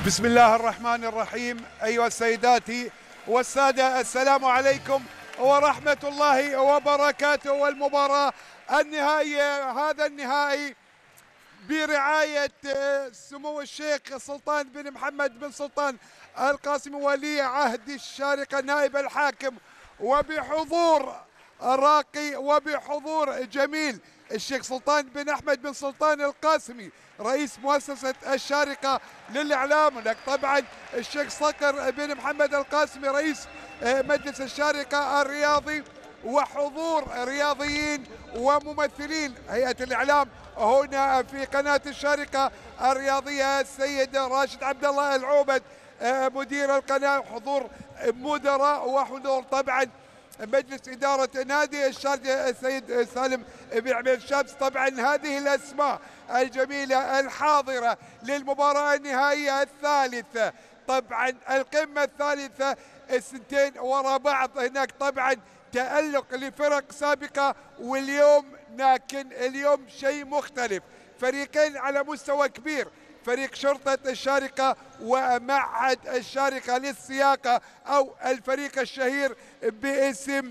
بسم الله الرحمن الرحيم. أيها السيدات والسادة، السلام عليكم ورحمة الله وبركاته. والمباراة النهائية، هذا النهائي برعاية سمو الشيخ سلطان بن محمد بن سلطان القاسمي ولي عهد الشارقة نائب الحاكم، وبحضور راقي وبحضور جميل الشيخ سلطان بن أحمد بن سلطان القاسمي رئيس مؤسسة الشارقة للإعلام. هناك طبعا الشيخ صقر بن محمد القاسمي رئيس مجلس الشارقة الرياضي، وحضور رياضيين وممثلين هيئة الإعلام هنا في قناة الشارقة الرياضية، السيد راشد عبد الله العوبد مدير القناة، حضور مدراء وحضور طبعا مجلس إدارة نادي الشارقة السيد سالم بن عبيد الشامس. طبعا هذه الأسماء الجميلة الحاضرة للمباراة النهائية الثالثة، طبعا القمة الثالثة، السنتين وراء بعض. هناك طبعا تألق لفرق سابقة، واليوم لكن اليوم شيء مختلف، فريقين على مستوى كبير، فريق شرطة الشارقة ومعهد الشارقة للسياقة أو الفريق الشهير باسم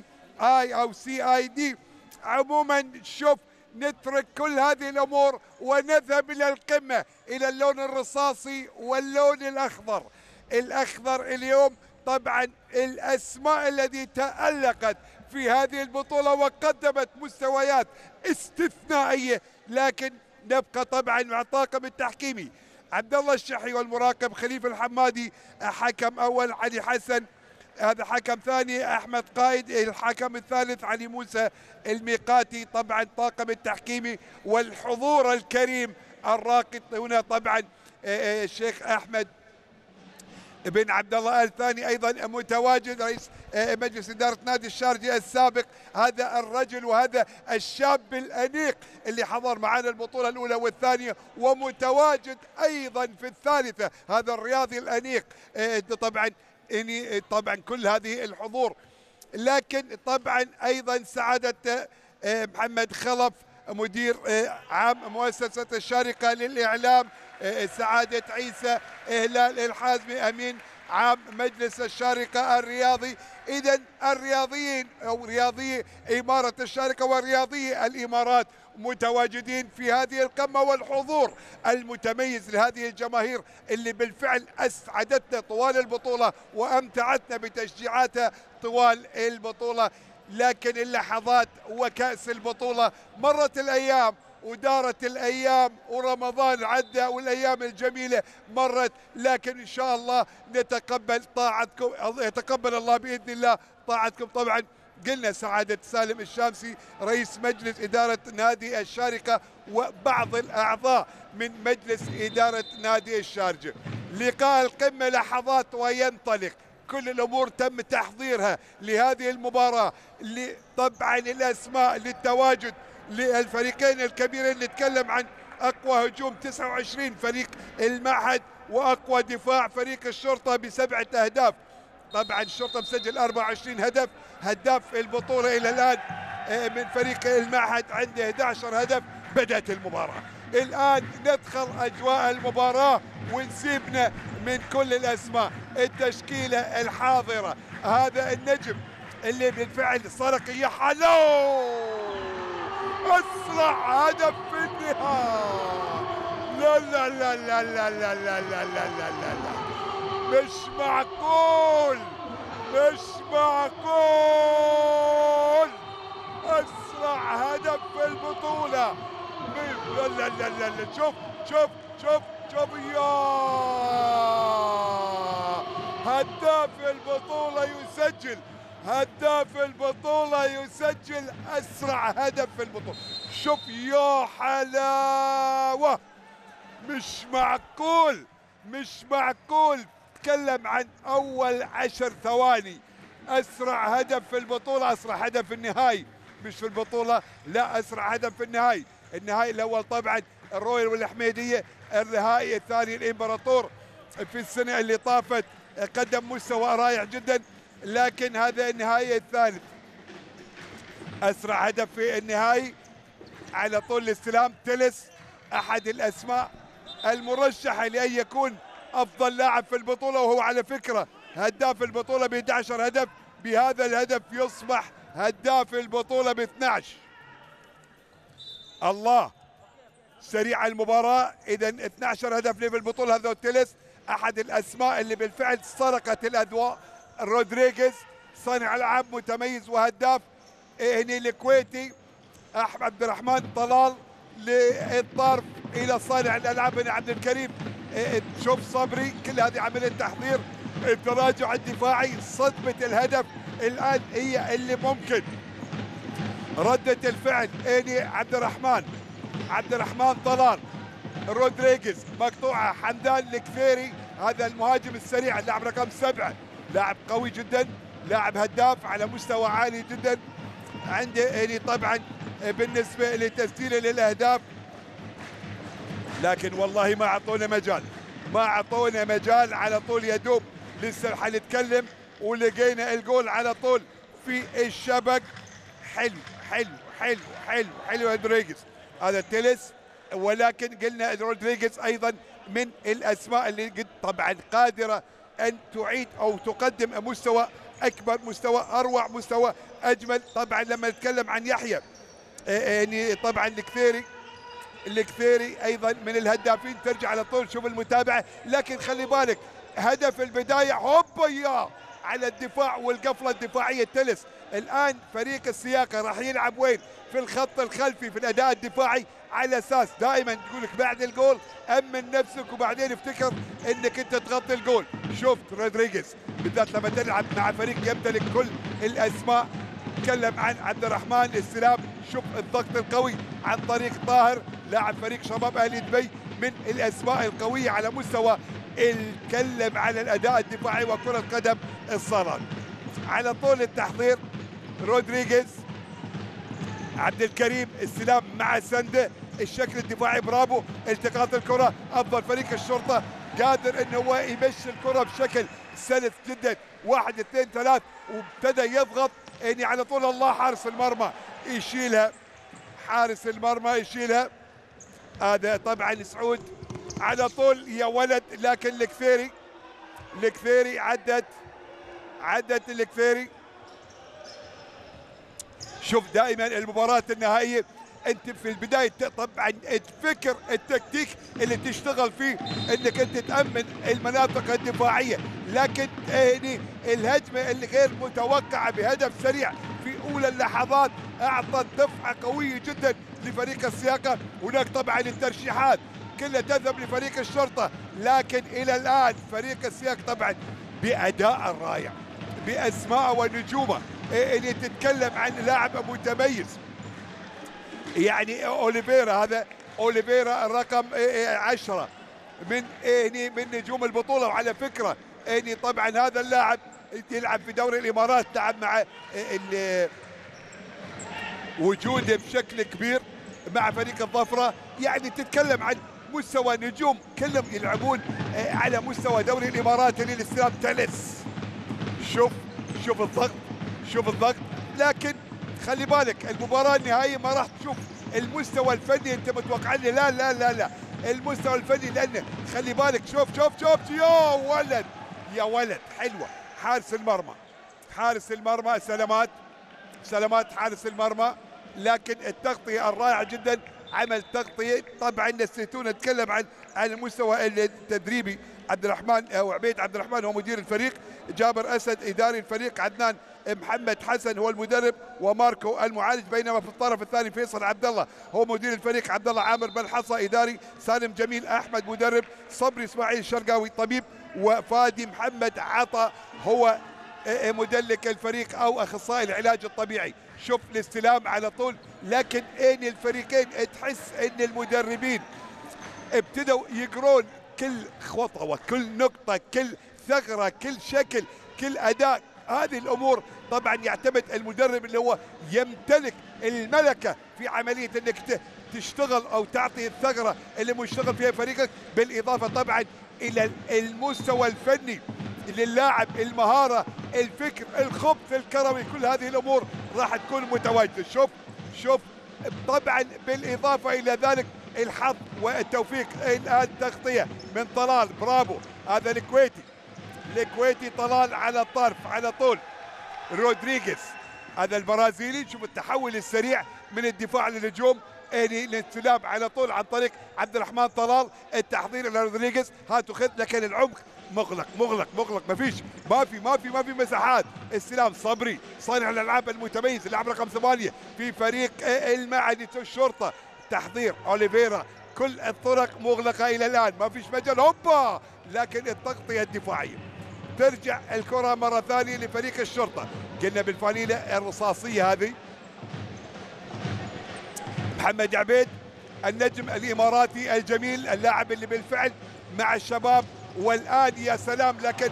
CID. عموما شوف، نترك كل هذه الأمور ونذهب إلى القمة، إلى اللون الرصاصي واللون الأخضر. الأخضر اليوم طبعا الأسماء التي تألقت في هذه البطولة وقدمت مستويات استثنائية، لكن نبقى طبعا مع الطاقم التحكيمي: عبد الله الشحي، والمراقب خليفة الحمادي، حكم أول علي حسن، هذا حكم ثاني أحمد قايد، الحكم الثالث علي موسى الميقاتي. طبعا طاقم التحكيمي والحضور الكريم الراقي هنا طبعا الشيخ أحمد بن عبد الله الثاني أيضا متواجد، رئيس مجلس إدارة نادي الشارقة السابق، هذا الرجل وهذا الشاب الأنيق اللي حضر معنا البطولة الأولى والثانية ومتواجد أيضا في الثالثة، هذا الرياضي الأنيق. طبعا كل هذه الحضور، لكن طبعا أيضا سعادة محمد خلف مدير عام مؤسسة الشارقة للإعلام، سعادة عيسى هلال الحازمي أمين عام مجلس الشارقة الرياضي. إذا الرياضيين أو رياضي إمارة الشارقة ورياضي الإمارات متواجدين في هذه القمة، والحضور المتميز لهذه الجماهير اللي بالفعل أسعدتنا طوال البطولة وأمتعتنا بتشجيعاتها طوال البطولة. لكن اللحظات وكأس البطولة، مرت الأيام ودارت الأيام ورمضان عدى والأيام الجميلة مرت، لكن إن شاء الله نتقبل طاعتكم، يتقبل الله بإذن الله طاعتكم. طبعا قلنا سعادة سالم الشامسي رئيس مجلس إدارة نادي الشارقة وبعض الأعضاء من مجلس إدارة نادي الشارقة. لقاء القمة لحظات وينطلق، كل الأمور تم تحضيرها لهذه المباراة، طبعا الأسماء للتواجد للفريقين الكبيرين. نتكلم عن أقوى هجوم 29 فريق المعهد، وأقوى دفاع فريق الشرطة ب7 أهداف. طبعا الشرطة مسجل 24 هدف، هداف البطولة إلى الآن من فريق المعهد عنده 11 هدف. بدأت المباراة الآن، ندخل أجواء المباراة ونسيبنا من كل الأسماء. التشكيلة الحاضرة، هذا النجم اللي بالفعل سرق يا حلو، أسرع هدف في النهاية. لا لا لا لا لا لا لا لا لا لا لا، مش معقول، مش معقول، أسرع هدف في البطولة. لا لا لا لا لا، شوف شوف شوف شوف، يا هداف البطولة يسجل، هداف البطولة يسجل أسرع هدف في البطولة. شوف يا حلاوة، مش معقول، مش معقول. تكلم عن أول 10 ثواني أسرع هدف في البطولة، أسرع هدف في النهائي، مش في البطولة، لا أسرع هدف في النهائي. النهائي الأول طبعا الرويال والحميدية، النهائي الثاني الإمبراطور في السنة اللي طافت قدم مستوى رائع جدا، لكن هذا النهائي الثالث. أسرع هدف في النهائي على طول الاستلام تلس، أحد الأسماء المرشحة لأن يكون افضل لاعب في البطوله، وهو على فكره هداف البطوله ب 11 هدف. بهذا الهدف يصبح هداف البطوله ب 12. الله، سريع المباراه. اذا 12 هدف لي في البطوله. هذا تيلس احد الاسماء اللي بالفعل سرقت الاضواء. رودريغيز صانع العاب متميز وهداف. هني الكويتي احمد عبد الرحمن طلال للطرف الى صانع الالعاب هنا عبد الكريم. شوف صبري، كل هذه عمليه تحضير. التراجع الدفاعي، صدمه الهدف الان هي اللي ممكن ردة الفعل. اني عبد الرحمن طلال، رودريغيز مقطوعه، حمدان الكثيري هذا المهاجم السريع اللاعب رقم 7، لاعب قوي جدا، لاعب هداف على مستوى عالي جدا. عنده يعني طبعا بالنسبه لتسجيله للاهداف، لكن والله ما اعطونا مجال على طول. يدوب لسه حنتكلم، ولقينا الجول على طول في الشبك. حلو حلو حلو حلو حلو رودريغيز، هذا تيلس. ولكن قلنا رودريغيز ايضا من الاسماء اللي قد طبعا قادره ان تعيد او تقدم مستوى اكبر، مستوى اروع، مستوى اجمل. طبعا لما نتكلم عن يحيى يعني طبعا الكثيري ايضا من الهدافين. ترجع على طول شوف المتابعه، لكن خلي بالك هدف البدايه هوبا يا على الدفاع والقفله الدفاعيه. تلس الان فريق السياقه راح يلعب وين؟ في الخط الخلفي في الاداء الدفاعي، على اساس دائما تقول لك بعد الجول امن نفسك وبعدين افتكر انك انت تغطي الجول. شفت رودريغيز بالذات لما تلعب مع فريق يمتلك كل الاسماء. تكلم عن عبد الرحمن السلام، شوف الضغط القوي عن طريق طاهر لاعب فريق شباب اهلي دبي، من الاسماء القويه على مستوى. تكلم على الاداء الدفاعي وكره قدم الصالات. على طول التحضير رودريغيز، عبد الكريم السلام مع سنده، الشكل الدفاعي برافو، التقاط الكره. افضل فريق الشرطه قادر انه هو يمشي الكره بشكل سلس جدا. 1 2 3 وابتدى يضغط يعني على طول. الله، حارس المرمى يشيلها، حارس المرمى يشيلها. هذا طبعا سعود على طول يا ولد. لكن الكثيري عدت الكثيري. شوف دائما المباراة النهائية انت في البداية طبعا تفكر التكتيك اللي تشتغل فيه انك انت تأمن المناطق الدفاعية، لكن يعني الهجمة اللي غير متوقعة بهدف سريع في اولى اللحظات اعطت دفعة قوية جدا لفريق السياقة. هناك طبعا الترشيحات كلها تذهب لفريق الشرطة، لكن الى الان فريق السياق طبعا بأداء رائع، بأسماء ونجومه. اللي تتكلم عن لاعب متميز يعني اوليفيرا، هذا اوليفيرا الرقم 10 من من نجوم البطوله. وعلى فكره طبعا هذا اللاعب يلعب في دوري الامارات، لعب مع وجوده بشكل كبير مع فريق الظفره. يعني تتكلم عن مستوى نجوم كلهم يلعبون على مستوى دوري الامارات. للاستلام تلس، شوف الضغط. لكن خلي بالك المباراة النهائية ما راح تشوف المستوى الفني انت متوقع لي. لا لا لا لا، المستوى الفني لانه خلي بالك. شوف يا ولد حلوة. حارس المرمى سلامات حارس المرمى. لكن التغطية الرائعة جدا، عمل تغطية. طبعا نسيتونا نتكلم عن المستوى التدريبي. عبد الرحمن او عبيد عبد الرحمن هو مدير الفريق، جابر اسد اداري الفريق، عدنان محمد حسن هو المدرب وماركو المعالج. بينما في الطرف الثاني فيصل عبد الله هو مدير الفريق، عبد الله عامر بلحصه اداري، سالم جميل احمد مدرب، صبري اسماعيل الشرقاوي طبيب، وفادي محمد عطا هو مدلك الفريق او اخصائي العلاج الطبيعي. شوف الاستلام على طول. لكن الفريقين تحس ان المدربين ابتدوا يقرون كل خطوه، كل نقطه، كل ثغره، كل شكل، كل اداء. هذه الامور طبعا يعتمد المدرب اللي هو يمتلك الملكه في عمليه انك تشتغل او تعطي الثغره اللي مشتغل فيها فريقك، بالاضافه طبعا الى المستوى الفني للاعب، المهاره، الفكر، الخبث الكروي. كل هذه الامور راح تكون متواجده. شوف طبعا بالاضافه الى ذلك الحظ والتوفيق. الان تغطيه من طلال، برافو، هذا الكويتي طلال على الطرف على طول. رودريغيز هذا البرازيلي، شوف التحول السريع من الدفاع للهجوم، الاستلام على طول عن طريق عبد الرحمن طلال، التحضير لرودريغيز، هاتوا خذ، لكن العمق مغلق، ما في مساحات. استلام صبري صانع الالعاب المتميز، اللاعب رقم 8 في فريق المعهد الشرطه. تحضير اوليفيرا، كل الطرق مغلقه الى الان، ما فيش مجال، هوبا، لكن التغطيه الدفاعيه. ترجع الكره مره ثانيه لفريق الشرطه، قلنا بالفانيله الرصاصيه هذه. محمد عبيد النجم الاماراتي الجميل، اللاعب اللي بالفعل مع الشباب، والان يا سلام، لكن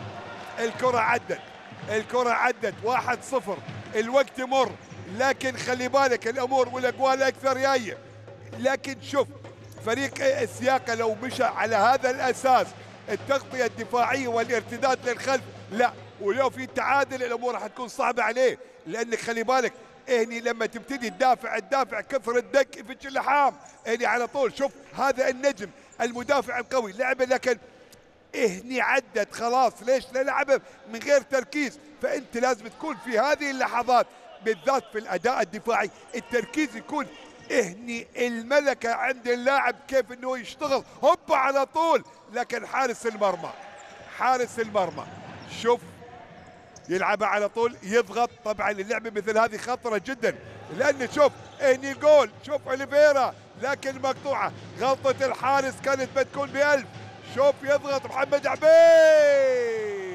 الكره عدت 1-0، الوقت يمر، لكن خلي بالك الامور والاقوال اكثر جايه. لكن شوف فريق السياقه لو مشى على هذا الاساس، التغطيه الدفاعيه والارتداد للخلف، لا، ولو في تعادل الامور راح تكون صعبه عليه، لانك خلي بالك هني لما تبتدي تدافع كثر الدك في اللحام، هني على طول. شوف هذا النجم المدافع القوي لعبه، لكن هني عدت خلاص، ليش؟ لعبه من غير تركيز. فانت لازم تكون في هذه اللحظات بالذات في الاداء الدفاعي، التركيز يكون هني، الملكه عند اللاعب كيف انه يشتغل، هوبا على طول. لكن حارس المرمى شوف يلعبها على طول، يضغط. طبعا اللعبه مثل هذه خطره جدا، لان شوف هني جول، شوف اوليفيرا، لكن مقطوعه، غلطه الحارس كانت بتكون ب1000. شوف يضغط محمد عبيد،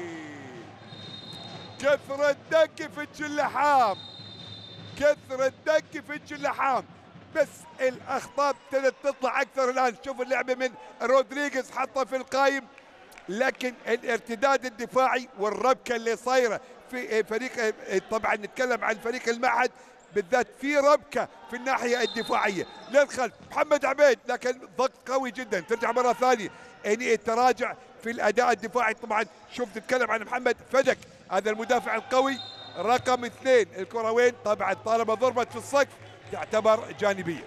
كثر الدق في اللحام، بس الاخطاء ابتدت تطلع اكثر الان. شوف اللعبه من رودريغيز حطها في القايم، لكن الارتداد الدفاعي والربكه اللي صايره في فريق، طبعا نتكلم عن فريق المعهد بالذات، في ربكه في الناحيه الدفاعيه للخلف. محمد عبيد، لكن ضغط قوي جدا. ترجع مره ثانيه هني التراجع في الاداء الدفاعي. طبعا شوف تتكلم عن محمد فدك، هذا المدافع القوي رقم 2، الكره وين؟ طبعا طالما ضربت في السقف تعتبر جانبيه.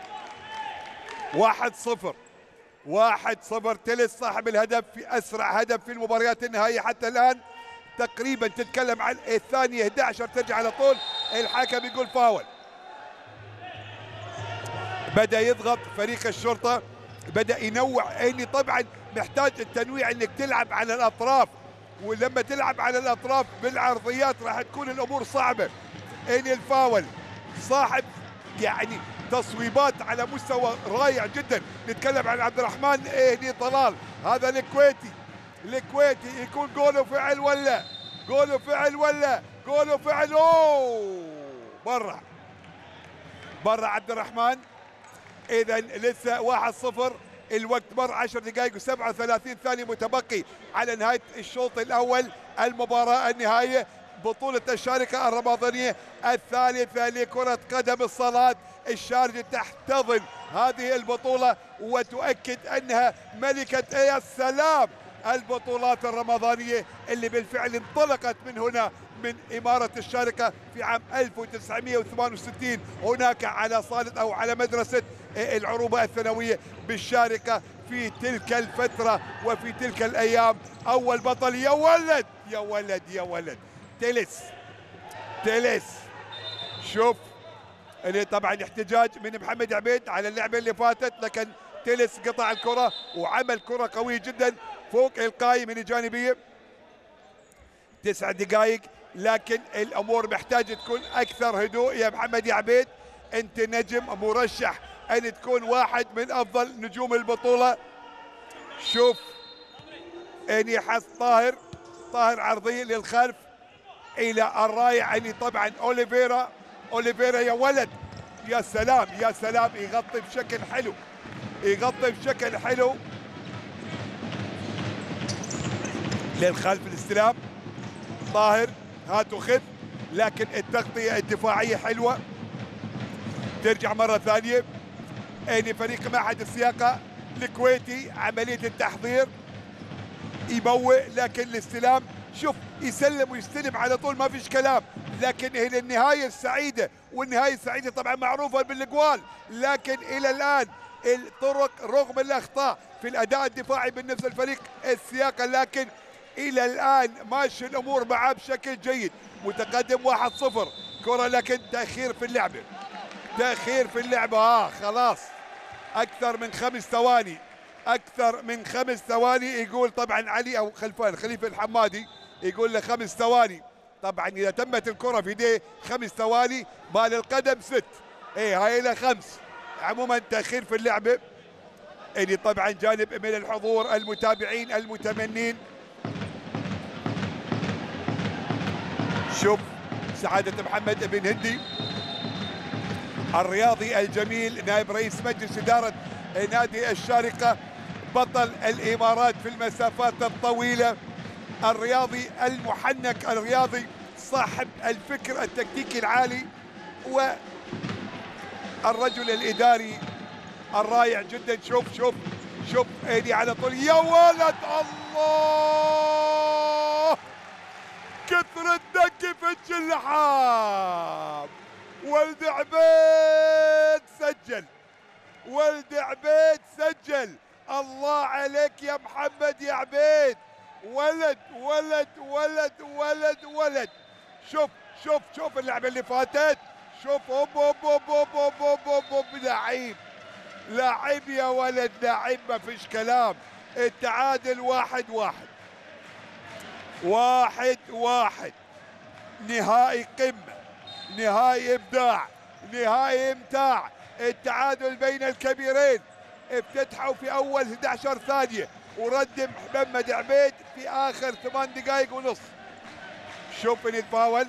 1-0 تلس صاحب الهدف في اسرع هدف في المباريات النهائيه حتى الان، تقريبا تتكلم عن الثانيه 11. ترجع على طول، الحكم يقول فاول. بدا يضغط فريق الشرطه، بدا ينوع، اني طبعا محتاج التنويع، انك تلعب على الاطراف، ولما تلعب على الاطراف بالعرضيات راح تكون الامور صعبه. اني الفاول صاحب يعني تصويبات على مستوى رائع جدا. نتكلم عن عبد الرحمن هني طلال، هذا الكويتي يكون جوله فعل ولا جوله فعل؟ اوه، برا عبد الرحمن. اذا لسه 1-0، الوقت مر 10 دقائق و37 ثانيه متبقي على نهايه الشوط الاول. المباراه النهائيه، بطولة الشارقة الرمضانية الثالثة لكرة قدم الصالات. الشارقة تحتضن هذه البطولة وتؤكد أنها ملكة يا سلام البطولات الرمضانية اللي بالفعل انطلقت من هنا، من إمارة الشارقة في عام 1968، هناك على صالة أو على مدرسة العروبة الثانوية بالشارقة في تلك الفترة وفي تلك الأيام. أول بطل يا ولد تلس. شوف اللي طبعا احتجاج من محمد عبيد على اللعبة اللي فاتت، لكن تلس قطع الكرة وعمل كرة قوية جدا فوق القايم من الجانبية. 9 دقائق، لكن الأمور محتاجة تكون أكثر هدوء يا محمد يا عبيد. أنت نجم مرشح أن تكون واحد من أفضل نجوم البطولة. شوف أني حس طاهر عرضية للخلف إلى الرايع، أني طبعا أوليفيرا يا ولد، يا سلام يغطي بشكل حلو للخلف. الاستلام طاهر، هات وخذ، لكن التغطية الدفاعية حلوة. ترجع مرة ثانية اني فريق معهد السياقة الكويتي، عملية التحضير يبوئ، لكن الاستلام شوف يسلم ويستلم على طول، ما فيش كلام. لكن هنا النهاية السعيدة والنهاية السعيدة طبعا معروفة بالجوال، لكن إلى الآن الطرق رغم الأخطاء في الأداء الدفاعي بالنسبة لفريق السياقة، لكن إلى الآن ماشي الأمور معاه بشكل جيد، متقدم 1-0 كرة، لكن تأخير في اللعبة، تأخير في اللعبة. خلاص أكثر من 5 ثواني، أكثر من 5 ثواني. يقول طبعا علي أو خليفة الحمادي يقول له 5 ثواني. طبعا إذا تمت الكرة في يديه 5 ثواني، مال القدم 6، هاي له 5. عموما تأخير في اللعبة. إني طبعا جانب من الحضور المتابعين المتمنين. شوف سعادة محمد بن هندي الرياضي الجميل، نائب رئيس مجلس إدارة نادي الشارقة، بطل الإمارات في المسافات الطويلة، الرياضي المحنك، الرياضي صاحب الفكر التكتيكي العالي، والرجل الإداري الرائع جدا. شوف ايدي على طول، يا ولد الله كثرة دقي في اللحام. ولد عبيد سجل، ولد عبيد سجل. الله عليك يا محمد يا عبيد، ولد ولد ولد ولد ولد. شوف اللعبة اللي فاتت، شوف اوب اوب اوب اوب اوب اوب اوب اوب لعيب، لعيب يا ولد، لعيب ما فيش كلام. التعادل 1-1، 1-1. نهائي قمة، نهائي إبداع، نهائي إمتاع. التعادل بين الكبيرين، افتتحوا في أول 11 ثانية وردم محمد عبيد في آخر 8 دقائق ونص. شوف الفاول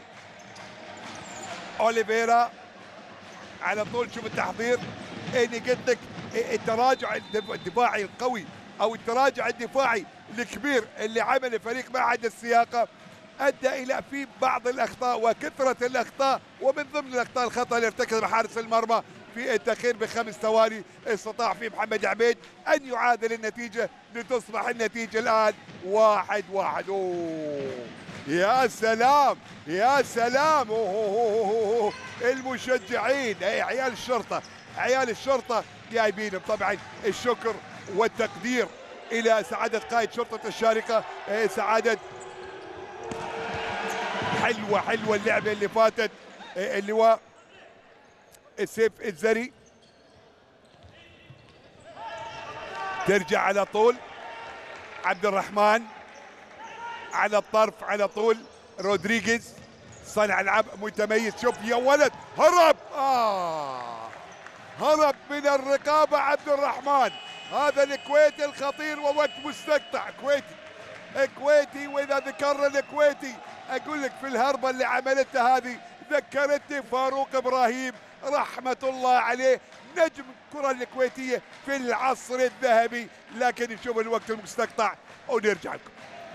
أوليفيرا على طول. شوف التحضير، اني قلت لك التراجع الدفاعي القوي او التراجع الدفاعي الكبير اللي عمله فريق معهد السياقه ادى الى في بعض الاخطاء وكثره الاخطاء، ومن ضمن الاخطاء الخطا اللي ارتكب حارس المرمى في التاخير ب5 ثواني. استطاع في محمد عبيد ان يعادل النتيجه لتصبح النتيجه الان 1-1. يا سلام يا سلام. أوه. المشجعين عيال الشرطه، عيال الشرطه جايبينهم. طبعا الشكر والتقدير الى سعاده قائد شرطه الشارقه، سعاده. حلوه اللعبه اللي فاتت. اللواء السيف الزري ترجع على طول. عبد الرحمن على الطرف على طول. رودريغيز صانع العاب متميز. شوف يا ولد، هرب من الرقابة عبد الرحمن. هذا الكويتي الخطير ووقت مستقطع. كويتي واذا ذكرنا الكويتي اقول لك في الهربة اللي عملتها هذه ذكرتني فاروق ابراهيم رحمة الله عليه، نجم الكرة الكويتية في العصر الذهبي. لكن نشوف الوقت المستقطع ونرجع لكم.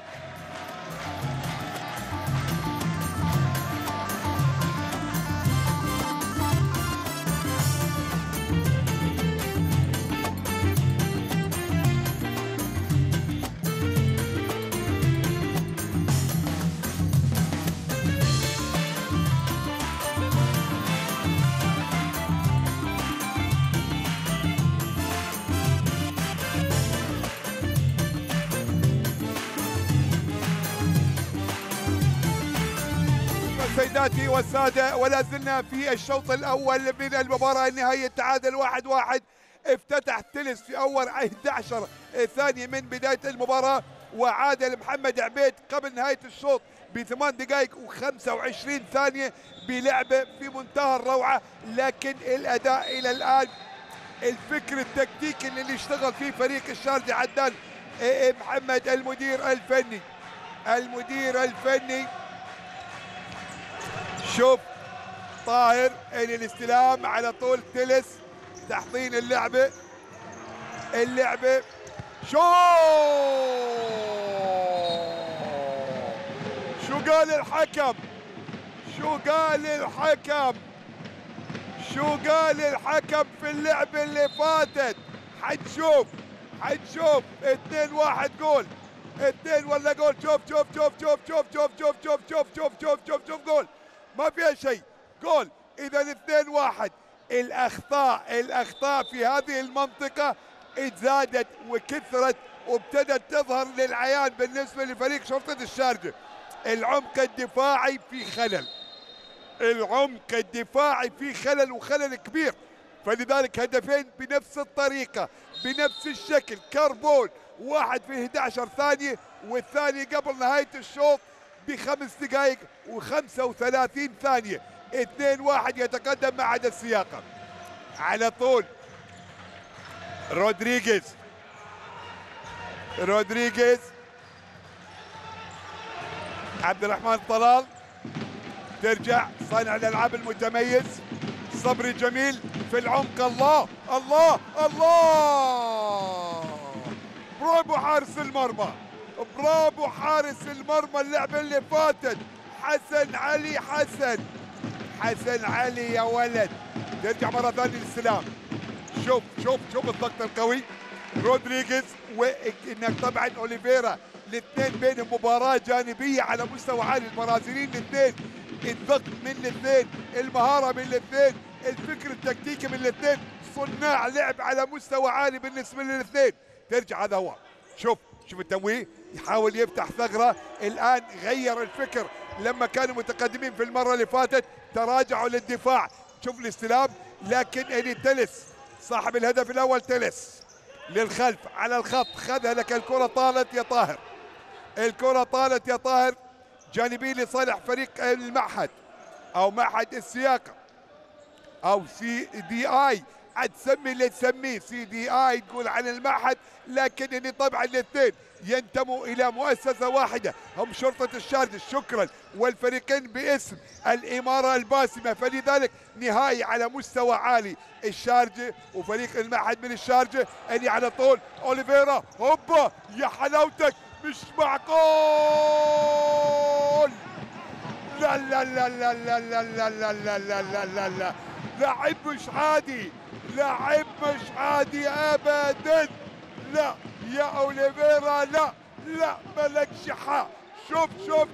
سيداتي والسادة، ولا زلنا في الشوط الأول من المباراة النهائية. التعادل 1-1. افتتح تلس في أول 11 ثانية من بداية المباراة، وعادل محمد عبيد قبل نهاية الشوط ب8 دقائق و25 ثانية بلعبة في منتهى الروعة. لكن الأداء إلى الآن، الفكر التكتيكي اللي اشتغل فيه فريق الشارقة عدنان محمد المدير الفني. شوف طاهر الاستلام على طول. تلس تحضين اللعبة شو قال الحكم؟ شو قال الحكم في اللعبة اللي فاتت؟ حتشوف 2-1 جول، 2 ولا جول. شوف جول، ما فيها شيء. جول إذا 2-1. الأخطاء في هذه المنطقة ازدادت وكثرت وابتدت تظهر للعيان بالنسبة لفريق شرطة الشارجة. العمق الدفاعي في خلل، العمق الدفاعي في خلل وخلل كبير، فلذلك هدفين بنفس الطريقة بنفس الشكل، كربون، واحد في 11 ثانية والثاني قبل نهاية الشوط ب5 دقائق و35 ثانية. 2-1 يتقدم مع عدد السياقة. على طول رودريغيز عبد الرحمن طلال، ترجع صانع الالعاب المتميز صبري جميل في العمق. الله الله الله، برافو حارس المرمى، برافو حارس المرمى. اللعبه اللي فاتت حسن علي يا ولد. ترجع مره ثانيه للسلام. شوف الضغط القوي رودريغيز، وانك طبعا اوليفيرا. الاثنين بينهم مباراه جانبيه على مستوى عالي. البرازيليين الاثنين، الضغط من الاثنين، المهاره من الاثنين، الفكر التكتيكي من الاثنين، صناع لعب على مستوى عالي بالنسبه للاثنين. ترجع هذا هو. شوف التمويه، يحاول يفتح ثغره. الان غير الفكر، لما كانوا متقدمين في المره اللي فاتت تراجعوا للدفاع. شوف الاستلام، لكن اني تلس صاحب الهدف الاول تلس للخلف على الخط، خذها لك الكره طالت يا طاهر، الكره طالت يا طاهر. جانبي لصالح فريق المعهد او معهد السياقه او CDI، تسمي اللي تسميه CDI تقول عن المعهد، لكن طبعا الاثنين ينتموا الى مؤسسه واحده، هم شرطه الشارجه. شكرا، والفريقين باسم الاماره الباسمه، فلذلك نهائي على مستوى عالي. الشارجه وفريق المعهد من الشارجه. اني على طول اوليفيرا، هوبا يا حلاوتك، مش معقول. لا لا لا لا لا لا لا لا لا لا لا لا، لاعب مش عادي، لاعب مش عادي ابدا. لا يا اوليفيرا، لا ملكش حق. شوف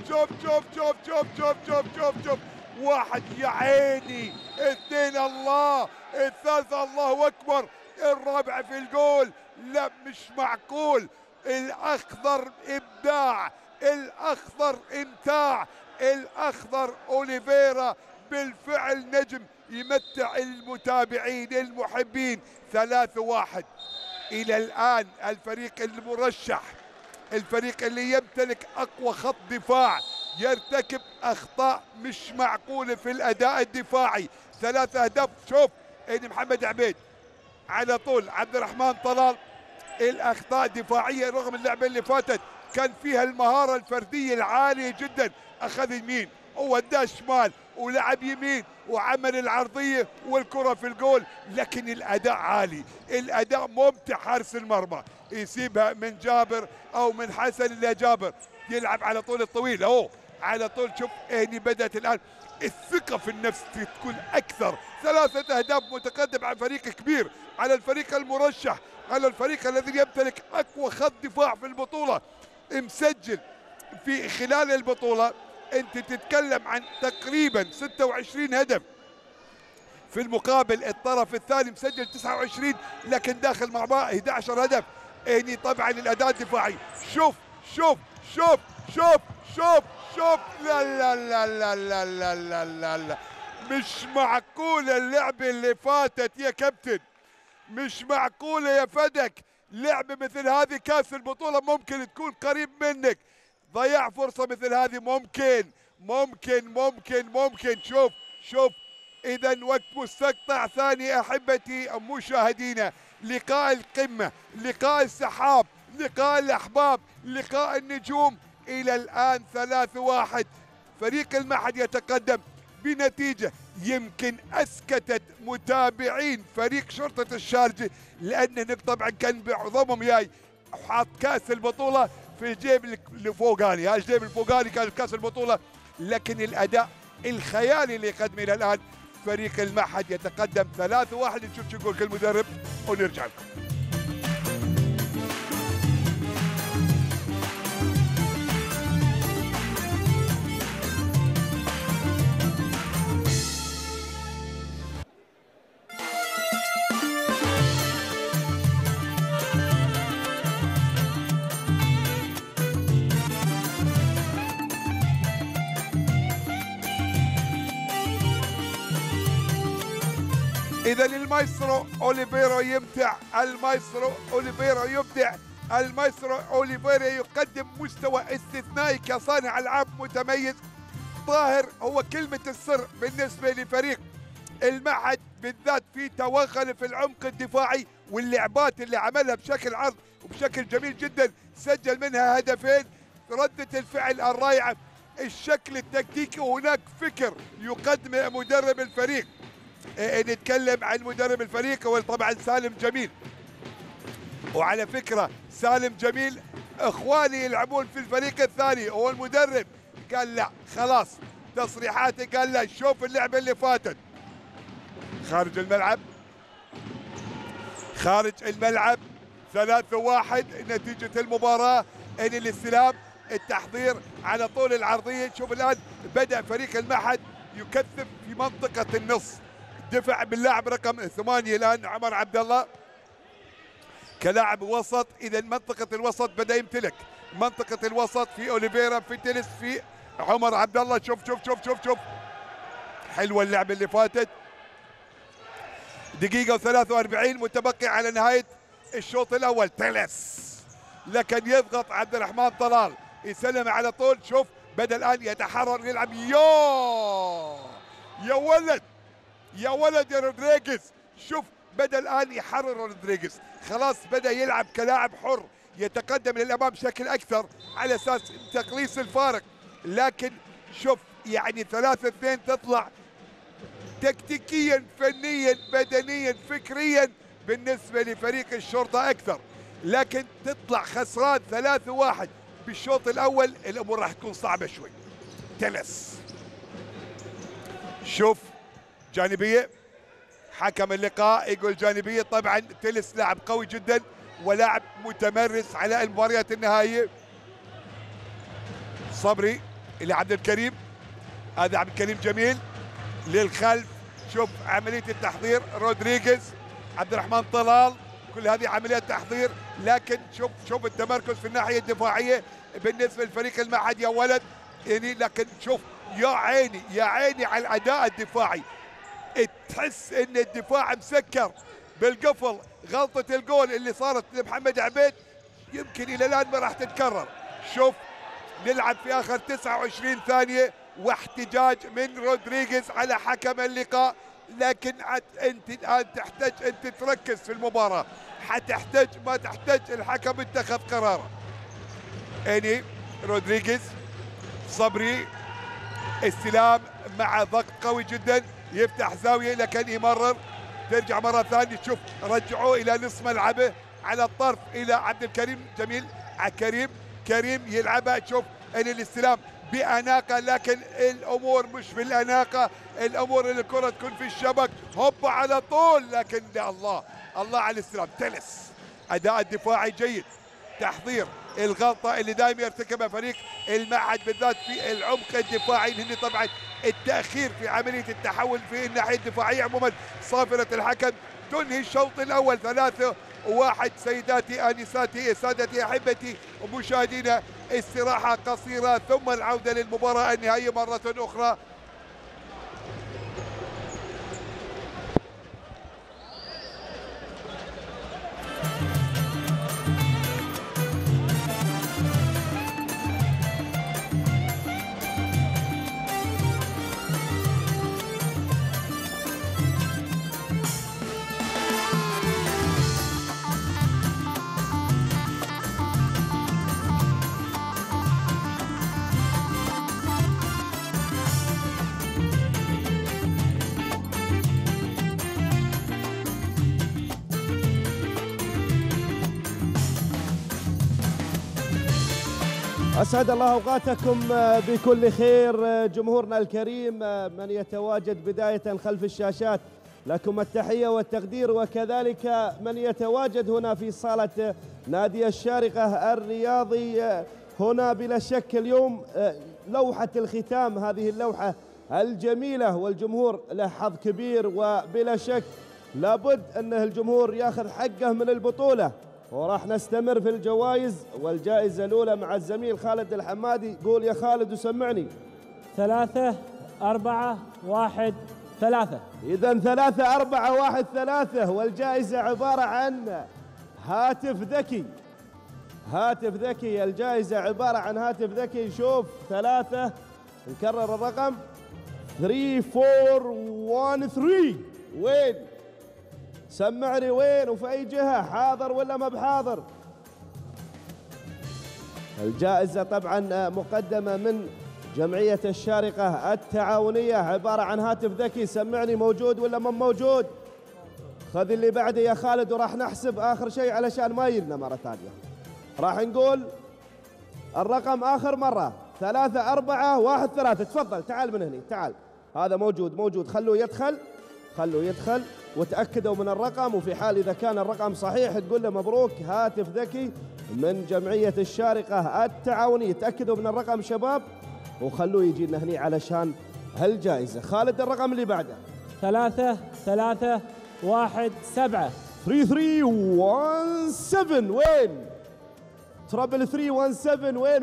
واحد يا عيني، اثنين الله، الثالث الله اكبر، الرابع في الجول. لا مش معقول. الاخضر ابداع، الاخضر امتاع، الاخضر اوليفيرا بالفعل نجم يمتع المتابعين المحبين. 3-1 الى الان. الفريق المرشح، الفريق اللي يمتلك اقوى خط دفاع، يرتكب اخطاء مش معقوله في الاداء الدفاعي. 3 أهداف. شوف ان محمد عبيد على طول، عبد الرحمن طلال، الاخطاء الدفاعيه رغم اللعبه اللي فاتت كان فيها المهاره الفرديه العاليه جدا. اخذ يمين ووداه شمال ولعب يمين وعمل العرضيه والكره في الجول، لكن الاداء عالي، الاداء ممتع. حارس المرمى يسيبها من جابر او من حسن الى جابر، يلعب على طول الطويل اهو على طول. شوف هني بدات الان الثقه في النفس تكون اكثر. 3 أهداف متقدم على فريق كبير، على الفريق المرشح، على الفريق الذي يمتلك اقوى خط دفاع في البطوله. مسجل في خلال البطوله انت تتكلم عن تقريبا 26 هدف، في المقابل الطرف الثاني مسجل 29، لكن داخل مع بعض 11 هدف. هني طبعا الاداء الدفاعي. شوف لا لا لا لا لا لا لا لا لا، مش معقولة اللعبة اللي فاتت يا كابتن، مش معقولة يا فدك. لعبة مثل هذه كاس البطولة ممكن تكون قريب منك، ضياع فرصة مثل هذه ممكن. شوف إذا وقت مستقطع ثاني أحبتي مشاهدينا. لقاء القمة، لقاء السحاب، لقاء الأحباب، لقاء النجوم. إلى الآن 3-1 فريق المعهد يتقدم بنتيجة يمكن أسكتت متابعين فريق شرطة الشارجة، لأن طبعا كان بعضهم جاي حاط كأس البطولة في الجيب الفوقاني، الجيب الفوقاني كان كأس البطولة، لكن الأداء الخيالي اللي قدمه إلى الآن فريق المعهد يتقدم 3-1. نشوف شو يقول المدرب ونرجع لكم. إذا المايسترو أوليفيرا يمتع، المايسترو أوليفيرا يبدع، المايسترو أوليفيرا يقدم مستوى استثنائي كصانع ألعاب متميز. طاهر هو كلمة السر بالنسبة لفريق المعهد بالذات في توغل في العمق الدفاعي، واللعبات اللي عملها بشكل عرض وبشكل جميل جدا، سجل منها هدفين. ردة الفعل الرائعة، الشكل التكتيكي، وهناك فكر يقدمه مدرب الفريق. نتكلم عن مدرب الفريق هو طبعا سالم جميل. وعلى فكرة سالم جميل اخواني يلعبون في الفريق الثاني، هو المدرب قال لا خلاص تصريحاته، قال لا شوف اللعبة اللي فاتت. خارج الملعب، خارج الملعب 3-1 نتيجة المباراة. ان الاستلام، التحضير على طول العرضية. شوف الآن بدأ فريق المعهد يكثف في منطقة النص، دفع باللاعب رقم 8 الآن عمر عبد الله كلاعب وسط. إذا منطقة الوسط بدأ يمتلك منطقة الوسط في أوليفيرا، في تيلس، في عمر عبد الله. شوف شوف شوف شوف شوف حلوة اللعبة اللي فاتت. دقيقة و43 متبقي على نهاية الشوط الأول. تيلس لكن يضغط عبد الرحمن طلال، يسلم على طول. شوف بدأ الآن يتحرر يلعب. يا ولد يا ولد يا رودريغيز، شوف بدأ الآن يحرر رودريغيز، خلاص بدأ يلعب كلاعب حر، يتقدم للأمام بشكل أكثر على أساس تقليص الفارق. لكن شوف يعني 3-2 تطلع تكتيكيا فنيا بدنيا فكريا بالنسبة لفريق الشرطة أكثر، لكن تطلع خسران 3-1 بالشوط الأول، الأمور راح تكون صعبة شوي. تلس شوف جانبية، حكم اللقاء يقول جانبية. طبعا تلس لاعب قوي جدا ولاعب متمرس على المباريات النهائية. صبري إلى عبد الكريم، هذا عبد الكريم جميل للخلف. شوف عملية التحضير، رودريغيز، عبد الرحمن طلال، كل هذه عمليات تحضير. لكن شوف التمركز في الناحية الدفاعية بالنسبة لفريق المعهد يا ولد يعني. لكن شوف يا عيني يا عيني على الأداء الدفاعي، تحس ان الدفاع مسكر بالقفل. غلطة الجول اللي صارت لمحمد عبيد يمكن الى الان ما راح تتكرر. شوف نلعب في اخر 29 ثانية واحتجاج من رودريغيز على حكم اللقاء. لكن انت الان تحتاج انت تركز في المباراة، حتحتاج ما تحتاج الحكم اتخذ قراره. اني رودريغيز، صبري، استلام مع ضغط قوي جدا، يفتح زاوية لكن يمرر، ترجع مرة ثانية. تشوف رجعوه إلى نصف ملعبه على الطرف إلى عبد الكريم جميل، على كريم يلعبها. تشوف أن الاستلام بأناقة، لكن الأمور مش بالأناقة، الأمور اللي الكرة تكون في الشبك هوب على طول. لكن الله الله على الاستلام. تلس أداء الدفاعي جيد، تحضير، الغلطة اللي دائما يرتكبها فريق المعهد بالذات في العمق الدفاعي، اللي طبعا التأخير في عملية التحول في الناحية الدفاعية. عموما صافرة الحكم تنهي الشوط الأول 3-1. سيداتي آنساتي سادتي أحبتي ومشاهدينا، استراحة قصيرة ثم العودة للمباراة النهائية مرة أخرى. أسعد الله أوقاتكم بكل خير جمهورنا الكريم، من يتواجد بداية خلف الشاشات لكم التحية والتقدير، وكذلك من يتواجد هنا في صالة نادي الشارقة الرياضي. هنا بلا شك اليوم لوحة الختام، هذه اللوحة الجميلة، والجمهور له حظ كبير، وبلا شك لابد أنه الجمهور ياخذ حقه من البطولة. وراح نستمر في الجوائز، والجائزة الأولى مع الزميل خالد الحمادي. قول يا خالد وسمعني. 3 4 1 3. إذا 3 4 1 3، والجائزة عبارة عن هاتف ذكي. هاتف ذكي، الجائزة عبارة عن هاتف ذكي. شوف 3، نكرر الرقم 3 4 1 3. وين؟ سمعني وين وفي أي جهة، حاضر ولا ما بحاضر؟ الجائزة طبعا مقدمة من جمعية الشارقة التعاونية، عبارة عن هاتف ذكي. سمعني موجود ولا ما موجود؟ خذ اللي بعده يا خالد، وراح نحسب آخر شيء علشان ما يلنا مرة ثانية. راح نقول الرقم آخر مرة 3 4 1 3. تفضل تعال من هنا، تعال. هذا موجود، خلوه يدخل وتأكدوا من الرقم، وفي حال إذا كان الرقم صحيح تقول له مبروك هاتف ذكي من جمعية الشارقة التعاونية. تأكدوا من الرقم شباب وخلوه يجي لنا هني علشان هالجائزة. خالد الرقم اللي بعده 3 3 1 7. 3 3 1 7. وين؟ ترابل 3 1 7 وين؟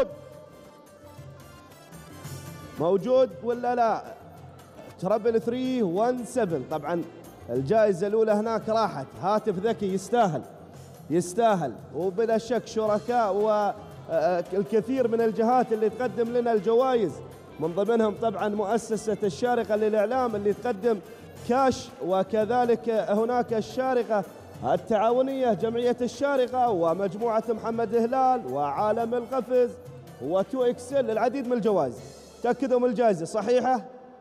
موجود ولا لا؟ ترابل 3 1 7. طبعا الجائزة الأولى هناك راحت، هاتف ذكي يستاهل وبلا شك شركاء والكثير من الجهات اللي تقدم لنا الجوائز، من ضمنهم طبعا مؤسسة الشارقة للإعلام اللي تقدم كاش، وكذلك هناك الشارقة التعاونية جمعية الشارقة ومجموعة محمد هلال وعالم القفز وتو اكسل، العديد من الجوائز. تأكدوا من الجائزة صحيحة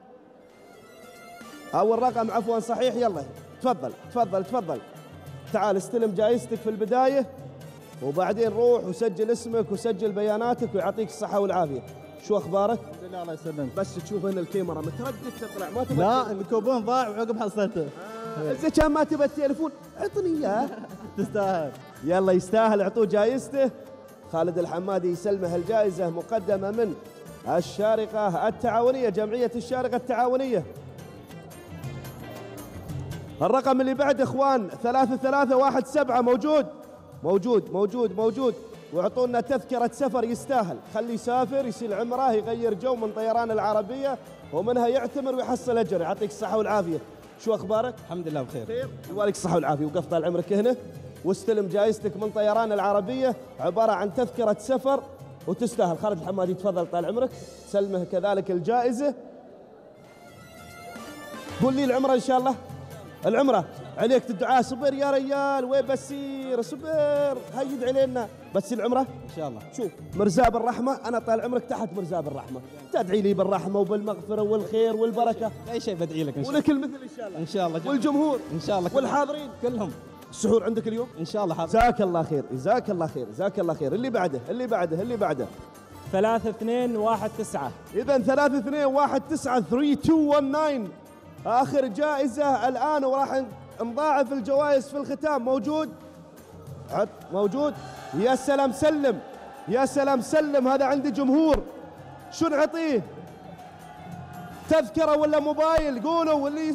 أو الرقم عفوا صحيح. يلا تفضل تعال استلم جائزتك في البداية، وبعدين روح وسجل اسمك وسجل بياناتك ويعطيك الصحة والعافية. شو أخبارك؟ الحمد لله الله يسلمك. بس تشوف هنا الكاميرا متردد تطلع ما تبغى. لا الكوبون ضاع وعقب حصلته. إذا كان ما تبغى التليفون اعطني إياه. تستاهل. يلا يستاهل، اعطوه جائزته. خالد الحمادي يسلمه الجائزة مقدمة من الشارقة التعاونية جمعية الشارقة التعاونية. الرقم اللي بعد اخوان 3 3 1 7. موجود واعطونا تذكرة سفر. يستاهل، خليه يسافر يصير عمره، يغير جو من طيران العربية ومنها يعتمر ويحصل اجر. يعطيك الصحة والعافية. شو اخبارك؟ الحمد لله بخير. خير، يبارك الصحة والعافية. وقف طال عمرك هنا واستلم جائزتك من طيران العربية، عبارة عن تذكرة سفر وتستاهل. خالد الحمادي تفضل طال عمرك، سلمه كذلك الجائزة. قول لي العمرة إن شاء الله. العمرة عليك الدعاء. صبر يا ريال، وين بسير؟ صبر، هيد علينا بس العمرة ان شاء الله. شوف مرزاب الرحمة، أنا طال عمرك تحت مرزاب الرحمة، تدعي لي بالرحمة وبالمغفرة والخير والبركة. اي شيء بدعي لك ان شاء الله. ولك المثل إن شاء الله. ان شاء الله. والجمهور ان شاء الله. والحاضرين كلهم. السحور عندك اليوم ان شاء الله حاضر. جزاك الله خير، جزاك الله خير. اللي بعده 3 2 1 9. إذا 3 2 1 9 3 2 1 9. آخر جائزة الآن، وراح نضاعف الجوائز في الختام. موجود. يا سلام سلم. هذا عندي جمهور، شو نعطيه؟ تذكرة ولا موبايل؟ قولوا واللي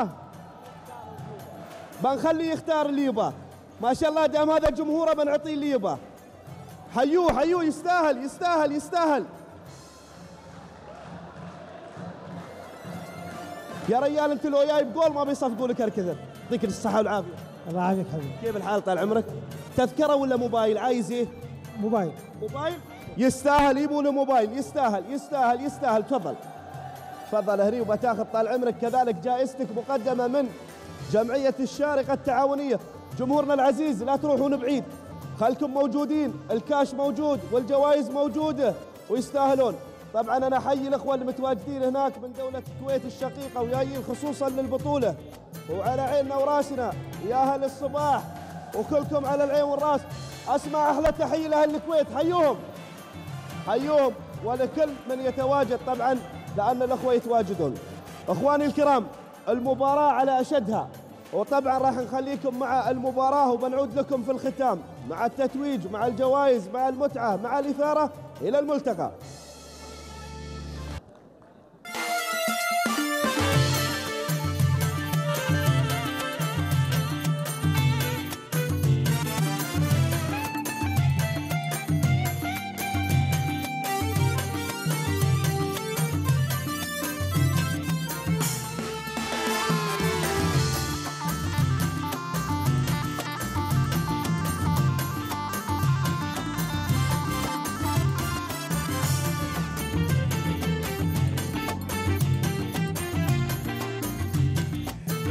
بنخليه يختار اللي يباه. ما شاء الله دام هذا جمهوره بنعطيه اللي يباه. حيوه يستاهل. يا ريال انت لو جاي بقول ما بيصفقوا لك هالكثر. يعطيك الصحة والعافية. الله يعافيك حبيبي. كيف الحال طال عمرك؟ تذكرة ولا موبايل؟ عايز ايه؟ موبايل. يستاهل. يبوا له موبايل. يستاهل. تفضل هني وبتاخذ طال عمرك كذلك جائزتك مقدمة من جمعية الشارقة التعاونية. جمهورنا العزيز لا تروحون بعيد، خلكم موجودين، الكاش موجود والجوائز موجودة ويستاهلون. طبعا أنا أحيي الأخوة المتواجدين هناك من دولة الكويت الشقيقة وجايين خصوصا للبطولة، وعلى عيننا وراسنا يا أهل الصباح، وكلكم على العين والراس. أسمع أحلى تحية لأهل الكويت، حيوهم ولكل من يتواجد طبعا لأن الأخوة يتواجدون. أخواني الكرام المباراة على أشدها، وطبعا راح نخليكم مع المباراة وبنعود لكم في الختام مع التتويج مع الجوائز مع المتعة مع الإثارة. إلى الملتقى.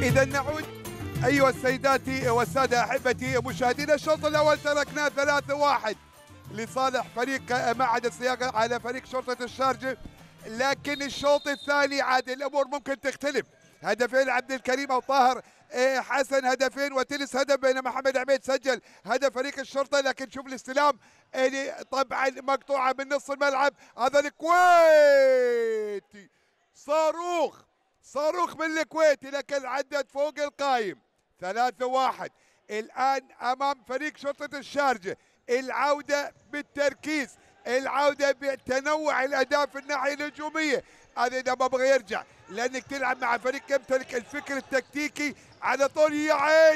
إذا نعود أيها السيدات والسادة أحبتي مشاهدينا. الشوط الأول تركناه 3-1 لصالح فريق معهد الصياغة على فريق شرطة الشارجة، لكن الشوط الثاني عاد الأمور ممكن تختلف. هدفين عبد الكريم أو طاهر حسن، هدفين وتلس هدف، بينما محمد عبيد سجل هدف فريق الشرطة. لكن شوف الاستلام طبعا مقطوعة من نص الملعب، هذا الكويتي صاروخ من الكويتي، لكن عدت فوق القايم. 3-1 الآن أمام فريق شرطة الشارجة. العودة بالتركيز، العودة بتنوع الأداء في الناحية الهجومية. هذا إذا ما بغى يرجع، لأنك تلعب مع فريق يمتلك الفكر التكتيكي على طول. يا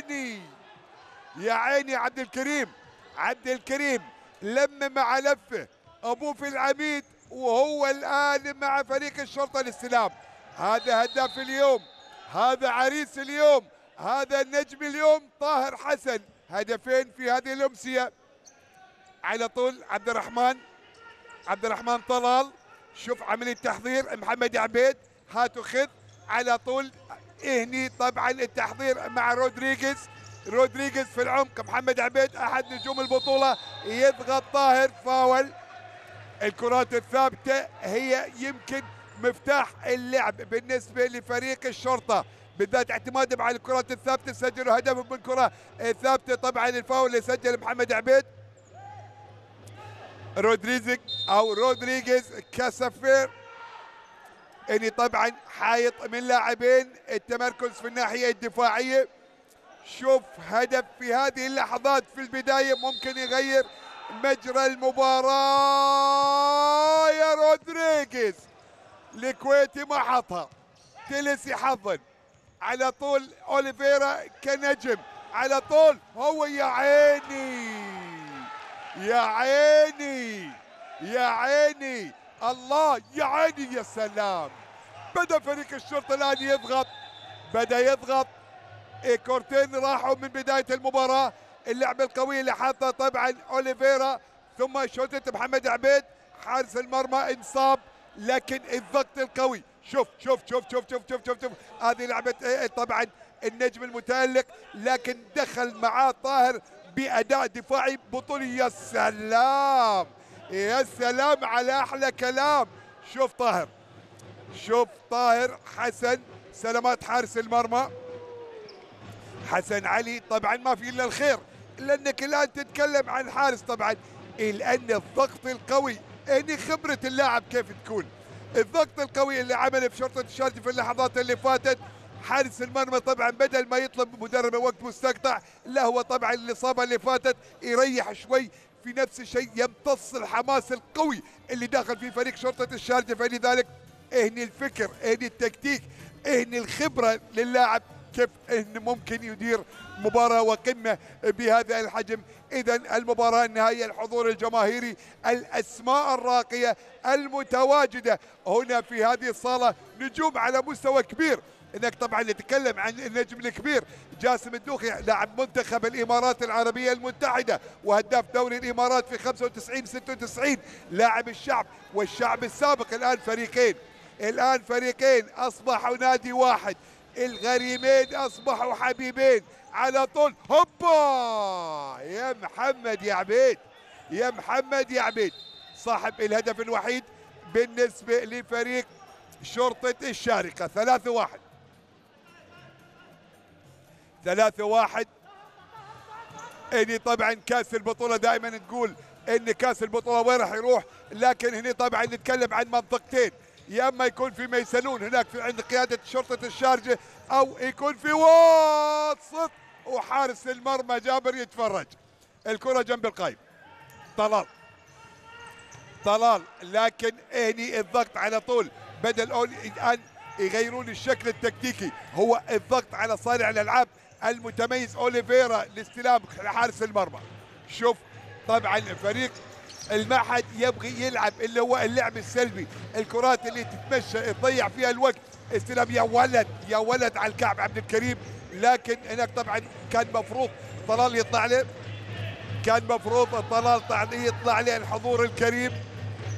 عيني عبد الكريم لم مع لفه أبوه في العميد، وهو الآن مع فريق الشرطة الاستلام. هذا هداف اليوم، هذا عريس اليوم، هذا النجم اليوم طاهر حسن. هدفين في هذه الأمسية. على طول عبد الرحمن طلال. شوف عملية تحضير محمد عبيد، هاتوا خذ على طول. هني طبعا التحضير مع رودريغيز في العمق. محمد عبيد أحد نجوم البطولة، يضغط طاهر، فاول. الكرات الثابتة هي يمكن مفتاح اللعب بالنسبة لفريق الشرطة، بالذات اعتمادهم على الكرات الثابتة. سجلوا هدف من كرة ثابتة. طبعا الفاول اللي سجل محمد عبيد. رودريغيز كاسافير، اني طبعا حايط من لاعبين، التمركز في الناحية الدفاعية. شوف هدف في هذه اللحظات في البداية ممكن يغير مجرى المباراة. يا رودريغيز الكويتي ما حطها، تلس يحضن على طول. أوليفيرا كنجم على طول، هو يا عيني الله، يا عيني يا سلام. بدأ فريق الشرطة الآن يضغط. كورتين راحوا من بداية المباراة. اللعبة القوية اللي حاطها طبعا أوليفيرا، ثم شوتة محمد عبيد، حارس المرمى انصاب، لكن الضغط القوي. شوف هذه لعبة طبعا النجم المتألق، لكن دخل معاه طاهر بأداء دفاعي بطولي. يا سلام على أحلى كلام. شوف طاهر حسن، سلامات حارس المرمى حسن علي. طبعا ما في إلا الخير، لأنك الآن تتكلم عن حارس طبعا، لأن الضغط القوي، يعني خبرة اللاعب كيف تكون. الضغط القوي اللي عمله في شرطة الشارجة في اللحظات اللي فاتت، حارس المرمى طبعا بدل ما يطلب مدرب وقت مستقطع، لا هو طبعا الإصابة اللي فاتت يريح شوي. في نفس الشيء يمتص الحماس القوي اللي داخل في فريق شرطة الشارجة. فلذلك هني الفكر، هني التكتيك، هني الخبرة للاعب كيف إنه ممكن يدير مباراة وقمة بهذا الحجم. إذا المباراة النهائية، الحضور الجماهيري، الأسماء الراقية المتواجدة هنا في هذه الصالة، نجوم على مستوى كبير. انك طبعا نتكلم عن النجم الكبير جاسم الدوخي، لاعب منتخب الامارات العربية المتحدة وهداف دوري الامارات في 95 96، لاعب الشعب والشعب السابق. الان فريقين اصبحوا نادي واحد، الغريمين اصبحوا حبيبين على طول. هوبا يا محمد يا عبيد صاحب الهدف الوحيد بالنسبة لفريق شرطة الشارقة. 3-1. اني طبعا كاس البطولة دائما نقول ان كاس البطولة وين راح يروح، لكن هنا طبعا نتكلم عن منطقتين، يا اما يكون في ميسلون هناك في عند قيادة شرطة الشارجة، او يكون في وسط وحارس المرمى جابر يتفرج. الكرة جنب القايم، طلال، لكن هني الضغط على طول. بدل الان يغيرون الشكل التكتيكي، هو الضغط على صانع الالعاب المتميز أوليفيرا لاستلام حارس المرمى. شوف طبعا فريق المعهد يبغي يلعب اللي هو اللعب السلبي، الكرات اللي تتمشى تضيع فيها الوقت. استلام يا ولد على الكعب عبد الكريم، لكن هناك طبعا كان مفروض طلال يطلع له، يطلع له الحضور الكريم،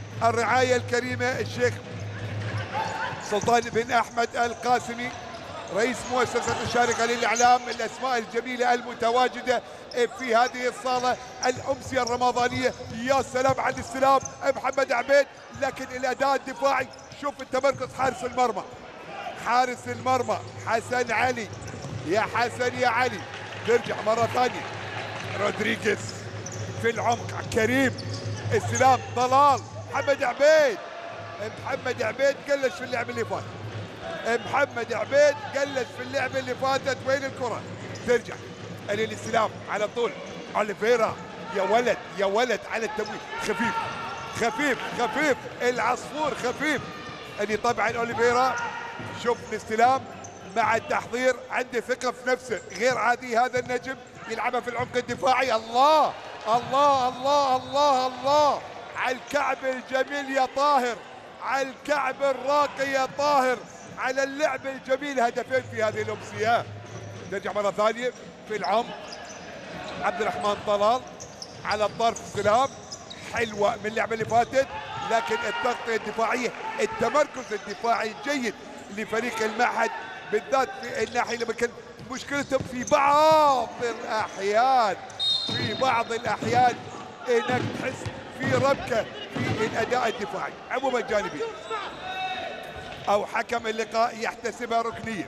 الرعاية الكريمة، الشيخ سلطان بن أحمد القاسمي رئيس مؤسسة الشارقة للإعلام، الأسماء الجميلة المتواجدة في هذه الصالة الأمسية الرمضانية. يا سلام على الاستلام محمد عبيد، لكن الأداء الدفاعي. شوف التمركز حارس المرمى، حارس المرمى حسن علي. يا حسن يا علي، ترجع مرة ثانية رودريغيز في العمق، كريم استلام طلال محمد عبيد. محمد عبيد قلش في اللعب اللي فات، محمد عبيد قلش في اللعبة اللي فاتت. وين الكرة؟ ترجع الاستلام على طول اوليفيرا. يا ولد يا ولد على التمويل، خفيف خفيف خفيف العصفور خفيف. اللي طبعا اوليفيرا شوف الاستلام مع التحضير، عنده ثقة في نفسه غير عادي هذا النجم. يلعبها في العمق الدفاعي. الله الله الله الله الله على الكعب الجميل يا طاهر، على الكعب الراقي يا طاهر، على اللعب الجميل. هدفين في هذه الأمسية. نرجع مرة ثانية في العمق، عبد الرحمن طلال على الطرف، استلام حلوة من اللعبة اللي فاتت، لكن التغطية الدفاعية، التمركز الدفاعي جيد لفريق المعهد، بالذات في الناحية اللي كان مشكلتهم في بعض الأحيان انك تحس في ربكة في الأداء الدفاعي. عموما جانبي أو حكم اللقاء يحتسبها ركنية.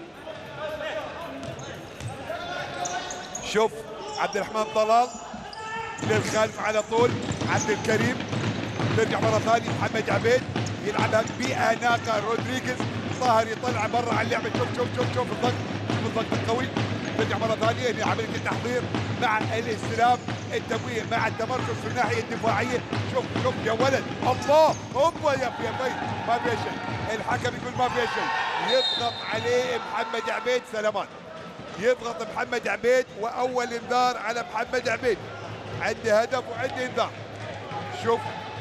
شوف عبد الرحمن طلال للخلف على طول، عبد الكريم. ترجع مرة ثانية محمد عبيد يلعبها بأناقة، رودريغيز طاهر يطلع برا على اللعبة. شوف الضغط القوي. ترجع مرة ثانية هنا عملية التحضير مع الاستلام، التمويه مع التمركز في الناحية الدفاعية. شوف يا ولد، الله هوبا يا بي، ما فيها شيء. الحكم يقول ما فيها شيء، يضغط عليه محمد عبيد. سلامات، يضغط محمد عبيد، وأول انذار على محمد عبيد. عنده هدف وعنده انذار. شوف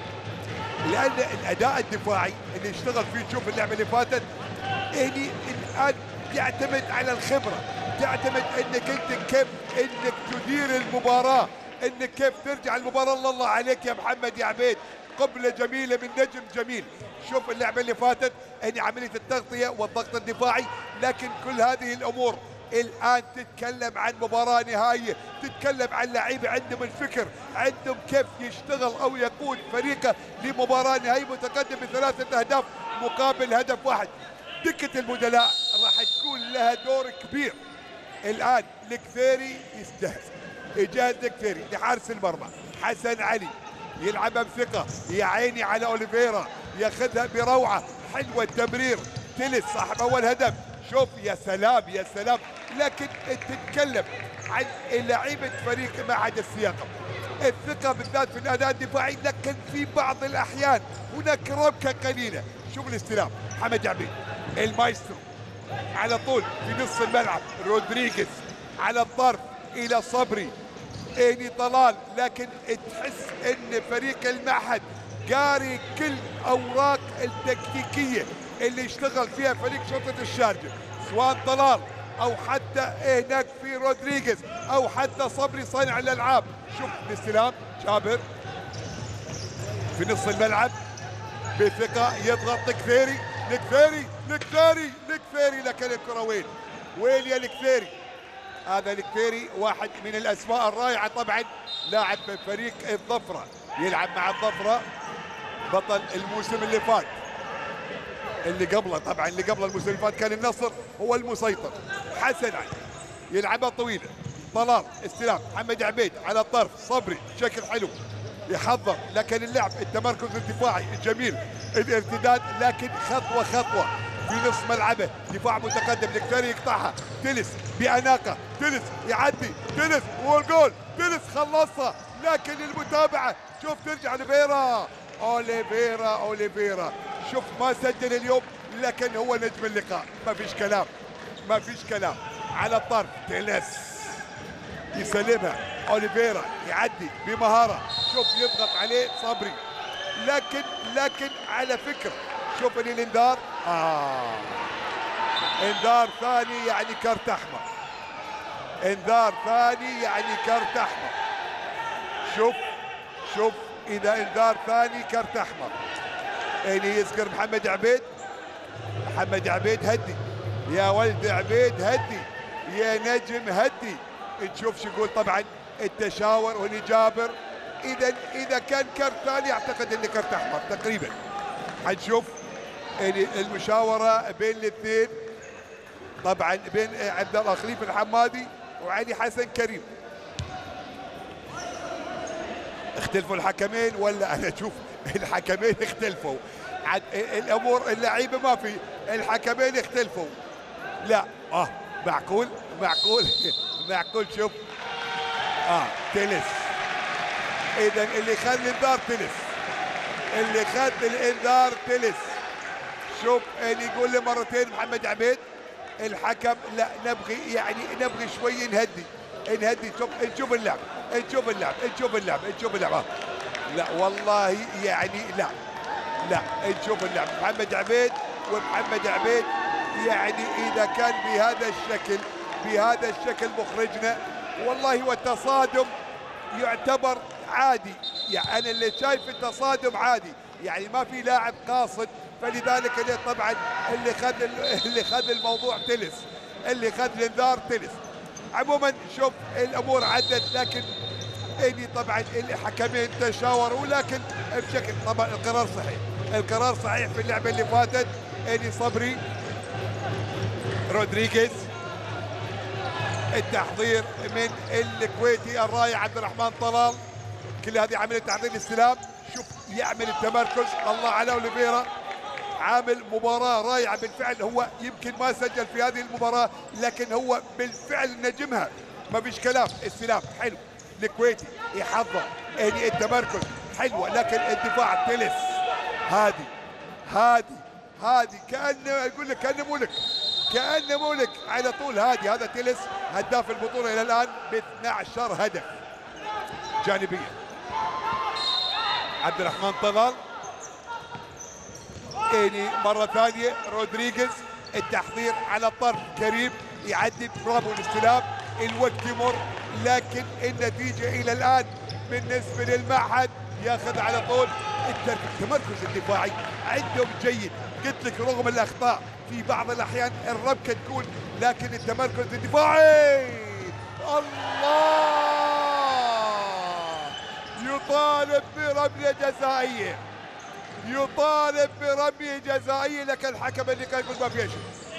لأن الأداء الدفاعي اللي اشتغل فيه، تشوف اللعبة اللي فاتت، هني الآن يعتمد على الخبرة، تعتمد انك انت كيف انك تدير المباراة، انك كيف ترجع المباراة. الله عليك يا محمد يا عبيد، قبلة جميلة من نجم جميل. شوف اللعبة اللي فاتت، هني عملية التغطية والضغط الدفاعي، لكن كل هذه الأمور الآن تتكلم عن مباراة نهائية، تتكلم عن لعيبة عندهم الفكر، عندهم كيف يشتغل أو يقود فريقه لمباراة نهائية متقدم ب3 أهداف مقابل هدف واحد. دكة البدلاء راح تكون لها دور كبير. الآن الكثيري يستهز، يجهز الكثيري لحارس المرمى حسن علي، يلعبها بثقة. يا عيني على أوليفيرا، ياخذها بروعة، حلوة التمرير. تلس صاحب أول هدف. شوف يا سلام يا سلام، لكن تتكلم عن لعيبة فريق معهد السياقة، الثقة بالذات في الأداء الدفاعي، لكن في بعض الأحيان هناك ربكة قليلة. شوف الاستلام محمد عبيد، المايسترو على طول في نص الملعب، رودريغيز على الطرف إلى صبري، إني طلال. لكن تحس إن فريق المعهد قاري كل أوراق التكتيكية اللي اشتغل فيها فريق شرطة الشارقة، سواء طلال أو حتى هناك في رودريغيز أو حتى صبري صانع الألعاب. شوف الاستلام جابر في نص الملعب بثقة، يضغط الكثيري، لكن الكرة وين يا الكثيري؟ هذا الكثيري واحد من الأسماء الرائعة، طبعا لاعب في فريق الظفرة، يلعب مع الظفرة، بطل الموسم اللي فات، اللي قبله طبعا، اللي قبله الموسم اللي فات كان النصر هو المسيطر. حسن علي يلعبها طويلة، طلال استلام، محمد عبيد على الطرف، صبري بشكل حلو يحضر، لكن اللعب التمركز الدفاعي الجميل، الارتداد، لكن خطوة في نص ملعبه، دفاع متقدم، الكثيري يقطعها، تلس بأناقة، تلس يعدي، تلس والجول، تلس خلصها، لكن المتابعة. شوف ترجع أوليفيرا، شوف ما سجل اليوم، لكن هو نجم اللقاء، ما فيش كلام. على الطرف تلس يسلمها، أوليفيرا يعدي بمهارة، شوف يضغط عليه صبري، لكن على فكرة شوف الانذار، انذار ثاني يعني كرت احمر، انذار ثاني يعني كرت احمر. شوف اذا انذار ثاني كرت احمر. يعني يذكر محمد عبيد هدي يا ولد عبيد هدي، يا نجم هدي. نشوف شو يقول طبعا التشاور هوني جابر. اذا كان كرت ثاني اعتقد انه كرت احمر تقريبا. حنشوف المشاوره بين الاثنين طبعا، بين عبد الله خليفه الحمادي وعلي حسن كريم. اختلفوا الحكمين ولا انا اشوف الحكمين اختلفوا؟ الامور اللعيبه ما في، الحكمين اختلفوا. لا معقول معقول شوف تلس. اذا اللي خذ الانذار تلس، اللي خذ الانذار تلس. شوف اللي يقول لي مرتين محمد عبيد الحكم لا نبغي شوي نهدي. نشوف اللعب. لا والله يعني لا نشوف اللعب. محمد عبيد يعني اذا كان بهذا الشكل مخرجنا والله، والتصادم يعتبر عادي. يعني انا اللي شايف التصادم عادي، يعني ما في لاعب قاصد، فلذلك اللي طبعا اللي خذ الموضوع تلس، اللي خذ الانذار تلس. عموما شوف الامور عدت، لكن اني طبعا الحكمين تشاوروا، لكن بشكل طبعا القرار صحيح في اللعبه اللي فاتت. اني صبري رودريغيز، التحضير من الكويتي الرائع عبد الرحمن طلال. كل هذه عمليه تحضير الاستلام. شوف يعمل التمركز، الله على اوليفيرا، عامل مباراة رائعة بالفعل. هو يمكن ما سجل في هذه المباراة، لكن هو بالفعل نجمها، ما فيش كلام. استلام حلو الكويتي، يحضر يعني التمركز حلوة، لكن الدفاع تلس. هادي كأنه يقول لك كأنه مولك على طول. هذا تلس هداف البطولة إلى الآن ب 12 هدف. جانبية عبد الرحمن طلال. اني مرة ثانية رودريغيز، التحضير على الطرف. كريم يعدي، برافو الاستلام. الوقت يمر، لكن النتيجة إلى الآن بالنسبة للمعهد ياخذ على طول. التمركز الدفاعي عندهم جيد. قلت لك رغم الأخطاء في بعض الأحيان الربكة تكون، لكن التمركز الدفاعي الله يطالب برمية جزائية، لكن حكم اللقاء يقول ما فيها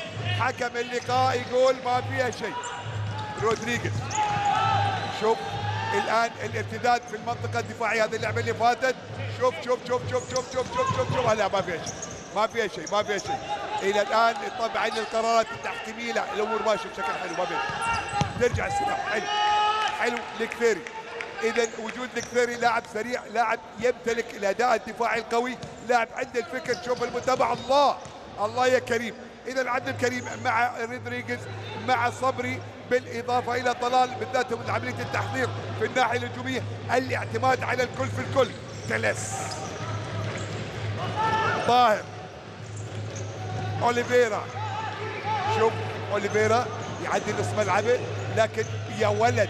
شيء. رودريغيز شوف الآن الارتداد في المنطقة الدفاعية، هذه اللعبة اللي فاتت. شوف لا ما فيها شيء. إلى الآن طبعا القرارات التحكيمية لا، الأمور ماشية بشكل حلو، ما فيها شيء. ترجع السلاح حلو لكثيري. إذا وجود الكثيري لاعب سريع، لاعب يمتلك الأداء الدفاعي القوي، لاعب عنده الفكر. شوف المتابعة، الله يا كريم. إذا عبد الكريم مع رودريغيز مع صبري، بالإضافة إلى طلال، بالذات من عملية التحضير في الناحية الهجومية، الاعتماد على الكل في الكل. تلس طاهر أوليفيرا. شوف أوليفيرا يعدي نص ملعبه، لكن يا ولد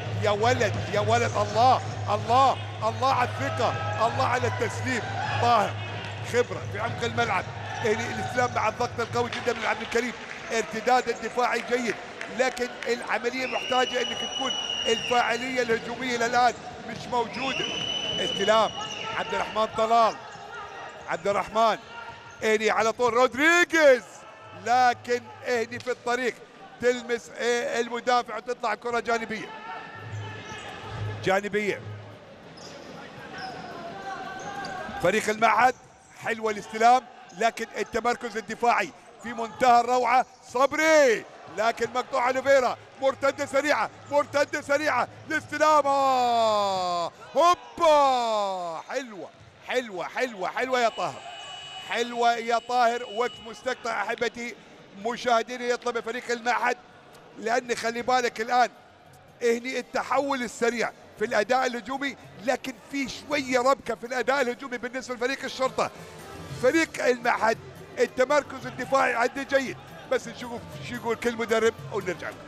الله على الثقة، الله على التسليم. طاهر خبرة في عمق الملعب، الاستلام مع الضغط القوي جدا من عبد الكريم. ارتداد الدفاعي جيد، لكن العملية محتاجة انك تكون الفاعلية الهجومية الآن مش موجودة. استلام عبد الرحمن طلال، عبد الرحمن على طول رودريغيز، لكن في الطريق تلمس المدافع وتطلع كرة جانبية. فريق المعهد حلوة الاستلام، لكن التمركز الدفاعي في منتهى الروعة. صبري، لكن مقطوع أوليفيرا. مرتدة سريعة الاستلام. هوبا، حلوة يا طاهر. وقت مستقطع أحبتي مشاهديني، يطلب فريق المعهد، لأن خلي بالك الآن التحول السريع في الأداء الهجومي، لكن في شوية ربكة في الأداء الهجومي بالنسبة لفريق الشرطة. فريق المعهد التمركز الدفاعي عنده جيد، بس نشوف شو يقول كل مدرب ونرجع لكم.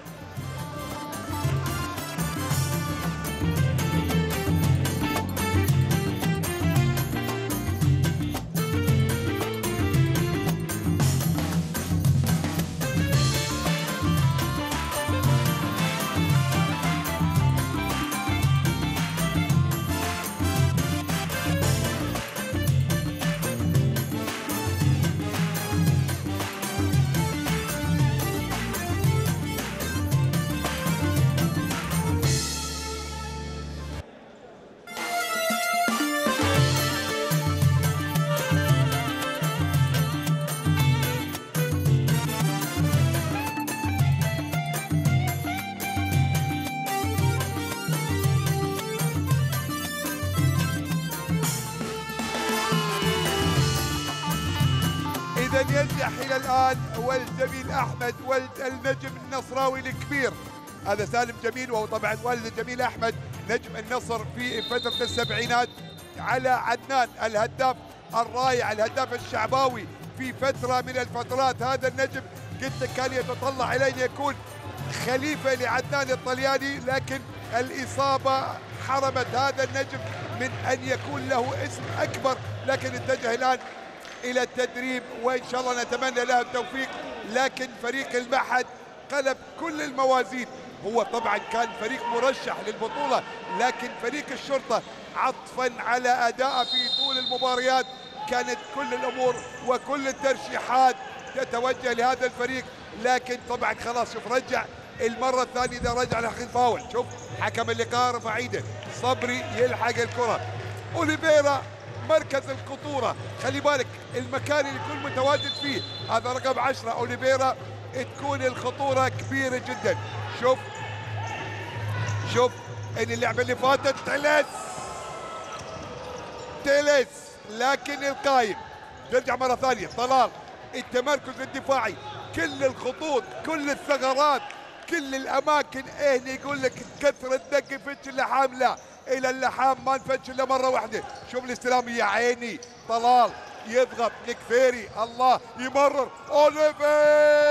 ينجح إلى الآن والجميل أحمد ولد النجم النصراوي الكبير، هذا سالم جميل، وهو طبعا والد الجميل أحمد نجم النصر في فترة السبعينات، على عدنان الهداف الرائع الهداف الشعباوي في فترة من الفترات. هذا النجم قلت لك كان يتطلع إلى أن يكون خليفة لعدنان الطلياني، لكن الإصابة حرمت هذا النجم من أن يكون له اسم أكبر، لكن اتجه الآن إلى التدريب وإن شاء الله نتمنى له التوفيق. لكن فريق المعهد قلب كل الموازين، هو طبعا كان فريق مرشح للبطولة، لكن فريق الشرطة عطفا على أداءه في طول المباريات كانت كل الأمور وكل الترشيحات تتوجه لهذا الفريق. لكن طبعا خلاص شوف رجع المرة الثانية، إذا رجع الحين فاول، شوف حكم اللقاء رفع ايده، صبري يلحق الكرة، أوليفيرا مركز الخطورة، خلي بالك المكان اللي يكون متواجد فيه هذا رقم 10 أوليفيرا تكون الخطورة كبيرة جدا. شوف ان اللعبة اللي فاتت تلس لكن القايم ترجع مرة ثانية. طلال التمركز الدفاعي، كل الخطوط كل الثغرات كل الاماكن، هنا يقول لك كثرة دق فتش اللحام، لا الى اللحام ما نفتش الا مرة واحدة. شوف الاستلام يا عيني، طلال يضغط الكثيري، الله يمرر أوليفي،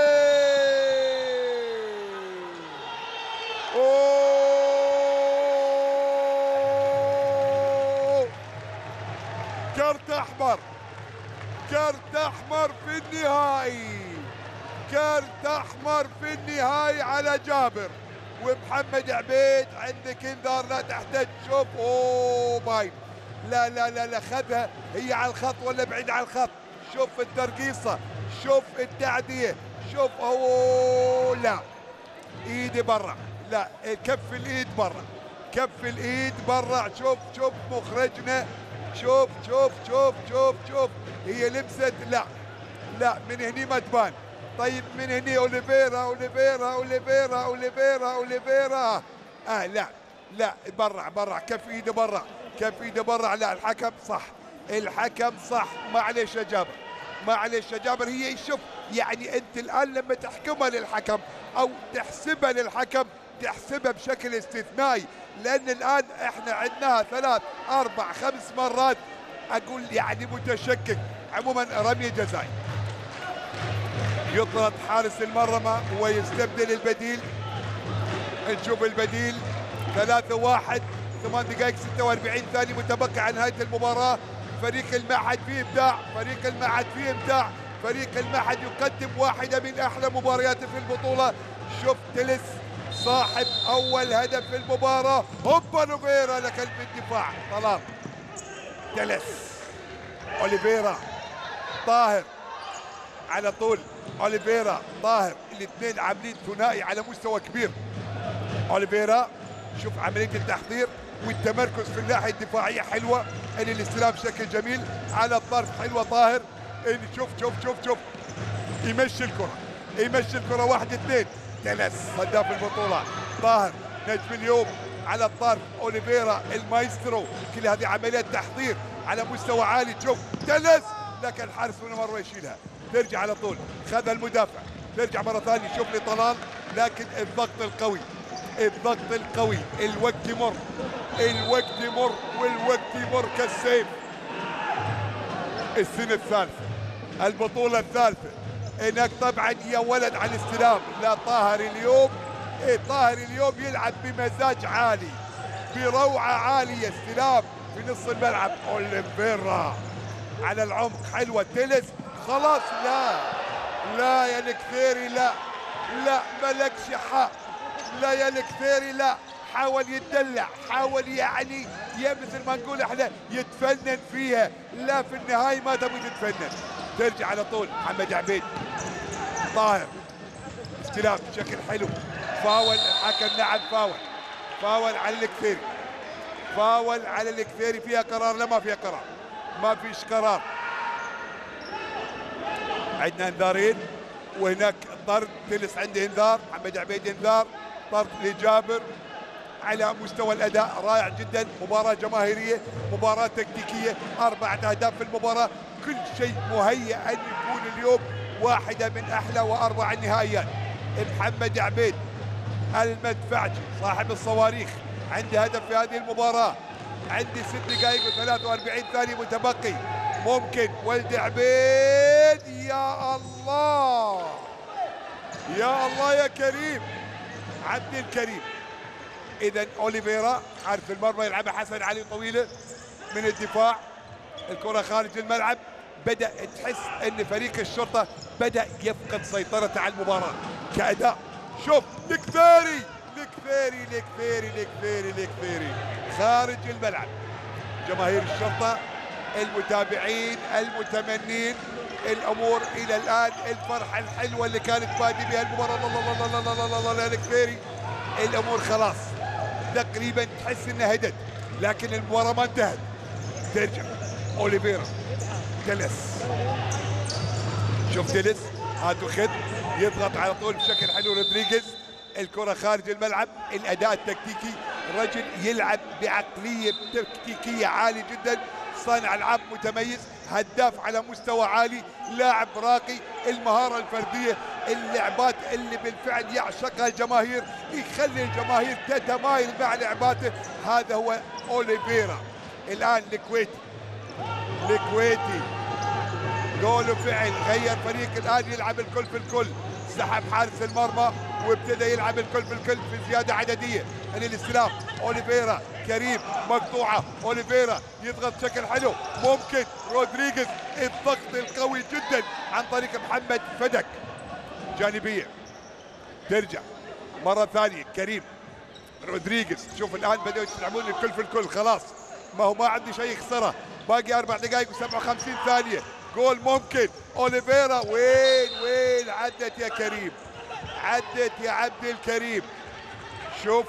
كرت احمر، كرت احمر في النهائي، كرت احمر في النهائي على جابر. ومحمد عبيد عندك انذار لا تحتاج. شوف باين، لا لا لا لا خذها، هي على الخط ولا بعيد عن الخط. شوف الترقيصه، شوف التعديه، شوف لا ايدي برا، لا كف الايد برا، كف الايد برا. شوف مخرجنا، شوف هي لمست، لا من هني ما تبان. طيب من هني أوليفيرا لا برا كف ايده برا، كف ايده برا. لا الحكم صح، معلش يا جابر، هي شوف يعني انت الان لما تحكمها للحكم او تحسبها للحكم تحسبها بشكل استثنائي، لان الان احنا عندناها 3 4 5 مرات اقول يعني متشكك. عموما رمي جزائي، يطرد حارس المرمى ويستبدل البديل. نشوف البديل 3-1، 8 دقائق 46 ثانية متبقي عن نهاية المباراة. فريق المعهد فيه إبداع، فريق المعهد يقدم واحدة من أحلى مبارياته في البطولة. شوف تلس صاحب أول هدف في المباراة، هوبا أوليفيرا لكلب الدفاع. طلال تلس أوليفيرا طاهر على طول، أوليفيرا طاهر الاثنين عاملين ثنائي على مستوى كبير. أوليفيرا شوف عملية التحضير والتمركز في الناحية الدفاعية حلوة، ان الاستلام بشكل جميل على الطرف حلوة طاهر. ان شوف يمشي الكرة 1-2. تلس هداف البطولة طاهر نجم اليوم على الطرف، أوليفيرا المايسترو، كل هذه عمليات تحضير على مستوى عالي. شوف تلس لكن الحارس من مرة يشيلها، ترجع على طول، خذها المدافع، ترجع مرة ثانية. شوف لطلال، لكن الضغط القوي، الوقت يمر كالسيف. السنة الثالثة، البطولة الثالثة، هناك طبعا يا ولد على الاستلام. لا طاهر اليوم يلعب بمزاج عالي، بروعة عالية، استلام في نص الملعب. أوليفيرا على العمق حلوة. تلس خلاص، لا يا الكثيري، لا ملكش حق، لا يا الكثيري، لا حاول يتدلع، حاول يعني مثل ما نقول احنا يتفنن فيها، لا في النهاية ما تبي تتفنن. ترجع على طول محمد عبيد، طاهر استلام بشكل حلو، فاول الحكم، نعم فاول على الكثيري، فيها قرار؟ لا ما فيها قرار، ما فيش قرار. عندنا انذارين وهناك طرد. تلس عنده انذار، محمد عبيد انذار، طرد لجابر على مستوى الاداء رائع جدا. مباراه جماهيريه، مباراه تكتيكيه، 4 اهداف في المباراه، كل شيء مهيئ ان يكون اليوم واحده من احلى واربع النهائيات. محمد عبيد المدفعجي صاحب الصواريخ عنده هدف في هذه المباراه. عندي 6 دقائق و43 ثانيه متبقي، ممكن ولد عبيد. يا الله يا الله يا كريم، عبد الكريم. اذا اوليفيرا عارف المرمى يلعبها حسن علي طويله من الدفاع، الكره خارج الملعب. بدا تحس ان فريق الشرطه بدا يفقد سيطرته على المباراه كاداء. شوف الكفيري الكفيري الكفيري الكفيري الكفيري خارج الملعب. جماهير الشرطه، المتابعين، المتمنين، الامور الى الان الفرحه الحلوه اللي كانت بادي بها المباراه. الله الله الله الله الله الله الكفيري، الامور خلاص تقريبا تحس انها هدت، لكن المباراه ما انتهت. ترجع اوليفيرا، تلس، شوف تلس هاتوا خد، يضغط على طول بشكل حلو. رودريغيز، الكره خارج الملعب. الاداء التكتيكي، الرجل يلعب بعقليه تكتيكيه عاليه جدا، صانع العاب متميز، هداف على مستوى عالي، لاعب راقي. المهاره الفرديه، اللعبات اللي بالفعل يعشقها الجماهير، يخلي الجماهير تتمايل مع لعباته. هذا هو اوليفيرا. الان الكويتي جول فعل، غير فريق الان يلعب الكل في الكل، سحب حارس المرمى وابتدى يلعب الكل في الكل في زياده عدديه. الاستلام اوليفيرا، كريم مقطوعه، اوليفيرا يضغط بشكل حلو، ممكن رودريغيز، الضغط القوي جدا عن طريق محمد فدك، جانبيه. ترجع مره ثانيه كريم، رودريغيز. شوف الان بدأوا يلعبون الكل في الكل، خلاص ما عندي شيء يخسره. باقي 4 دقائق و57 ثانيه. جول ممكن. اوليفيرا وين عدت يا كريم، عدت يا عبد الكريم. شوف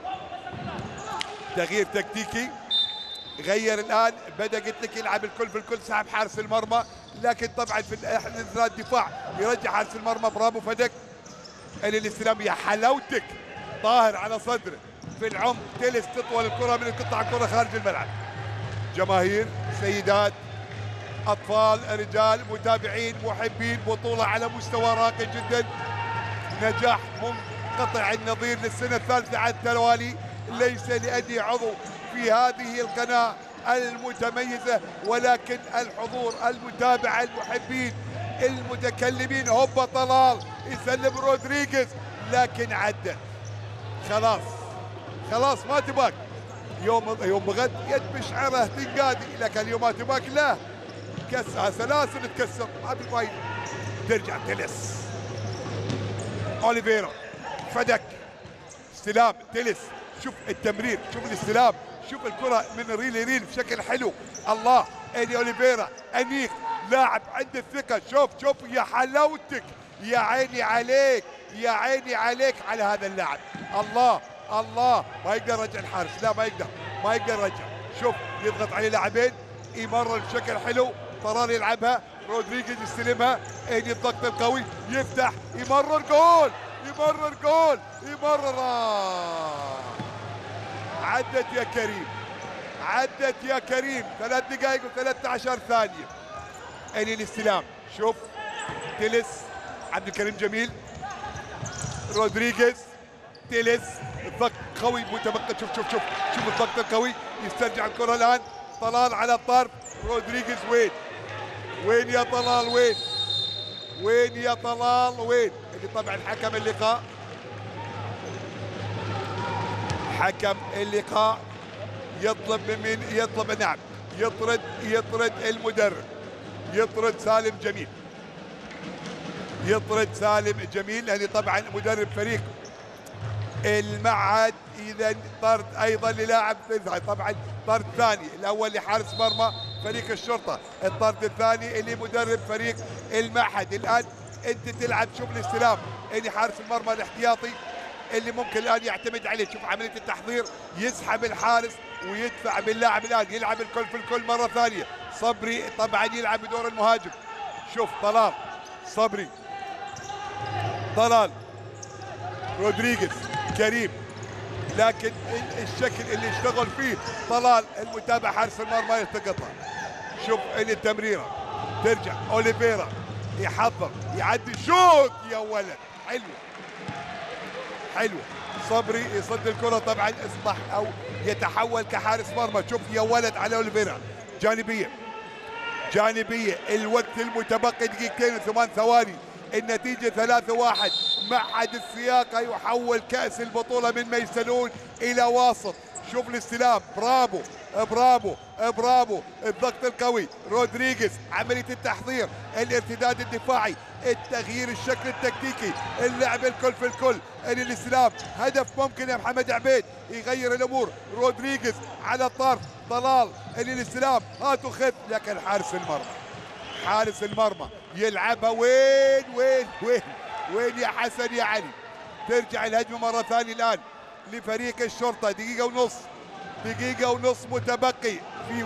تغيير تكتيكي، غير الان، بدا قلت لك يلعب الكل في الكل، سحب حارس المرمى، لكن طبعا في انذار الدفاع يرجع حارس المرمى. برافو فدك. الاستلام يا حلاوتك، طاهر على صدره في العمق، تلس تطول الكره من تقطع الكره خارج الملعب. جماهير، سيدات، اطفال، رجال، متابعين، محبين، بطوله على مستوى راقي جدا، نجاح منقطع النظير للسنه الثالثه على التوالي. ليس لاي عضو في هذه القناه المتميزه، ولكن الحضور، المتابعه، المحبين، المتكلمين. هوبا طلال يسلم رودريغيز، لكن عدت. خلاص ما تباك. يوم بغد يد بشعره تنقادي، لكن اليوم ما تباك. لا، كسها سلاسل تكسر، ما في فايده. ترجع تلس، اوليفيرا، فدك، استلام تلس. شوف التمرير، شوف الاستلام، شوف الكره من ريل لريل بشكل حلو. الله، ادي اوليفيرا انيق، لاعب عنده الثقه. شوف يا حلاوتك، يا عيني عليك، يا عيني عليك على هذا اللاعب. الله ما يقدر يرجع الحارس، لا ما يقدر يرجع. شوف يضغط عليه لاعبين، يمرر بشكل حلو. طرار يلعبها، رودريغيز يستلمها، ادي الضغط القوي، يفتح، يمرر جول، عدت يا كريم، 3 دقائق و13 ثانيه. ادي الاستلام، شوف تلس، عبد الكريم جميل، رودريغيز، تلس، الضغط قوي متبقى. شوف الضغط القوي، يسترجع الكره الان. طلال على الطرف، رودريغيز وين يا طلال، وين يا طلال، وين اللي طبعا حكم اللقاء يطلب من مين؟ يطلب، نعم، يطرد المدرب، يطرد سالم جميل، يعني طبعا مدرب فريق المعهد. اذا طرد ايضا للاعب، طبعا طرد ثاني، الاول لحارس مرمى فريق الشرطه، الطرد الثاني اللي مدرب فريق المعهد. الان انت تلعب، شوف الاستلام، اللي حارس المرمى الاحتياطي اللي ممكن الان يعتمد عليه. شوف عمليه التحضير، يسحب الحارس ويدفع باللاعب. الان يلعب الكل في الكل مره ثانيه. صبري طبعا يلعب بدور المهاجم. شوف طلال، صبري، طلال، رودريغيز، كريم، لكن الشكل اللي اشتغل فيه طلال المتابع حارس المرمى يلتقطها. شوف التمريره ترجع اوليفيرا يحضر يعدي شوت يا ولد، حلوه صبري يصد الكره، طبعا اصبح او يتحول كحارس مرمى. شوف يا ولد على اوليفيرا، جانبيه الوقت المتبقي دقيقتين و8 ثواني، النتيجه 3-1. معهد السياقه يحول كاس البطوله من ميسلون الى واسط. شوف الاستلام، برافو الضغط القوي، رودريغيز عمليه التحضير، الارتداد الدفاعي، التغيير، الشكل التكتيكي، اللعب الكل في الكل، الاستلام، هدف ممكن يا محمد عبيد يغير الامور. رودريغيز على الطرف، طلال الاستلام، هاتوا خذ، لكن حارس المرمى يلعبها وين يا حسن يا علي. ترجع الهجمه مره ثانيه الان لفريق الشرطه، دقيقة ونص متبقي،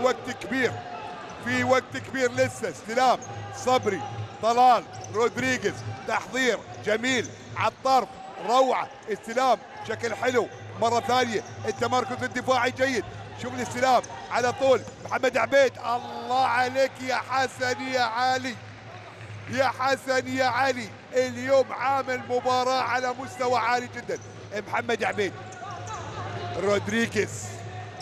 في وقت كبير لسه. استلام صبري، طلال، رودريغيز، تحضير جميل على الطرف، روعة، استلام شكل حلو مرة ثانية، التمركز الدفاعي جيد. شوف الاستلام على طول، محمد عبيد، الله عليك يا حسن يا علي، اليوم عامل مباراة على مستوى عالي جدا. محمد عبيد، رودريغيز،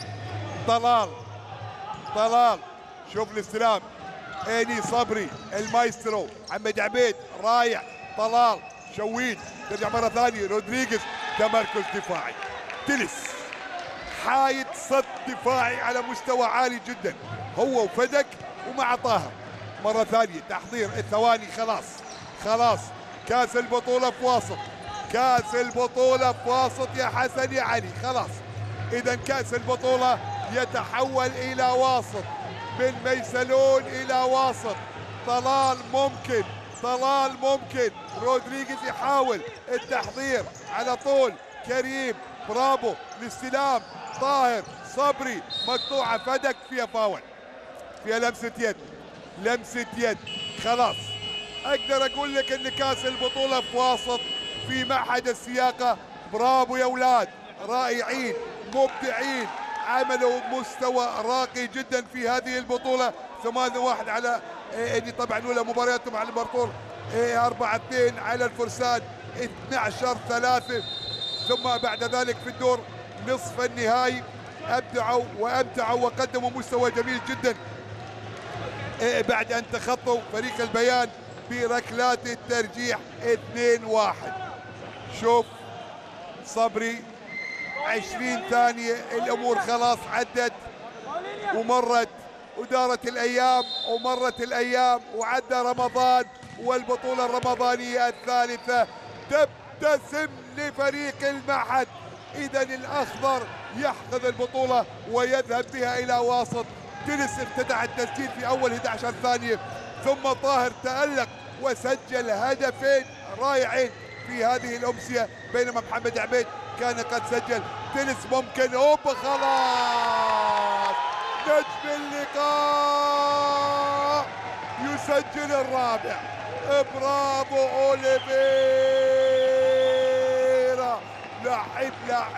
طلال، شوف الاستلام، اني صبري المايسترو، محمد عبيد رايح، طلال، شويد، ترجع مرة ثانية، رودريغيز، تمركز دفاعي، تلس حايد صد دفاعي على مستوى عالي جدا، هو وفدك ومع طاهر. مرة ثانية تحضير الثواني، خلاص كاس البطولة في واسط، يا حسن يا علي، خلاص. إذا كأس البطولة يتحول إلى واسط، من ميسلون إلى واسط. طلال ممكن، رودريغيز يحاول التحضير على طول، كريم، برافو، الاستلام، طاهر، صبري، مقطوعة، فدك، فيها فاول، فيها لمسة يد، خلاص. أقدر أقول لك إن كأس البطولة في واسط في معهد السياقة. برافو يا أولاد، رائعين، مبدعين، عملوا مستوى راقي جدا في هذه البطولة. 8-1 على اللي طبعا اولى مبارياتهم على البرطور، 4-2 على الفرسان، 12-3. ثم بعد ذلك في الدور نصف النهائي ابدعوا وامتعوا وقدموا مستوى جميل جدا بعد ان تخطوا فريق البيان بركلات الترجيح 2-1. شوف صبري 20 ثانية، الأمور خلاص عدت ومرت ودارت الأيام وعدى رمضان، والبطولة الرمضانية الثالثة تبتسم لفريق المعهد. إذا الأخضر يحقق البطولة ويذهب بها إلى واسط. تلس افتتح التسجيل في أول 11 ثانية، ثم طاهر تألق وسجل هدفين رائعين في هذه الأمسية، بينما محمد عبيد كان قد سجل. تلس ممكن، خلاص نجم اللقاء يسجل الرابع. برافو اوليفيرا، لعب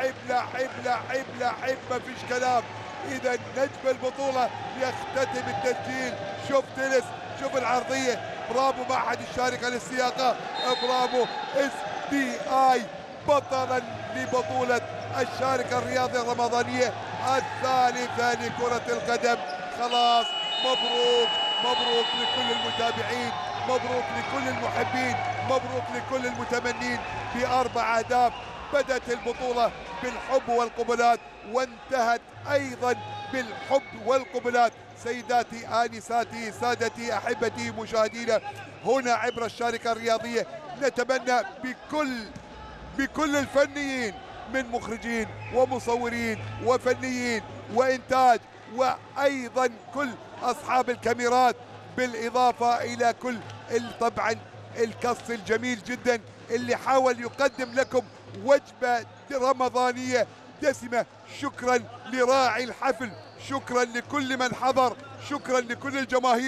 ما فيش كلام. اذا نجم البطولة يختتم التسجيل. شوف تلس، شوف العرضية، برافو معهد الشارقة للسياقة، برافو SDI بطلا لبطولة الشارقة الرياضية الرمضانية الثالثة لكرة القدم. خلاص مبروك لكل المتابعين، مبروك لكل المحبين، مبروك لكل المتمنين. ب4 أهداف بدأت البطولة بالحب والقبلات وانتهت أيضا بالحب والقبلات. سيداتي، آنساتي، سادتي، أحبتي، مشاهدينا هنا عبر الشارقة الرياضية، نتمنى بكل الفنيين من مخرجين ومصورين وفنيين وإنتاج، وأيضا كل أصحاب الكاميرات، بالإضافة إلى كل طبعا الكاست الجميل جدا اللي حاول يقدم لكم وجبة رمضانية دسمة. شكرا لراعي الحفل، شكرا لكل من حضر، شكرا لكل الجماهير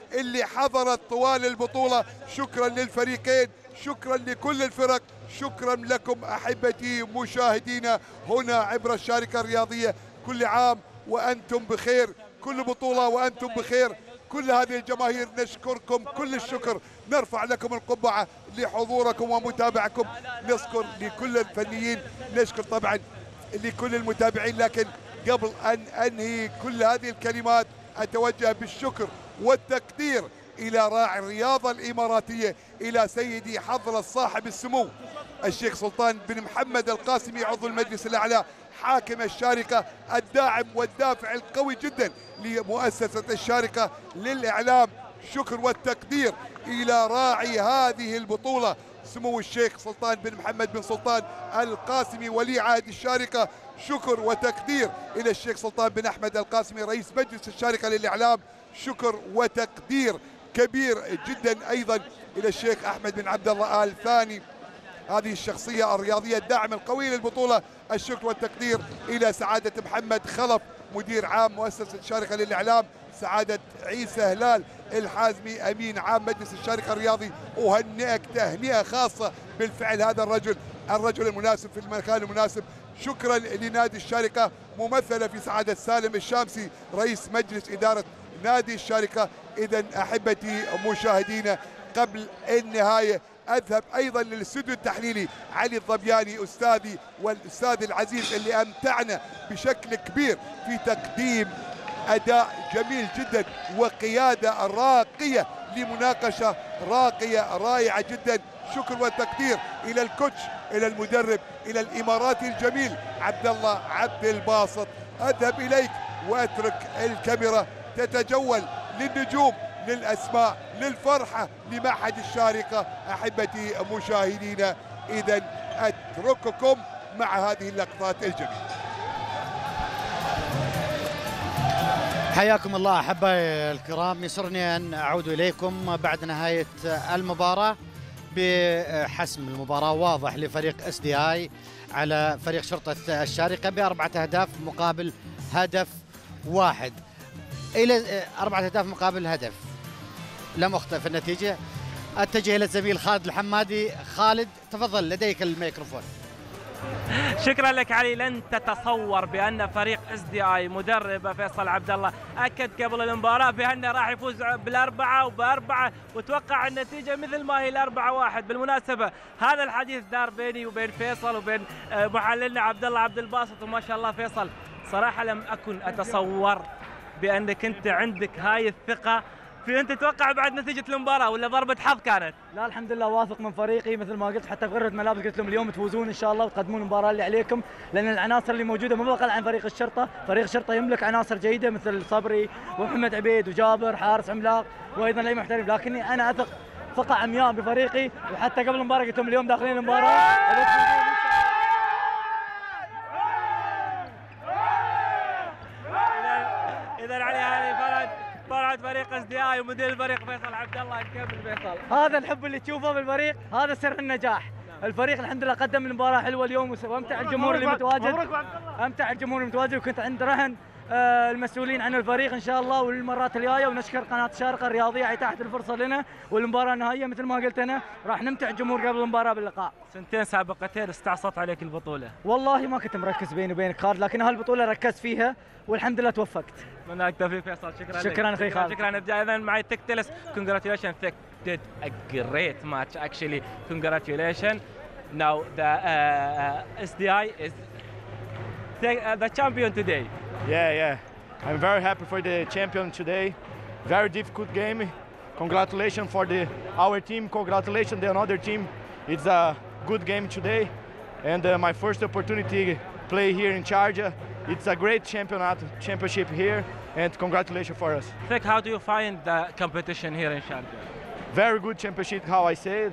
اللي حضرت طوال البطولة. شكرا للفريقين، شكرا لكل الفرق، شكرا لكم أحبتي مشاهدينا هنا عبر الشارقة الرياضية. كل عام وأنتم بخير، كل بطولة وأنتم بخير. كل هذه الجماهير نشكركم كل الشكر، نرفع لكم القبعة لحضوركم ومتابعكم. نشكر لكل الفنيين، نشكر طبعا لكل المتابعين. لكن قبل أن أنهي كل هذه الكلمات أتوجه بالشكر والتقدير إلى راعي الرياضة الإماراتية، إلى سيدي حضرة صاحب السمو الشيخ سلطان بن محمد القاسمي عضو المجلس الأعلى حاكم الشارقة، الداعم والدافع القوي جدا لمؤسسة الشارقة للإعلام. شكر والتقدير إلى راعي هذه البطولة سمو الشيخ سلطان بن محمد بن سلطان القاسمي ولي عهد الشارقة. شكر وتقدير إلى الشيخ سلطان بن أحمد القاسمي رئيس مجلس الشارقة للإعلام. شكر وتقدير كبير جدا أيضا إلى الشيخ أحمد بن عبد الله آل ثاني، هذه الشخصية الرياضية الداعم القوي للبطولة. الشكر والتقدير إلى سعادة محمد خلف مدير عام مؤسسة الشارقة للإعلام، سعادة عيسى هلال الحازمي أمين عام مجلس الشارقة الرياضي. أهنئك تهنئة خاصة بالفعل، هذا الرجل المناسب في المكان المناسب. شكرا لنادي الشارقة ممثلة في سعادة سالم الشامسي رئيس مجلس إدارة نادي الشارقة. إذن أحبتي مشاهدينا قبل النهاية أذهب أيضا للاستوديو التحليلي علي الظبياني أستاذي والأستاذ العزيز اللي أمتعنا بشكل كبير في تقديم أداء جميل جدا وقيادة راقية لمناقشة راقية رائعة جدا. شكر والتقدير إلى الكوتش، إلى المدرب، إلى الإماراتي الجميل عبد الله عبد الباسط. أذهب إليك وأترك الكاميرا تتجول للنجوم، للأسماء، للفرحة، لمعهد الشارقة. أحبتي مشاهدينا إذن أترككم مع هذه اللقطات الجميلة. حياكم الله أحبائي الكرام، يسرني أن أعود إليكم بعد نهاية المباراة بحسم المباراة واضح لفريق SDI على فريق شرطة الشارقة ب4 أهداف مقابل هدف واحد، إلى 4 أهداف مقابل هدف. لم أخطئ في النتيجة. أتجه إلى الزميل خالد الحمادي. خالد تفضل، لديك الميكروفون. شكرا لك علي. لن تتصور بأن فريق SDI مدرب فيصل عبد الله أكد قبل المباراة بأنه راح يفوز بال4 وب4، وتوقع النتيجة مثل ما هي 4-1. بالمناسبة هذا الحديث دار بيني وبين فيصل وبين محللنا عبد الله عبد الباسط، وما شاء الله فيصل صراحة لم أكن أتصور بأنك أنت عندك هاي الثقة في أن تتوقع بعد نتيجة المباراة، ولا ضربة حظ كانت؟ لا الحمد لله واثق من فريقي مثل ما قلت، حتى غرة ملابس قلت لهم اليوم تفوزون ان شاء الله وتقدمون المباراة اللي عليكم، لان العناصر اللي موجودة مو بقل عن فريق الشرطة. فريق الشرطة يملك عناصر جيدة مثل صبري ومحمد عبيد وجابر حارس عملاق وايضا لعيبة محترف، لكني انا اثق ثقة عمياء بفريقي، وحتى قبل المباراة قلت لهم اليوم داخلين المباراة. إذا علي هذه فرحة فريق SDI ومدير الفريق فيصل عبد الله. نكمل فيصل. هذا الحب اللي تشوفه بالفريق هذا سر النجاح. الفريق الحمد لله قدم المباراة حلوة اليوم، وامتع الجمهور اللي متواجد، امتع الجمهور المتواجد، وكنت عند رهن المسؤولين عن الفريق ان شاء الله والمرات الجايه. ونشكر قناه الشارقه الرياضيه على اتاحه الفرصه لنا، والمباراه النهائيه مثل ما قلت انا راح نمتع الجمهور قبل المباراه باللقاء. سنتين سابقتين استعصت عليك البطوله. والله ما كنت مركز بيني وبينك خالد، لكن هالبطوله ركزت فيها والحمد لله توفقت. اتمنى لك التوفيق فيصل. شكرا اخي خالد. شكرا. نبدا اذا معي تكتلس. Congratulations, Thick did a great match actually. Congratulations. Now the SDI is the champion today. Yeah. I'm very happy for the champion today. Very difficult game. Congratulations for our team. Congratulations to another team. It's a good game today, and my first opportunity play here in Sharjah. It's a great championship here, and congratulations for us. Thick, how do you find the competition here in Sharjah? Very good championship, how I said.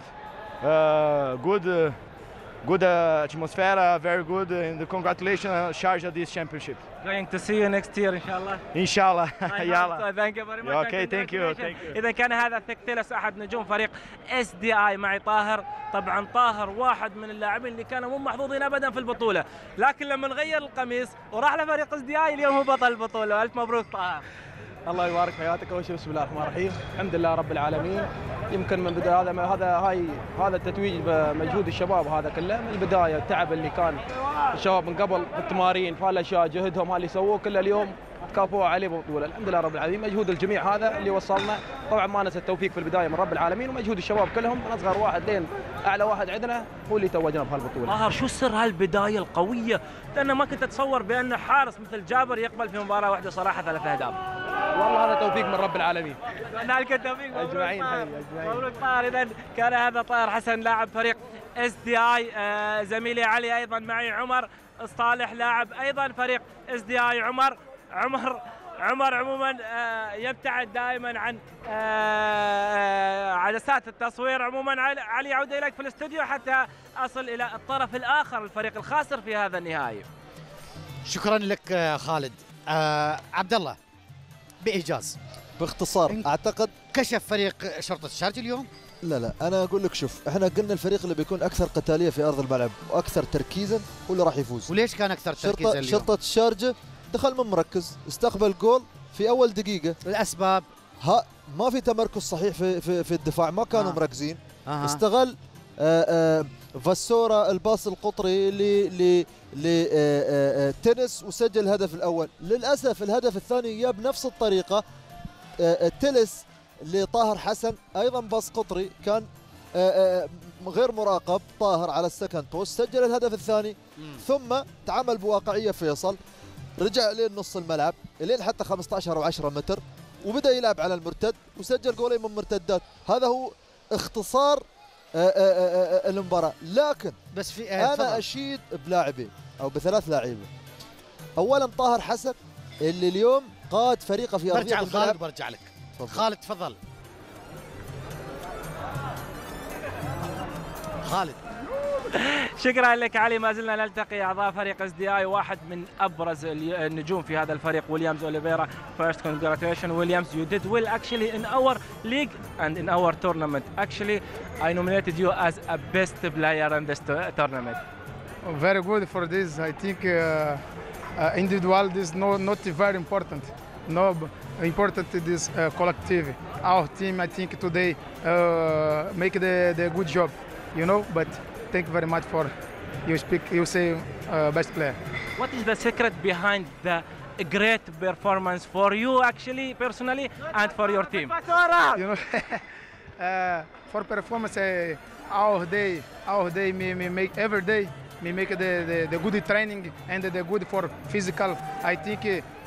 Good atmosphere, very good, and congratulations Sharjah this championship. Going to see you next year inshallah. Inshallah. يلا. Thank you very much. Okay, thank you. إذا كان هذا ثيكتيلس أحد نجوم فريق SDI. معي طاهر. طبعا طاهر واحد من اللاعبين اللي كانوا مو محظوظين أبدا في البطولة، لكن لما نغير القميص وراح لفريق SDI اليوم هو بطل البطولة. ألف مبروك طاهر. الله يبارك حياتك. اول شيء بسم الله الرحمن الرحيم، الحمد لله رب العالمين. يمكن من بدايه هذا التتويج بمجهود الشباب هذا كله من البدايه، التعب اللي كان الشباب من قبل بالتمارين فالاشياء جهدهم اللي سووه كله اليوم تكافؤوا عليه ببطوله، الحمد لله رب العالمين. مجهود الجميع هذا اللي وصلنا، طبعا ما ننسى التوفيق في البدايه من رب العالمين، ومجهود الشباب كلهم من اصغر واحد لين اعلى واحد عندنا هو اللي توجنا بهالبطوله. طاهر شو سر هالبدايه القويه؟ لان ما كنت اتصور بان حارس مثل جابر يقبل في مباراه واحده صراحه 3 أهداف. والله هذا توفيق من رب العالمين. هنالك التوفيق اجمعين. مبروك طاهر. اذا كان هذا طاهر حسن لاعب فريق SDI، زميلي علي ايضا معي عمر الصالح لاعب ايضا فريق SDI. عمر عموما يبتعد دائما عن عدسات التصوير. عموما علي عود اليك في الاستوديو حتى اصل الى الطرف الاخر، الفريق الخاسر في هذا النهائي. شكرا لك خالد. عبد الله بايجاز باختصار اعتقد كشف فريق شرطه الشارجه اليوم. لا انا اقول لك شوف، احنا قلنا الفريق اللي بيكون اكثر قتاليه في ارض الملعب واكثر تركيزا هو اللي راح يفوز. وليش كان اكثر تركيزا اليوم؟ شرطه الشارجه دخل من مركز، استقبل جول في اول دقيقه. الاسباب ما في تمركز صحيح في الدفاع، ما كانوا مركزين. استغل فاسورا الباص القطري لتنس وسجل الهدف الاول. للاسف الهدف الثاني جاء بنفس الطريقه، تلس لطاهر حسن ايضا باص قطري كان غير مراقب. طاهر على السكند بوست سجل الهدف الثاني، ثم تعامل بواقعيه فيصل، رجع لين نص الملعب لين حتى 15 او 10 متر وبدا يلعب على المرتد وسجل جولين من مرتدات. هذا هو اختصار المباراه. لكن بس في انا اشيد بلاعبين او بثلاث لاعبين. اولا طاهر حسن اللي اليوم قاد فريقه في ارضيه الملعب. خالد برجع لك. خالد تفضل. خالد. شكرا لك علي. ما زلنا نلتقي اعضاء فريق SDI. واحد من ابرز النجوم في هذا الفريق ويليامز اوليفيرا. First congratulations Williams, you did well actually in our league and in our tournament. Actually I nominated you as a best player in this tournament. Very good for this. I think individual is not very important. No important is collective. Our team I think today make the good job, you know, but thank you very much for you say best player. What is the secret behind the great performance for you actually personally and for your team? You know, for performance our day me make every day me make the good training and the good for physical. I think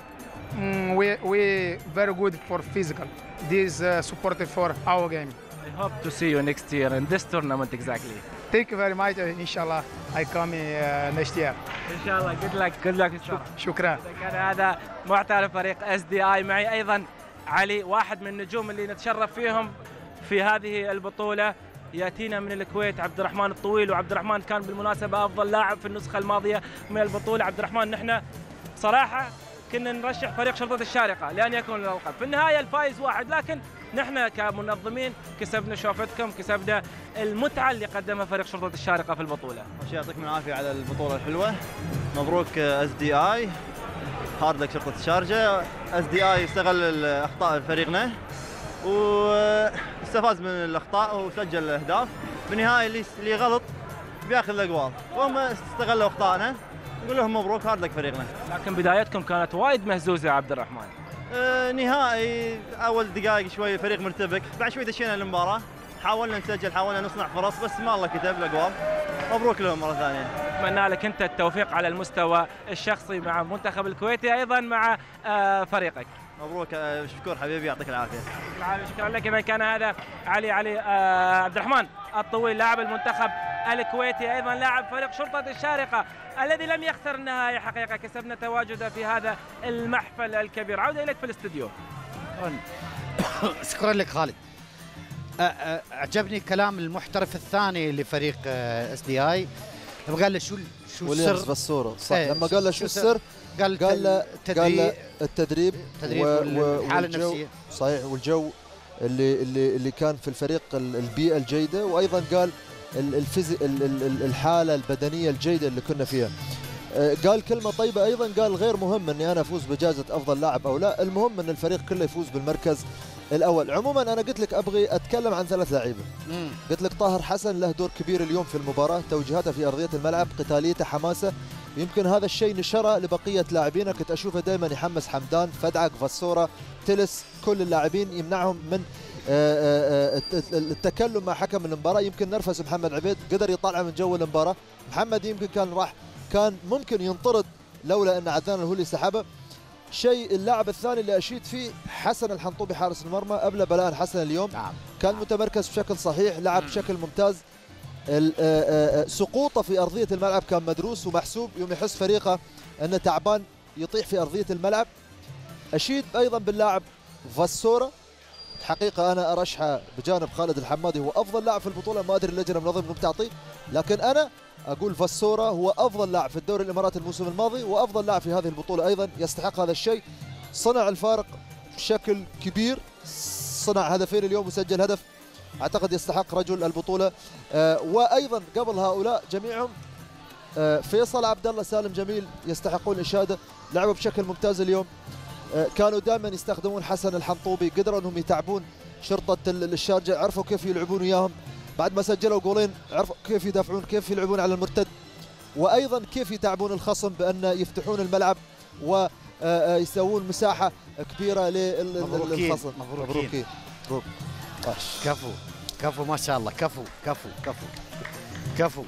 we very good for physical. This supported for our game. I hope to see you next year in this tournament exactly. Thank you very much. Inshallah I come next year. ان شاء الله. good luck ان شاء الله. شكرا. كان هذا معترف فريق SDI. معي ايضا علي، واحد من النجوم اللي نتشرف فيهم في هذه البطوله. ياتينا من الكويت عبد الرحمن الطويل، وعبد الرحمن كان بالمناسبه افضل لاعب في النسخه الماضيه من البطوله. عبد الرحمن نحن صراحه كنا نرشح فريق شرطه الشارقه لان يكون الالقاب، في النهايه الفائز واحد، لكن نحن كمنظمين كسبنا شوفتكم، كسبنا المتعه اللي قدمها فريق شرطه الشارقه في البطوله. يعطيكم العافيه على البطوله الحلوه. مبروك SDI، هارد لك شرطه الشارجه. SDI استغل اخطاء فريقنا واستفاد من الاخطاء وسجل الاهداف. بالنهايه اللي غلط بياخذ الاقوال، وهم استغلوا اخطائنا. نقول لهم مبروك، هارد لك فريقنا. لكن بدايتكم كانت وايد مهزوزه يا عبد الرحمن. نهائي اول دقائق شوي الفريق مرتبك، بعد شوي دشينا المباراه، حاولنا نسجل، حاولنا نصنع فرص، بس ما الله كتب الاقوال. مبروك لهم مره ثانيه. اتمنى لك انت التوفيق على المستوى الشخصي مع المنتخب الكويتي، ايضا مع فريقك. مبروك، شكور حبيبي، يعطيك العافيه. شكرا لك. اذا كان هذا علي عبد الرحمن الطويل لاعب المنتخب الكويتي، ايضا لاعب فريق شرطه الشارقه الذي لم يخسر النهائي حقيقه، كسبنا تواجده في هذا المحفل الكبير. عوده اليك في الاستوديو. شكرا لك خالد. اعجبني كلام المحترف الثاني لفريق SDI لما قال له شو السر. فاسورا صح، لما قال له شو السر قال له التدريب والحاله النفسيه. صحيح، والجو اللي كان في الفريق، البيئه الجيده، وايضا قال الحاله البدنيه الجيده اللي كنا فيها. قال كلمة طيبة أيضا، قال غير مهم أني أنا أفوز بجائزة أفضل لاعب أو لا، المهم أن الفريق كله يفوز بالمركز الأول. عموما أنا قلت لك أبغي أتكلم عن 3 لاعبين. قلت لك طاهر حسن له دور كبير اليوم في المباراة، توجيهاته في أرضية الملعب، قتاليته، حماسه، يمكن هذا الشيء نشره لبقية لاعبينه. كنت أشوفه دائما يحمس حمدان، فدعك، فاسورة، تلس، كل اللاعبين يمنعهم من التكلم مع حكم المباراة. يمكن نرفز محمد عبيد قدر يطلعه من جو المباراة. محمد يمكن كان ممكن ينطرد لولا أن عدنان هو اللي سحبه. شيء اللاعب الثاني اللي أشيد فيه حسن الحنطوبي حارس المرمى، أبلى بلاء حسن اليوم. كان متمركز بشكل صحيح، لعب بشكل ممتاز. سقوطه في أرضية الملعب كان مدروس ومحسوب، يوم يحس فريقه أنه تعبان يطيح في أرضية الملعب. أشيد أيضا باللاعب فاسورة، حقيقة أنا أرشحه بجانب خالد الحمادي هو أفضل لاعب في البطولة، ما أدري اللجنة المنظمة بتعطيه، لكن أنا أقول فاسورة هو أفضل لاعب في الدوري الإماراتي الموسم الماضي وأفضل لاعب في هذه البطولة أيضا، يستحق هذا الشيء. صنع الفارق بشكل كبير، صنع هدفين اليوم وسجل هدف، أعتقد يستحق رجل البطولة. وأيضا قبل هؤلاء جميعهم فيصل عبد الله، سالم جميل يستحقون الإشادة، لعبوا بشكل ممتاز اليوم. كانوا دائما يستخدمون حسن الحنطوبي، قدروا أنهم يتعبون شرطة الشارجة، عرفوا كيف يلعبون وياهم، بعد ما سجلوا جولين عرفوا كيف يدافعون، كيف يلعبون على المرتد، وأيضا كيف يتعبون الخصم بأن يفتحون الملعب ويسوون مساحة كبيرة للخصم. مبروكين. كفو ما شاء الله، كفو.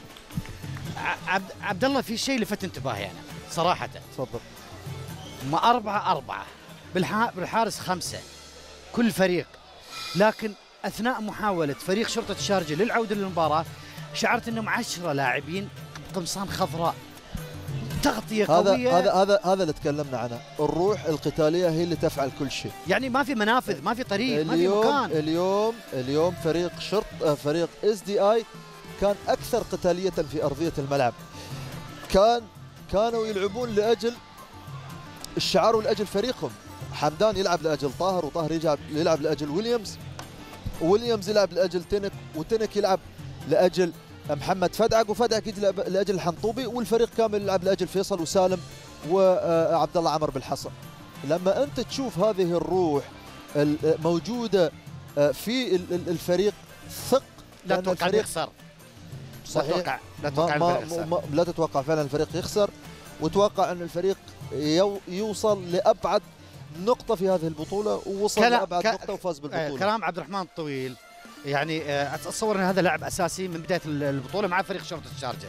عبد الله، في شيء لفت انتباهي أنا صراحة. تفضل. ما 4-4 بالحارس 5 كل فريق، لكن أثناء محاولة فريق شرطة الشارجة للعودة للمباراة شعرت أنهم 10 لاعبين قمصان خضراء، تغطية قوية. هذا اللي تكلمنا عنه، الروح القتالية هي اللي تفعل كل شيء. يعني ما في منافذ، ما في طريق، ما في مكان. اليوم فريق SDI كان أكثر قتالية في أرضية الملعب. كانوا يلعبون لأجل الشعار ولأجل فريقهم. حمدان يلعب لأجل طاهر، وطاهر يلعب لأجل ويليامز يلعب لأجل تنك، وتنك يلعب لأجل محمد فدعك، وفدعك يلعب لأجل الحنطوبي، والفريق كامل يلعب لأجل فيصل وسالم وعبد الله عمر بالحصى. لما أنت تشوف هذه الروح موجودة في الفريق، ثق لا تتوقع أن يخسر. صحيح، لا تتوقع فعلا الفريق يخسر، وتوقع أن الفريق يوصل لأبعد نقطة في هذه البطولة، ووصل لأبعد نقطة وفاز بالبطولة. كلام عبد الرحمن الطويل، يعني أتصور أن هذا لاعب أساسي من بداية البطولة مع فريق شرطة الشارجة،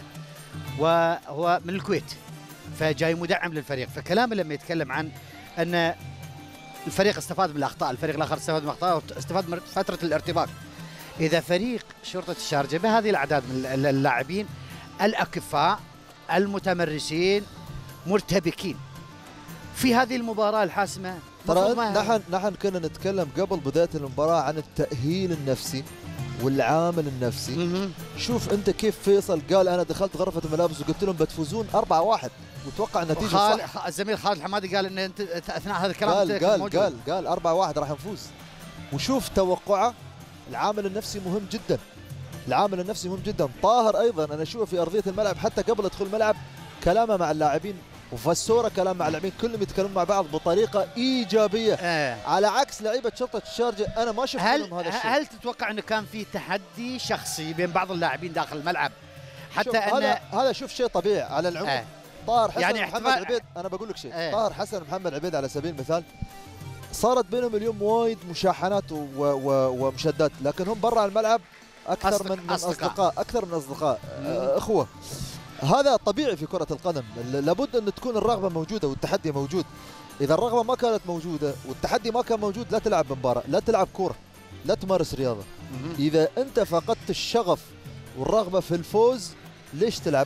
وهو من الكويت فجاي مدعم للفريق. فكلامه لما يتكلم عن أن الفريق استفاد من الأخطاء، الفريق الآخر استفاد من الأخطاء واستفاد من فترة الارتباك. إذا فريق شرطة الشارجة بهذه الأعداد من اللاعبين الأكفاء المتمرسين مرتبكين في هذه المباراة الحاسمة، ترى نحن كنا نتكلم قبل بداية المباراة عن التأهيل النفسي والعامل النفسي. صح. شوف أنت كيف فيصل قال أنا دخلت غرفة الملابس وقلت لهم بتفوزون 4-1، وتوقع النتيجة صح. الزميل خالد الحمادي قال أن أنت أثناء هذا الكلام قال 4-1 راح نفوز. وشوف توقعه، العامل النفسي مهم جدا، العامل النفسي مهم جدا. طاهر أيضا أنا أشوفه في أرضية الملعب حتى قبل دخول الملعب كلامه مع اللاعبين، وفسوره كلام مع اللاعبين، كلهم يتكلمون مع بعض بطريقه ايجابيه. على عكس لعيبه شرطه الشارجه انا ما شفت منهم هذا الشيء. هل تتوقع انه كان في تحدي شخصي بين بعض اللاعبين داخل الملعب حتى هذا شوف شيء طبيعي على العموم. طاهر حسن يعني محمد عبيد، انا بقول لك شيء، طاهر حسن محمد عبيد على سبيل المثال صارت بينهم اليوم وايد مشاحنات ومشادات، لكن هم برا الملعب اكثر من اصدقاء، اكثر من اصدقاء، اخوه. هذا طبيعي في كرة القدم، لابد أن تكون الرغبة موجودة والتحدي موجود. إذا الرغبة ما كانت موجودة والتحدي ما كان موجود لا تلعب مباراة، لا تلعب كورة، لا تمارس رياضة. إذا أنت فقدت الشغف والرغبة في الفوز ليش تلعب؟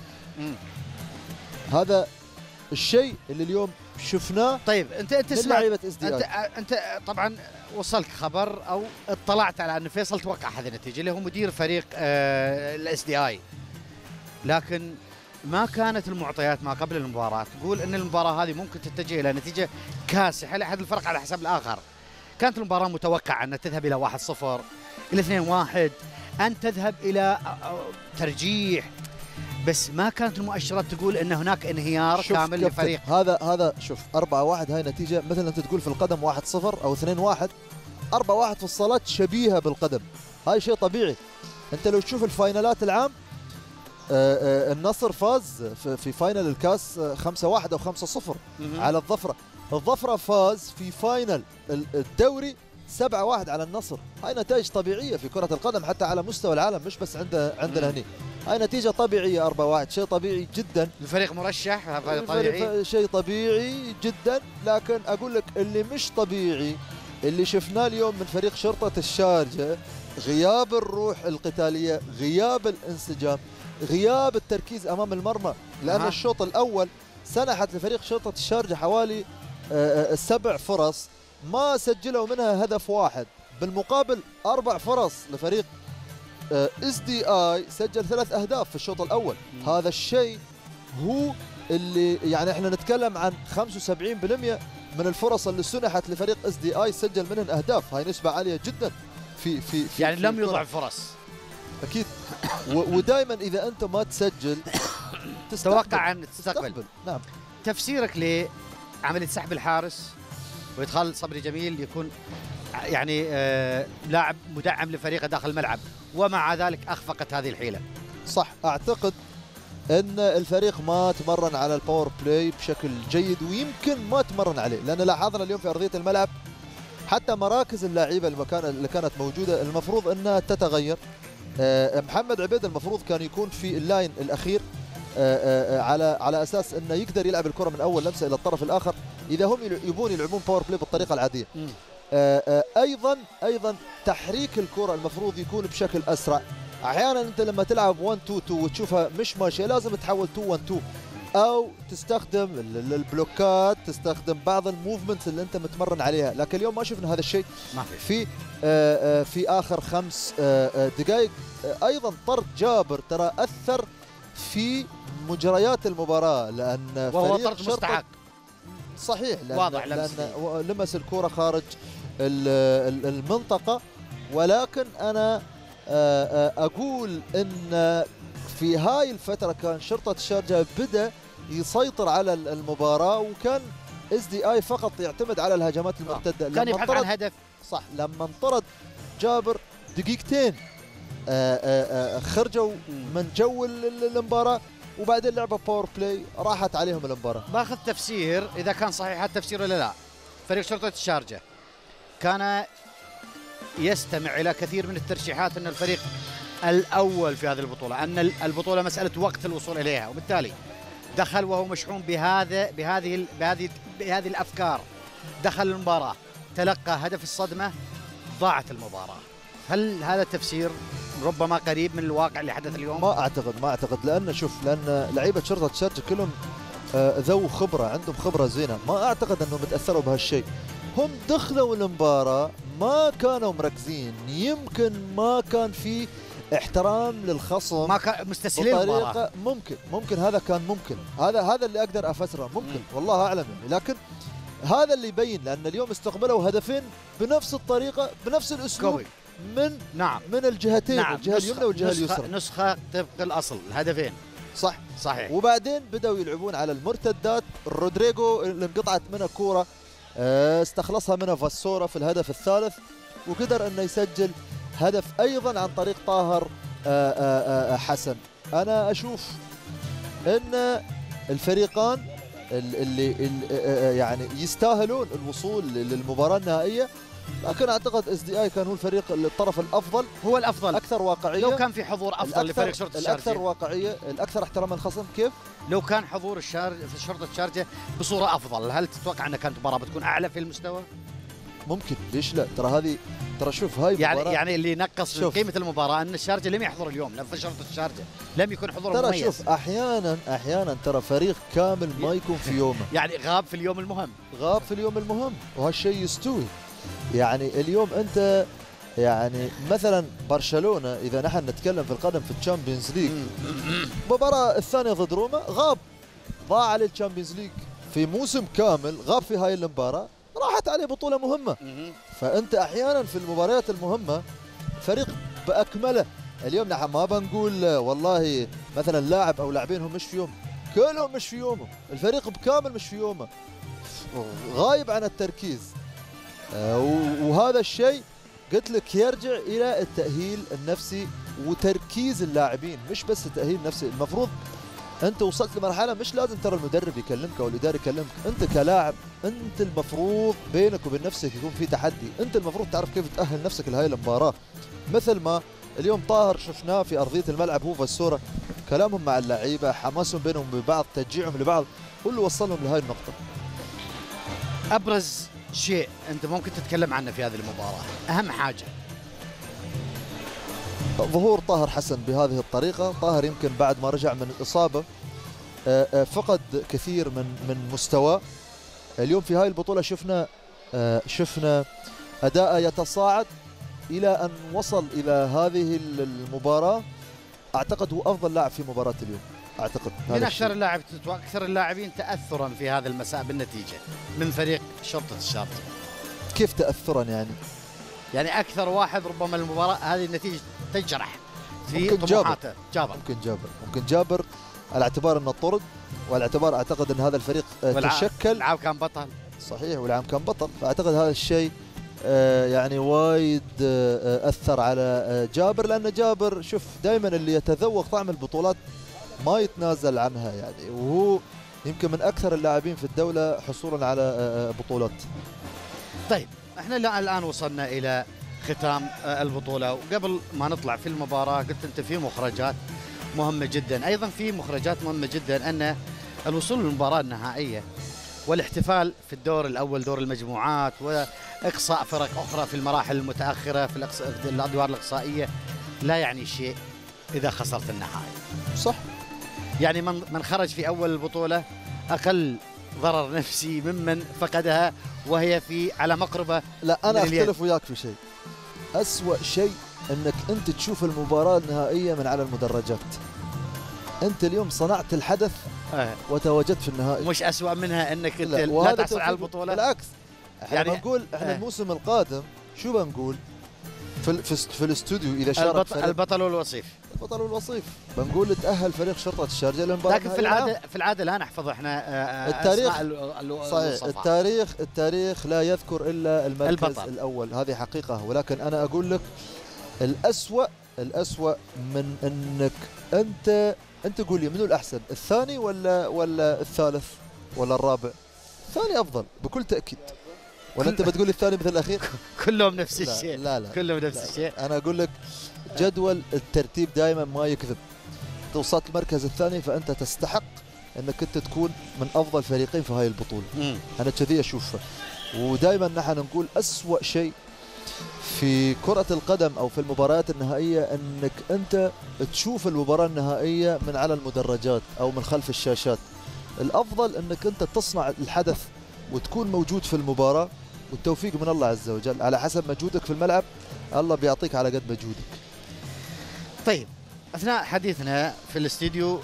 هذا الشيء اللي اليوم شفناه. طيب أنت لعيبة أنت طبعا وصلك خبر أو اطلعت على أن فيصل توقع هذه النتيجة اللي هو مدير فريق SDI، لكن ما كانت المعطيات ما قبل المباراة تقول أن المباراة هذه ممكن تتجه إلى نتيجة كاسحة لأحد الفرق على حساب الآخر. كانت المباراة متوقعة أن تذهب إلى 1-0 إلى 2-1، أن تذهب إلى ترجيح. بس ما كانت المؤشرات تقول ان هناك انهيار كامل لفريق. هذا شوف 4-1 هاي نتيجه مثل انت تقول في القدم 1-0 او 2-1. 4-1 في الصالات شبيهه بالقدم، هاي شيء طبيعي. انت لو تشوف الفاينالات العام النصر فاز في فاينل الكاس 5-1 او 5-0 على الظفره فاز في فاينل الدوري 7-1 على النصر. هاي نتائج طبيعيه في كره القدم حتى على مستوى العالم، مش بس عندنا هنا. هاي نتيجه طبيعيه 4-1، شيء طبيعي جدا. الفريق مرشح، هذا طبيعي، شيء طبيعي جدا. لكن اقول لك اللي مش طبيعي اللي شفناه اليوم من فريق شرطه الشارجه، غياب الروح القتاليه، غياب الانسجام، غياب التركيز امام المرمى. لان الشوط الاول سنحت لفريق شرطه الشارجه حوالي 7 فرص ما سجلوا منها هدف واحد، بالمقابل 4 فرص لفريق SDI سجل 3 أهداف في الشوط الأول. هذا الشيء هو اللي يعني احنا نتكلم عن 75% من الفرص اللي سنحت لفريق SDI سجل منهن أهداف. هاي نسبة عالية جدا في يعني لم يضع فرص. أكيد. ودائما إذا أنت ما تسجل تتوقع أن تستقبل. نعم. تفسيرك لعملية سحب الحارس وإدخال صبري جميل يكون يعني لاعب مدعم لفريقه داخل الملعب، ومع ذلك أخفقت هذه الحيلة. صح، أعتقد أن الفريق ما تمرن على الباور بلاي بشكل جيد، ويمكن ما تمرن عليه، لأن لاحظنا اليوم في أرضية الملعب حتى مراكز اللاعيبة اللي كانت موجودة المفروض أنها تتغير. محمد عبيد المفروض كان يكون في اللاين الأخير على أساس أنه يقدر يلعب الكرة من أول لمسة إلى الطرف الآخر إذا هم يبون يلعبون باور بلاي بالطريقة العادية. أيضا تحريك الكرة المفروض يكون بشكل أسرع. أحيانا أنت لما تلعب 1-2-2 وتشوفها مش ماشية لازم تحول 2-1-2 أو تستخدم البلوكات، تستخدم بعض الموفمنتس اللي أنت متمرن عليها. لكن اليوم ما شفنا هذا الشيء في آخر 5 دقائق. أيضا طرد جابر ترى أثر في مجريات المباراة، لأن وهو طرد مستحق. صحيح، واضح لأن لمس الكرة خارج المنطقة. ولكن أنا أقول أن في هاي الفترة كان شرطة الشارجة بدأ يسيطر على المباراة، وكان SDI فقط يعتمد على الهجمات المرتدة. كان يبحث عن هدف. صح، لما انطرد جابر دقيقتين خرجوا من جو المباراة، وبعدين لعبوا باور بلاي راحت عليهم المباراة. باخذ تفسير إذا كان صحيح التفسير ولا لا. فريق شرطة الشارجة كان يستمع إلى كثير من الترشيحات أن الفريق الأول في هذه البطولة، أن البطولة مسألة وقت الوصول إليها، وبالتالي دخل وهو مشحون بهذه الأفكار. دخل المباراة، تلقى هدف الصدمة، ضاعت المباراة. هل هذا التفسير ربما قريب من الواقع اللي حدث اليوم؟ ما أعتقد لأن لعيبة شرطة الشارجة كلهم ذو خبرة، عندهم خبرة زينة. ما أعتقد أنهم يتأثروا بهالشيء. هم دخلوا المباراة ما كانوا مركزين، يمكن ما كان في احترام للخصم، ما كان مستسهلين المباراة. ممكن هذا كان ممكن، هذا اللي أقدر أفسره، ممكن والله أعلم يعني. لكن هذا اللي يبين، لأن اليوم استقبلوا هدفين بنفس الطريقة بنفس الأسلوب من الجهتين، الجهة اليمنى والجهة اليسرى، نسخة طبق الأصل، الهدفين. صحيح. وبعدين بدأوا يلعبون على المرتدات. رودريجو اللي انقطعت منه كورة استخلصها منه فاسورا في الهدف الثالث، وقدر انه يسجل هدف ايضا عن طريق طاهر حسن. انا اشوف ان الفريقان اللي يعني يستاهلون الوصول للمباراة النهائية، لكن اعتقد SDI كان هو الفريق الطرف الافضل، هو الافضل، اكثر واقعيه. لو كان في حضور افضل لفريق شرطه الشارجه، الاكثر واقعيه، الاكثر احتراما للخصم. كيف لو كان حضور في شرطه الشارجه بصوره افضل، هل تتوقع ان كانت المباراه بتكون اعلى في المستوى؟ ممكن، ليش لا؟ ترى شوف هاي يعني اللي نقص من قيمه المباراه ان الشارجه لم يحضر اليوم، لان في شرطه الشارجه لم يكون حضور مميز. ترى شوف احيانا ترى فريق كامل ما يكون في يومه يعني غاب في اليوم المهم، وهالشيء يستوي. يعني اليوم انت يعني مثلا برشلونه اذا نحن نتكلم في القدم في الشامبيونز ليج، المباراه الثانيه ضد روما ضاع عليه الشامبيونز ليج في موسم كامل، غاب في هاي المباراه، راحت عليه بطوله مهمه. فانت احيانا في المباريات المهمه فريق باكمله اليوم نحن ما بنقول والله مثلا لاعب او لاعبين هم مش في يوم، كلهم مش في يومه، الفريق بكامل مش في يومه، غايب عن التركيز. وهذا الشيء قلت لك يرجع الى التأهيل النفسي وتركيز اللاعبين، مش بس التأهيل النفسي. المفروض انت وصلت لمرحله مش لازم ترى المدرب يكلمك او الاداري يكلمك، انت كلاعب انت المفروض بينك وبين نفسك يكون في تحدي، انت المفروض تعرف كيف تأهل نفسك لهي المباراه. مثل ما اليوم طاهر شفناه في ارضيه الملعب، هو والسوره كلامهم مع اللعيبه، حماسهم بينهم وبعض، تشجيعهم لبعض، كله وصلهم لهي النقطه. ابرز شيء انت ممكن تتكلم عنه في هذه المباراه، اهم حاجه ظهور طاهر حسن بهذه الطريقه. طاهر يمكن بعد ما رجع من الاصابه فقد كثير من مستواه. اليوم في هاي البطوله شفنا اداء يتصاعد الى ان وصل الى هذه المباراه. اعتقد هو افضل لاعب في مباراه اليوم، اعتقد. من اكثر اللاعبين تاثرا في هذا المساء بالنتيجه من فريق شرطه الشارقه. كيف تاثرا يعني؟ يعني اكثر واحد ربما المباراه هذه النتيجه تجرح في طموحاته. ممكن جابر على اعتبار انه طرد، وعلى اعتبار اعتقد ان هذا الفريق تشكل، والعاب كان بطل. صحيح، والعام كان بطل، فاعتقد هذا الشيء يعني وايد اثر على جابر، لان جابر شوف دائما اللي يتذوق طعم البطولات ما يتنازل عنها يعني، وهو يمكن من اكثر اللاعبين في الدوله حصولا على بطولات. طيب احنا الان وصلنا الى ختام البطوله، وقبل ما نطلع في المباراه قلت انت في مخرجات مهمه جدا، ايضا في مخرجات مهمه جدا ان الوصول للمباراه النهائيه والاحتفال في الدور الاول دور المجموعات، واقصاء فرق اخرى في المراحل المتاخره في الادوار الاقصائيه لا يعني شيء اذا خسرت النهائي. صح، يعني من خرج في اول البطوله اقل ضرر نفسي ممن فقدها وهي على مقربه. لا انا اختلف وياك في شيء. أسوأ شيء انك انت تشوف المباراه النهائيه من على المدرجات. انت اليوم صنعت الحدث وتواجدت في النهائي. مش أسوأ منها انك انت لا تحصل على البطوله؟ بالعكس، يعني بنقول احنا الموسم القادم شو بنقول في الاستوديو اذا شارك البطل والوصيف. البطل والوصيف بنقول تأهل فريق شرطة الشارقة للمباراة. لكن في العادة لا نحفظ احنا التاريخ. صحيح، التاريخ لا يذكر الا المركز الاول، هذه حقيقة. ولكن انا اقول لك الأسوأ من انك انت قول لي منو الاحسن، الثاني ولا الثالث ولا الرابع؟ الثاني افضل بكل تأكيد. ولا انت بتقول الثاني مثل الاخير؟ كلهم نفس الشيء. لا كلهم نفس الشيء. انا اقول لك جدول الترتيب دائما ما يكذب. توصلت المركز الثاني فانت تستحق انك انت تكون من افضل فريقين في هاي البطوله. انا كذي اشوفها. ودائما نحن نقول أسوأ شيء في كرة القدم او في المباريات النهائيه انك انت تشوف المباراه النهائيه من على المدرجات او من خلف الشاشات. الافضل انك انت تصنع الحدث وتكون موجود في المباراه، والتوفيق من الله عز وجل على حسب مجهودك في الملعب، الله بيعطيك على قد مجهودك. طيب اثناء حديثنا في الاستديو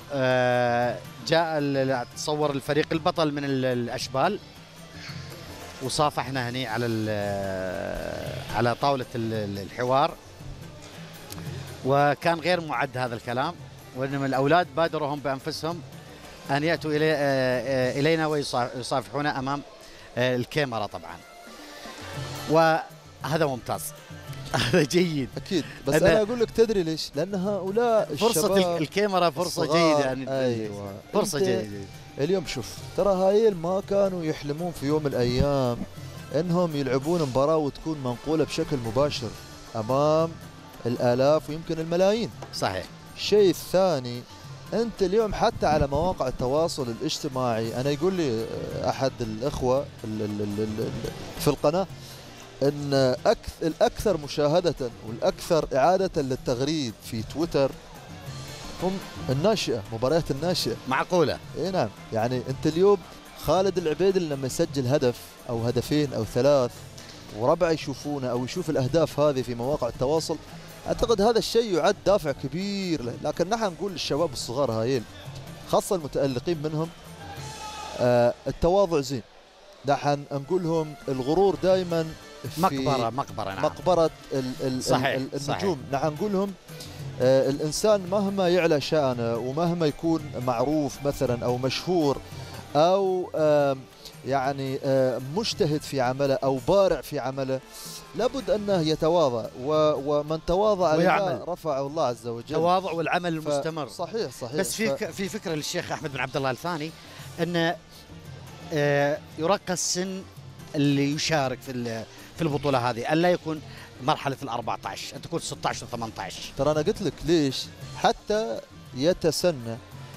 جاء تصور الفريق البطل من الاشبال وصافحنا هنا على طاوله الحوار، وكان غير معد هذا الكلام، وانما الاولاد بادروا هم بانفسهم ان ياتوا الينا ويصافحونا امام الكاميرا طبعا، وهذا ممتاز. هذا جيد اكيد. بس انا اقول لك تدري ليش؟ لان هؤلاء فرصه الكاميرا فرصه جيده يعني. ايوه فرصه جيده. اليوم شوف ترى هايل ما كانوا يحلمون في يوم من الايام انهم يلعبون مباراه وتكون منقوله بشكل مباشر امام الالاف ويمكن الملايين. صحيح. الشيء الثاني انت اليوم حتى على مواقع التواصل الاجتماعي، انا يقول لي احد الاخوه في القناه ان الاكثر مشاهده والاكثر اعاده للتغريد في تويتر هم الناشئه، مباريات الناشئه. معقوله؟ اي نعم. يعني انت اليوم خالد العبيدي لما يسجل هدف او هدفين او ثلاث وربعه يشوفونه او يشوف الاهداف هذه في مواقع التواصل، اعتقد هذا الشيء يعد دافع كبير له. لكن نحن نقول للشباب الصغار هايل خاصه المتالقين منهم التواضع زين. نحن نقول لهم الغرور دائما مقبره. نعم. مقبره صحيح. النجوم. صحيح. نحن نقول لهم الإنسان مهما يعلى شأنه ومهما يكون معروف مثلا أو مشهور أو يعني مجتهد في عمله أو بارع في عمله، لابد أنه يتواضع، ومن تواضع لله رفعه الله عز وجل. تواضع والعمل المستمر. صحيح. بس في فكرة للشيخ أحمد بن عبد الله الثاني أن يرقى السن اللي يشارك في البطولة هذه، ألا يكون مرحلة ال14، أن تكون 16 و18. ترى أنا قلت لك ليش، حتى يتسنى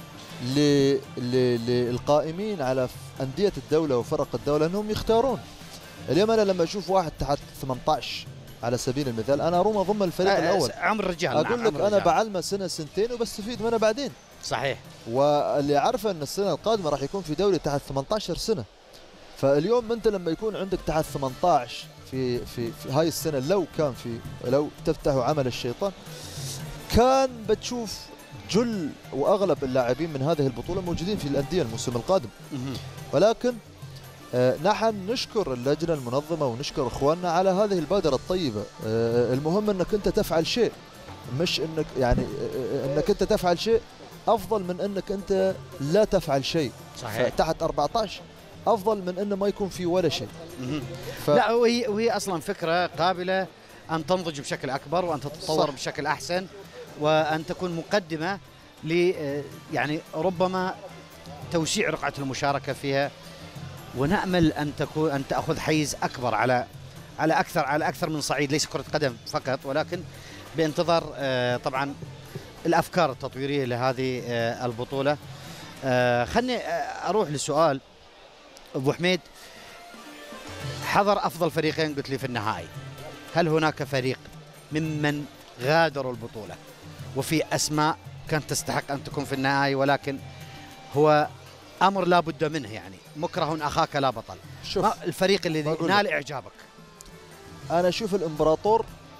للقائمين على أندية الدولة وفرق الدولة أنهم يختارون. اليوم أنا لما أشوف واحد تحت 18 على سبيل المثال، أنا أروم أضم الفريق الأول. عمر الرجال. أقول لك أنا بعلمه سنة سنتين وبستفيد منه بعدين. صحيح. واللي عارفه أن السنة القادمة راح يكون في دوري تحت 18 سنة. فاليوم أنت لما يكون عندك تحت 18 في هاي السنة، لو تفتحوا عمل الشيطان، كان بتشوف جل واغلب اللاعبين من هذه البطوله موجودين في الانديه الموسم القادم. ولكن نحن نشكر اللجنه المنظمه ونشكر اخواننا على هذه البادره الطيبه. المهم انك انت تفعل شيء، مش انك يعني انك انت تفعل شيء افضل من انك انت لا تفعل شيء. صحيح. تحت 14 افضل من انه ما يكون في ولا شيء. لا، وهي اصلا فكره قابله ان تنضج بشكل اكبر وان تتطور بشكل احسن، وأن تكون مقدمة ل يعني ربما توسيع رقعة المشاركة فيها، ونأمل أن تأخذ حيز أكبر على أكثر من صعيد، ليس كرة قدم فقط، ولكن بانتظار طبعا الأفكار التطويرية لهذه البطولة. خلني أروح لسؤال أبو حميد. حضر أفضل فريقين قلت لي في النهائي، هل هناك فريق ممن غادروا البطولة وفي أسماء كانت تستحق أن تكون في النهائي، ولكن هو أمر لا بد منه، يعني مكره أخاك لا بطل؟ شوف الفريق اللي نال إعجابك. أنا أشوف الإمبراطور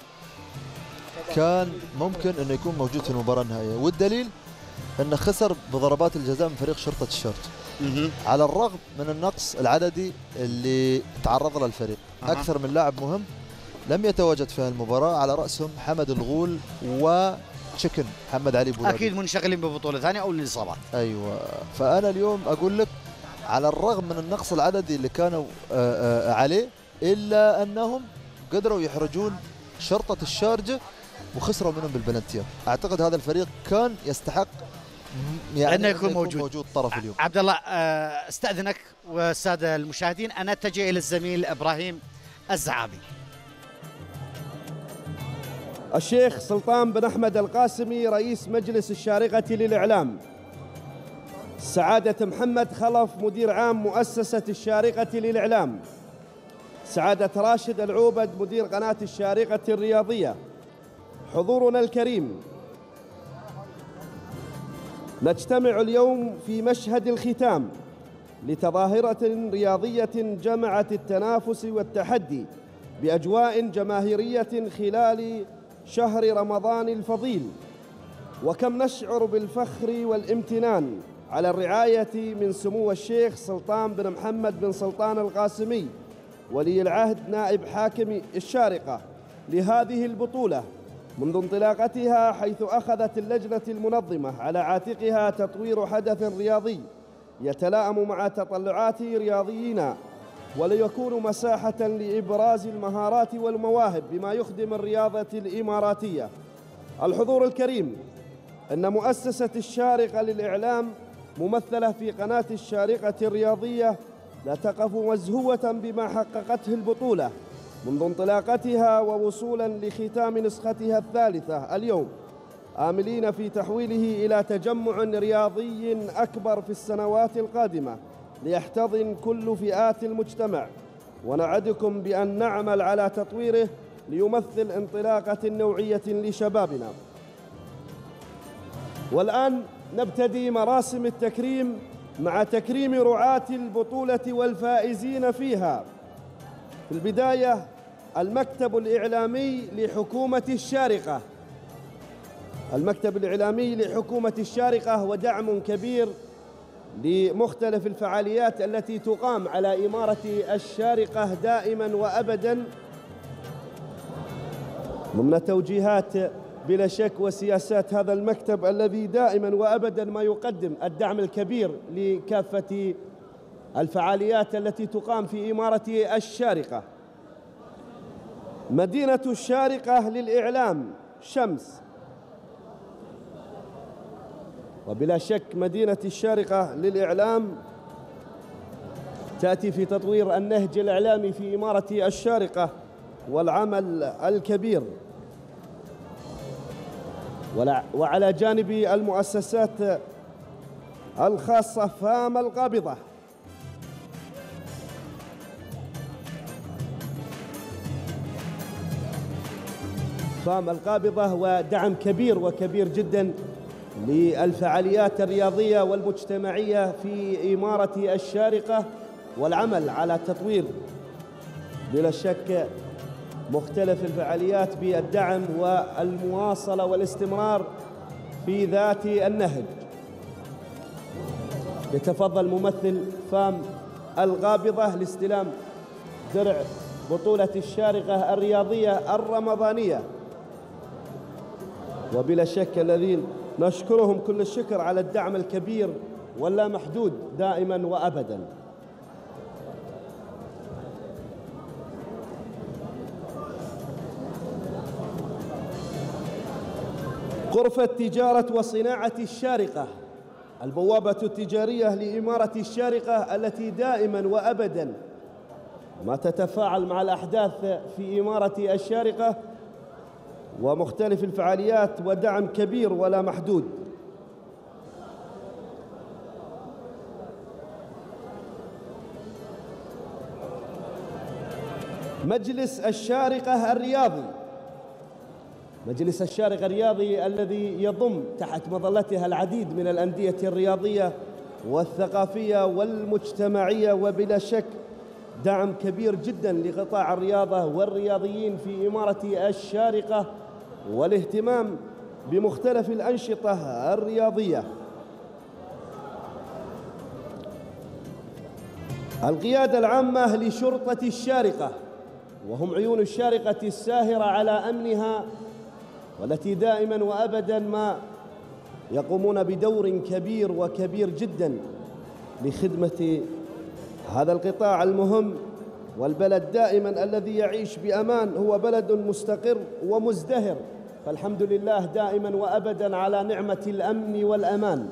كان ممكن أنه يكون موجود في المباراة النهائية، والدليل أنه خسر بضربات الجزاء من فريق شرطة الشارجة على الرغم من النقص العددي اللي تعرض له الفريق. أكثر من لاعب مهم لم يتواجد في المباراة، على رأسهم حمد الغول وتشيكن محمد علي بولادي، أكيد منشغلين ببطولة ثانية أو الإصابات. أيوة. فأنا اليوم أقول لك على الرغم من النقص العددي اللي كانوا عليه، إلا أنهم قدروا يحرجون شرطة الشارجة وخسروا منهم بالبلنتيات. أعتقد هذا الفريق كان يستحق يعني أنه يكون موجود طرف اليوم. عبد الله، استأذنك والسادة المشاهدين أن أتجه إلى الزميل إبراهيم الزعابي. الشيخ سلطان بن أحمد القاسمي رئيس مجلس الشارقة للإعلام، سعادة محمد خلف مدير عام مؤسسة الشارقة للإعلام، سعادة راشد العوبد مدير قناة الشارقة الرياضية، حضورنا الكريم، نجتمع اليوم في مشهد الختام لتظاهرة رياضية جمعت التنافس والتحدي بأجواء جماهيرية خلال شهر رمضان الفضيل. وكم نشعر بالفخر والامتنان على الرعاية من سمو الشيخ سلطان بن محمد بن سلطان القاسمي ولي العهد نائب حاكم الشارقة لهذه البطولة منذ انطلاقتها، حيث أخذت اللجنة المنظمة على عاتقها تطوير حدث رياضي يتلائم مع تطلعات رياضينا وليكون مساحة لإبراز المهارات والمواهب بما يخدم الرياضة الإماراتية. الحضور الكريم، أن مؤسسة الشارقة للإعلام ممثلة في قناة الشارقة الرياضية لا تقف مزهوة بما حققته البطولة منذ انطلاقتها ووصولا لختام نسختها الثالثة اليوم، آملين في تحويله إلى تجمع رياضي أكبر في السنوات القادمة ليحتضن كل فئات المجتمع، ونعدكم بأن نعمل على تطويره ليمثل انطلاقة نوعية لشبابنا. والآن نبتدي مراسم التكريم مع تكريم رعاة البطولة والفائزين فيها. في البداية المكتب الإعلامي لحكومة الشارقة. المكتب الإعلامي لحكومة الشارقة هو دعم كبير لمختلف الفعاليات التي تقام على إمارة الشارقة دائما وأبدا ضمن توجيهات بلا شك وسياسات هذا المكتب الذي دائما وأبدا ما يقدم الدعم الكبير لكافة الفعاليات التي تقام في إمارة الشارقة. مدينة الشارقة للإعلام شمس، وبلا شك مدينة الشارقة للإعلام تأتي في تطوير النهج الإعلامي في إمارة الشارقة والعمل الكبير، وعلى جانب المؤسسات الخاصة فام القابضة. فام القابضة ودعم كبير وكبير جدا للفعاليات الرياضية والمجتمعية في إمارة الشارقة والعمل على تطوير بلا شك مختلف الفعاليات بالدعم والمواصلة والاستمرار في ذات النهج. يتفضل ممثل فام القابضة لاستلام درع بطولة الشارقة الرياضية الرمضانية، وبلا شك الذين نشكرهم كل الشكر على الدعم الكبير واللا محدود دائما وأبدا. غرفة تجارة وصناعة الشارقة، البوابة التجارية لإمارة الشارقة التي دائما وأبدا ما تتفاعل مع الأحداث في إمارة الشارقة ومختلف الفعاليات ودعم كبير ولا محدود. مجلس الشارقة الرياضي، مجلس الشارقة الرياضي الذي يضم تحت مظلتها العديد من الأندية الرياضية والثقافية والمجتمعية، وبلا شك دعم كبير جدا لقطاع الرياضة والرياضيين في إمارة الشارقة والاهتمام بمختلف الأنشطة الرياضية. القيادة العامة لشرطة الشارقة، وهم عيون الشارقة الساهرة على أمنها، والتي دائما وأبدا ما يقومون بدور كبير وكبير جدا لخدمة هذا القطاع المهم. والبلد دائما الذي يعيش بأمان هو بلد مستقر ومزدهر، فالحمد لله دائما وأبدا على نعمة الأمن والأمان.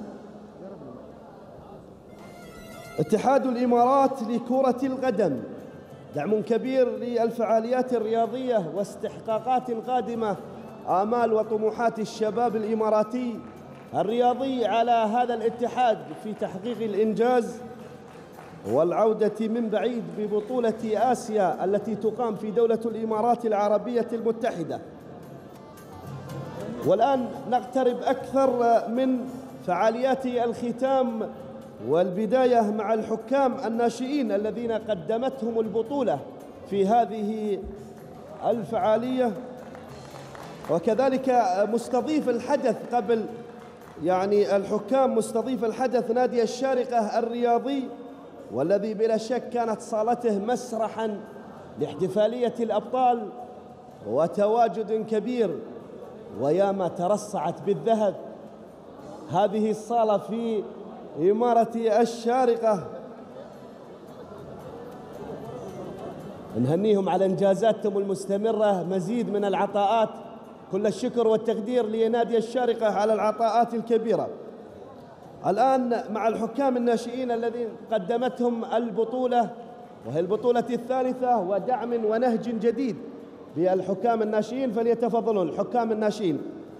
اتحاد الإمارات لكرة القدم، دعم كبير للفعاليات الرياضية واستحقاقات قادمة، آمال وطموحات الشباب الإماراتي الرياضي على هذا الاتحاد في تحقيق الإنجاز والعودة من بعيد ببطولة آسيا التي تقام في دولة الإمارات العربية المتحدة. والآن نقترب أكثر من فعاليات الختام والبداية مع الحكام الناشئين الذين قدمتهم البطولة في هذه الفعالية، وكذلك مستضيف الحدث قبل الحكام مستضيف الحدث نادي الشارقة الرياضي، والذي بلا شك كانت صالته مسرحا لاحتفالية الأبطال وتواجد كبير، وياما ترصعت بالذهب هذه الصالة في إمارة الشارقة. نهنيهم على إنجازاتهم المستمرة، مزيد من العطاءات، كل الشكر والتقدير لنادي الشارقة على العطاءات الكبيرة. الآن مع الحكام الناشئين الذين قدمتهم البطولة، وهي البطولة الثالثة ودعم ونهج جديد بالحكام الناشئين، فليتفضلون الحكام الناشئين.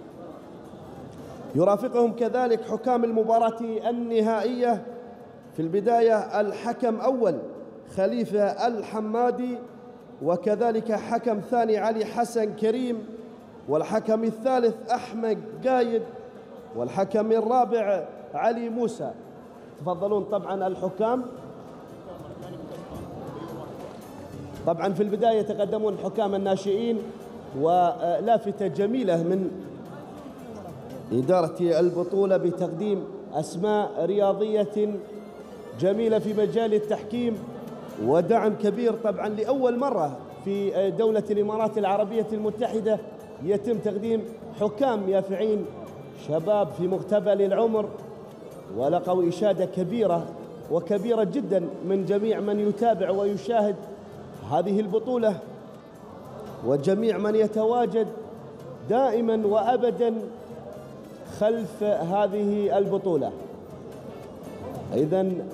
يرافقهم كذلك حكام المباراة النهائية، في البداية الحكم أول خليفة الحمادي، وكذلك حكم ثاني علي حسن كريم، والحكم الثالث أحمد قايد، والحكم الرابع علي موسى. تفضلون طبعا الحكام. طبعا في البداية يتقدمون حكام الناشئين، ولافتة جميلة من إدارة البطولة بتقديم أسماء رياضية جميلة في مجال التحكيم، ودعم كبير طبعا لأول مرة في دولة الإمارات العربية المتحدة يتم تقديم حكام يافعين شباب في مقتبل العمر، ولقوا إشادة كبيرة وكبيرة جدا من جميع من يتابع ويشاهد هذه البطولة، وجميع من يتواجد دائما وأبدا خلف هذه البطولة. إذن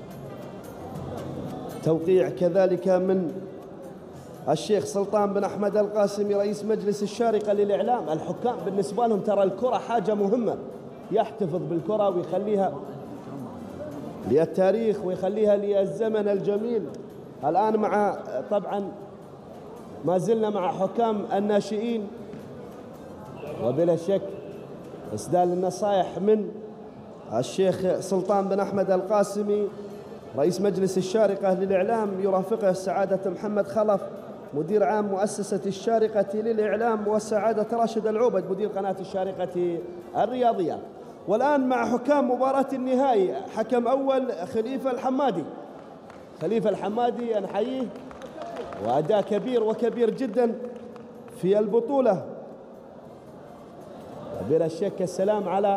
توقيع كذلك من الشيخ سلطان بن أحمد القاسمي رئيس مجلس الشارقة للإعلام. الحكام بالنسبة لهم ترى الكرة حاجة مهمة، يحتفظ بالكرة ويخليها للتاريخ ويخليها للزمن الجميل. الآن مع طبعا ما زلنا مع حكام الناشئين، وبلا شك إسدال النصائح من الشيخ سلطان بن أحمد القاسمي رئيس مجلس الشارقة للإعلام، يرافقه سعادة محمد خلف مدير عام مؤسسة الشارقة للإعلام، وسعادة راشد العوبد مدير قناة الشارقة الرياضية. والآن مع حكام مباراة النهائي، حكم أول خليفة الحمادي. خليفة الحمادي نحييه، وأداء كبير وكبير جدا في البطولة. بلا شك السلام على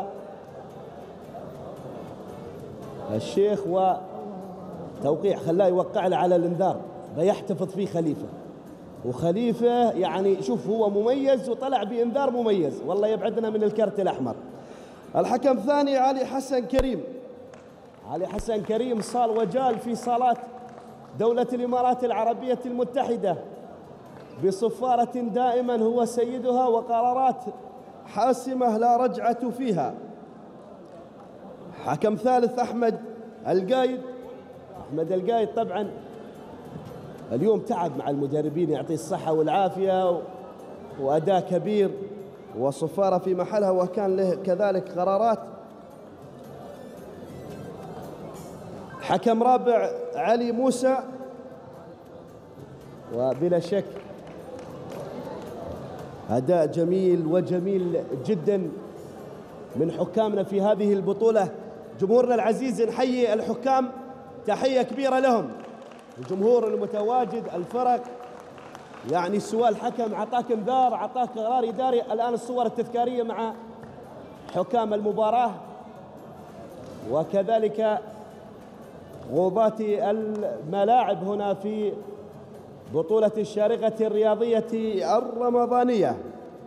الشيخ، وتوقيع خلاه يوقع له على الانذار، بيحتفظ فيه خليفة. وخليفة يعني شوف هو مميز وطلع بإنذار مميز، والله يبعدنا من الكرت الأحمر. الحكم الثاني علي حسن كريم. علي حسن كريم صال وجال في صالات دولة الإمارات العربية المتحدة بصفارة دائما هو سيدها، وقرارات حاسمة لا رجعة فيها. حكم ثالث أحمد القايد. أحمد القايد طبعا اليوم تعب مع المدربين، يعطيه الصحة والعافية، وأداء كبير وصفارة في محلها، وكان له كذلك قرارات. حكم رابع علي موسى، وبلا شك أداء جميل وجميل جدا من حكامنا في هذه البطولة. جمهورنا العزيز نحيي الحكام تحية كبيرة لهم، الجمهور المتواجد، الفرق، يعني سواء الحكم عطاك انذار عطاك قرار إداري. الآن الصور التذكارية مع حكام المباراة، وكذلك غوضات الملاعب هنا في بطولة الشارقة الرياضية الرمضانية.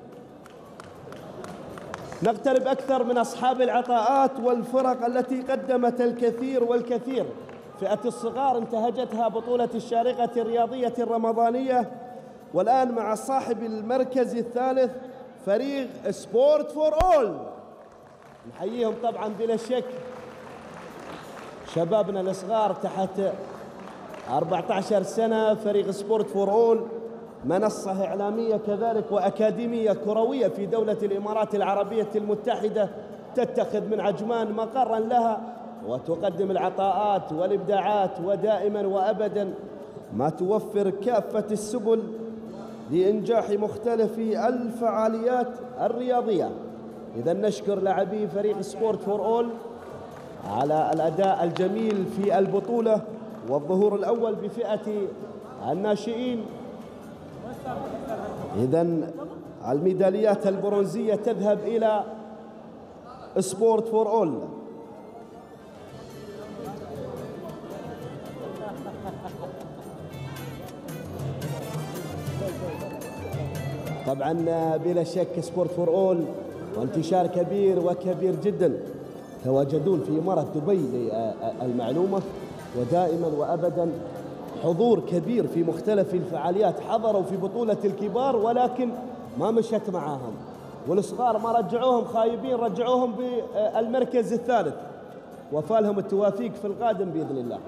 نقترب أكثر من أصحاب العطاءات والفرق التي قدمت الكثير والكثير. فئة الصغار انتهجتها بطولة الشارقة الرياضية الرمضانية. والآن مع صاحب المركز الثالث فريق سبورت فور أول، نحييهم طبعا بلا شك شبابنا الصغار تحت 14 سنة. فريق سبورت فور أول منصة إعلامية كذلك وأكاديمية كروية في دولة الإمارات العربية المتحدة، تتخذ من عجمان مقرا لها وتقدم العطاءات والإبداعات، ودائما وأبدا ما توفر كافة السبل لإنجاح مختلف الفعاليات الرياضية. إذا نشكر لاعبي فريق سبورت فور أول على الأداء الجميل في البطولة والظهور الأول بفئة الناشئين. إذن الميداليات البرونزية تذهب إلى سبورت فور أول. طبعا بلا شك سبورت فور أول وانتشار كبير وكبير جدا، تواجدون في إمارة دبي للمعلومة، ودائما وأبدا حضور كبير في مختلف الفعاليات. حضروا في بطولة الكبار ولكن ما مشت معاهم، والصغار ما رجعوهم خايبين، رجعوهم بالمركز الثالث، وفالهم التوافيق في القادم بإذن الله.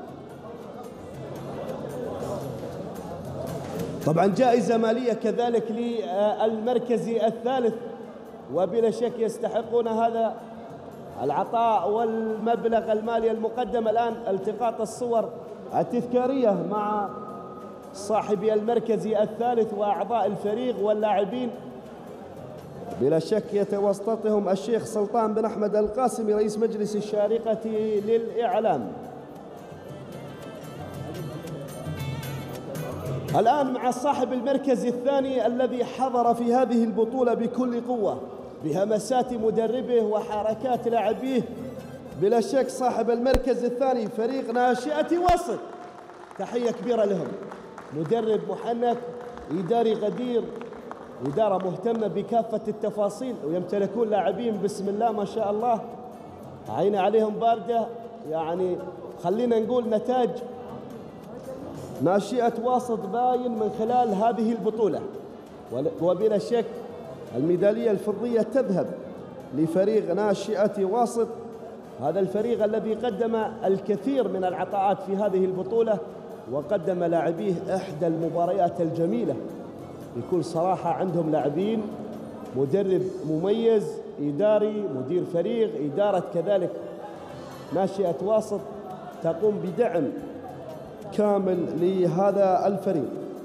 طبعا جائزة مالية كذلك للمركز الثالث، وبلا شك يستحقون هذا العطاء والمبلغ المالي المقدم. الآن التقاط الصور التذكارية مع صاحبي المركز الثالث وأعضاء الفريق واللاعبين، بلا شك يتوسطهم الشيخ سلطان بن أحمد القاسمي رئيس مجلس الشارقة للإعلام. الآن مع صاحب المركز الثاني الذي حضر في هذه البطولة بكل قوة بهمسات مدربه وحركات لاعبيه، بلا شك صاحب المركز الثاني فريق ناشئة وسط. تحية كبيرة لهم، مدرب محنك، إداري غدير، إدارة مهتمة بكافة التفاصيل، ويمتلكون لاعبين بسم الله ما شاء الله عين عليهم باردة. يعني خلينا نقول نتاج ناشئة واسط باين من خلال هذه البطولة، وبلا شك الميدالية الفضية تذهب لفريق ناشئة واسط، هذا الفريق الذي قدم الكثير من العطاءات في هذه البطولة، وقدم لاعبيه إحدى المباريات الجميلة بكل صراحة. عندهم لاعبين، مدرب مميز، إداري، مدير فريق، إدارة كذلك ناشئة واسط تقوم بدعم كامل لهذا الفريق.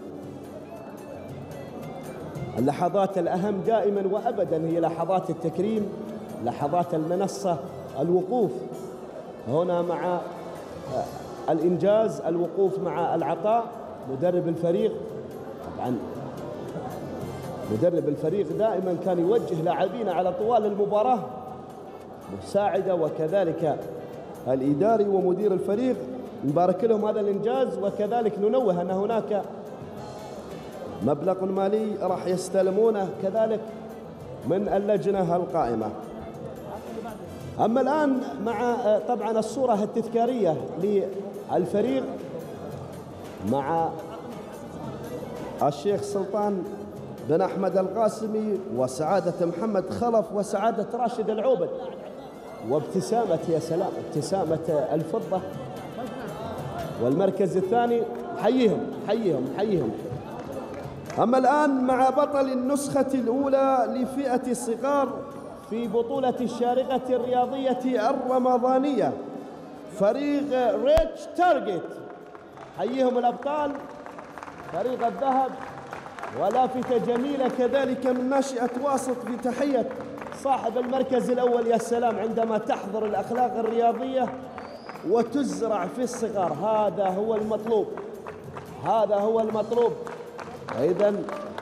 اللحظات الأهم دائما وأبدا هي لحظات التكريم، لحظات المنصة، الوقوف هنا مع الإنجاز، الوقوف مع العطاء. مدرب الفريق طبعا مدرب الفريق دائما كان يوجه لاعبين على طوال المباراة، مساعدة وكذلك الإداري ومدير الفريق نبارك لهم هذا الإنجاز. وكذلك ننوه أن هناك مبلغ مالي راح يستلمونه كذلك من اللجنة القائمة. أما الآن مع طبعا الصورة التذكارية للفريق مع الشيخ سلطان بن أحمد القاسمي وسعادة محمد خلف وسعادة راشد العوبد، وابتسامة يا سلام، ابتسامة الفضة والمركز الثاني. حيهم حيهم حيهم. أما الآن مع بطل النسخة الأولى لفئة الصغار في بطولة الشارقة الرياضية الرمضانية فريق ريتش تارجت. حيهم الأبطال فريق الذهب، ولافتة جميلة كذلك من ناشئة واسط بتحية صاحب المركز الأول. يا سلام عندما تحضر الأخلاق الرياضية وتزرع في الصغار، هذا هو المطلوب، هذا هو المطلوب. إذن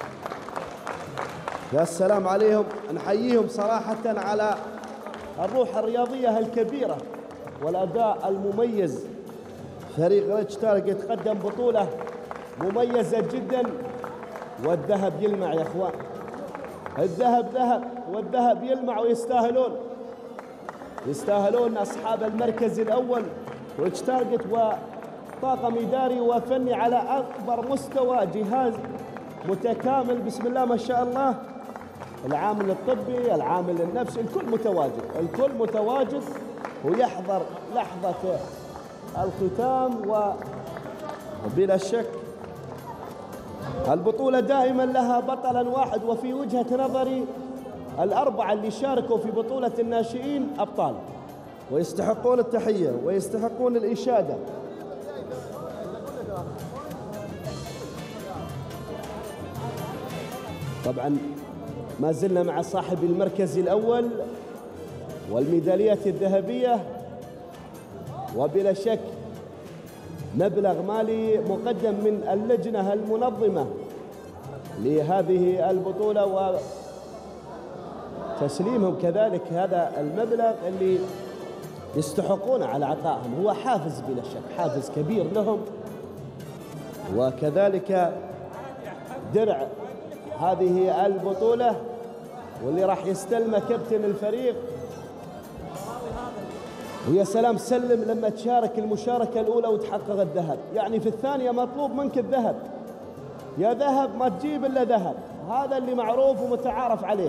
يا سلام عليهم، نحييهم صراحة على الروح الرياضية الكبيرة والأداء المميز. فريق ريتش تارجت قدم بطولة مميزة جدا، والذهب يلمع يا اخوان، الذهب ذهب والذهب يلمع، ويستاهلون، يستاهلون اصحاب المركز الاول ريتش تارجت، وطاقم اداري وفني على اكبر مستوى، جهاز متكامل بسم الله ما شاء الله، العامل الطبي، العامل النفسي، الكل متواجد، الكل متواجد ويحضر لحظة الختام. وبلا شك البطولة دائما لها بطلا واحد، وفي وجهة نظري الأربعة اللي شاركوا في بطولة الناشئين أبطال، ويستحقون التحية ويستحقون الإشادة. طبعا ما زلنا مع صاحب المركز الأول والميداليات الذهبية، وبلا شك مبلغ مالي مقدم من اللجنة المنظمة لهذه البطولة، وتسليمهم كذلك هذا المبلغ اللي يستحقون على عطائهم، هو حافز بلا شك، حافز كبير لهم. وكذلك درع هذه البطولة واللي راح يستلمه كابتن الفريق. ويا سلام سلم لما تشارك المشاركة الأولى وتحقق الذهب، يعني في الثانية مطلوب منك الذهب، يا ذهب ما تجيب إلا ذهب، هذا اللي معروف ومتعارف عليه.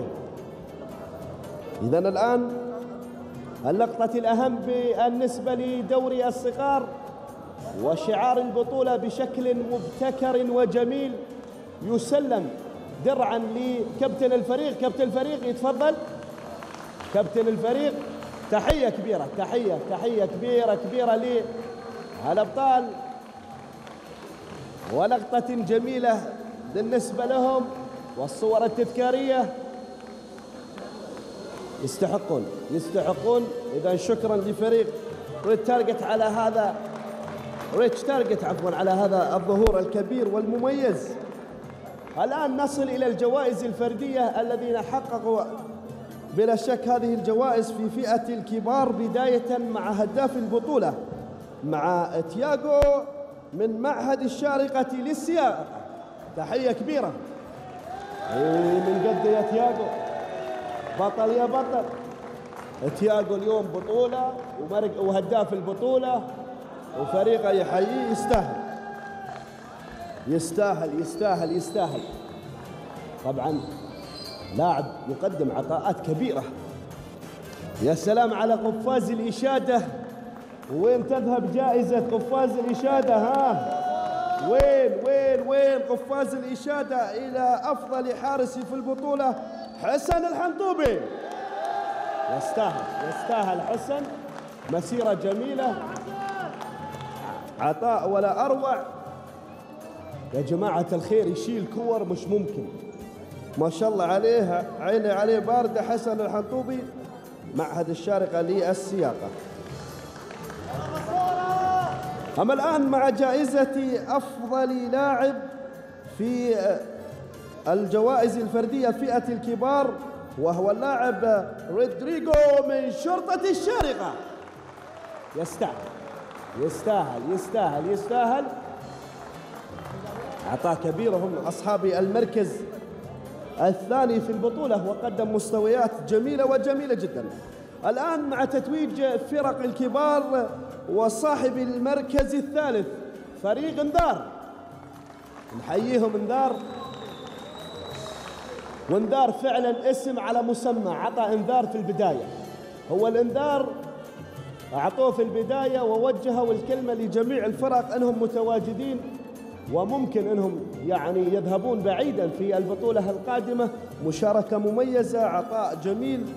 إذن الآن اللقطة الأهم بالنسبة لدوري الصغار وشعار البطولة بشكل مبتكر وجميل، يسلم درعا لكابتن الفريق. كابتن الفريق يتفضل، كابتن الفريق. تحية كبيرة، تحية كبيرة للأبطال، ولقطة جميلة بالنسبة لهم، والصور التذكارية يستحقون. إذا شكرا لفريق ريتش تارجت على هذا ريتش تارجت عفوا على هذا الظهور الكبير والمميز. الآن نصل إلى الجوائز الفردية الذين حققوا بلا شك هذه الجوائز في فئة الكبار، بداية مع هداف البطولة مع تياغو من معهد الشارقة للسياقة. تحية كبيرة من قد يا تياغو، بطل يا بطل. تياغو اليوم بطولة وهداف البطولة وفريقه يحييه. يستاهل يستاهل يستاهل يستاهل. طبعا لاعب يقدم عطاءات كبيرة. يا سلام على قفاز الإشادة. وين تذهب جائزة قفاز الإشادة؟ ها وين قفاز الإشادة إلى أفضل حارس في البطولة حسن الحنطوبي. يستاهل حسن، مسيرة جميلة، عطاء ولا أروع. يا جماعة الخير يشيل كور مش ممكن، ما شاء الله عليه، عيني عليه باردة. حسن الحنطوبي معهد الشارقة للسياقة. أما الآن مع جائزة أفضل لاعب في الجوائز الفردية فئة الكبار، وهو اللاعب رودريغو من شرطة الشارقة. يستاهل عطاء كبير. هم أصحاب المركز الثاني في البطولة وقدم مستويات جميلة وجميلة جدا. الآن مع تتويج فرق الكبار وصاحب المركز الثالث فريق انذار. نحييهم انذار، وانذار فعلا اسم على مسمى. عطى انذار في البداية، هو الانذار أعطوه في البداية ووجهوا الكلمة لجميع الفرق أنهم متواجدين وممكن أنهم يعني يذهبون بعيدا في البطولة القادمة. مشاركة مميزة، عطاء جميل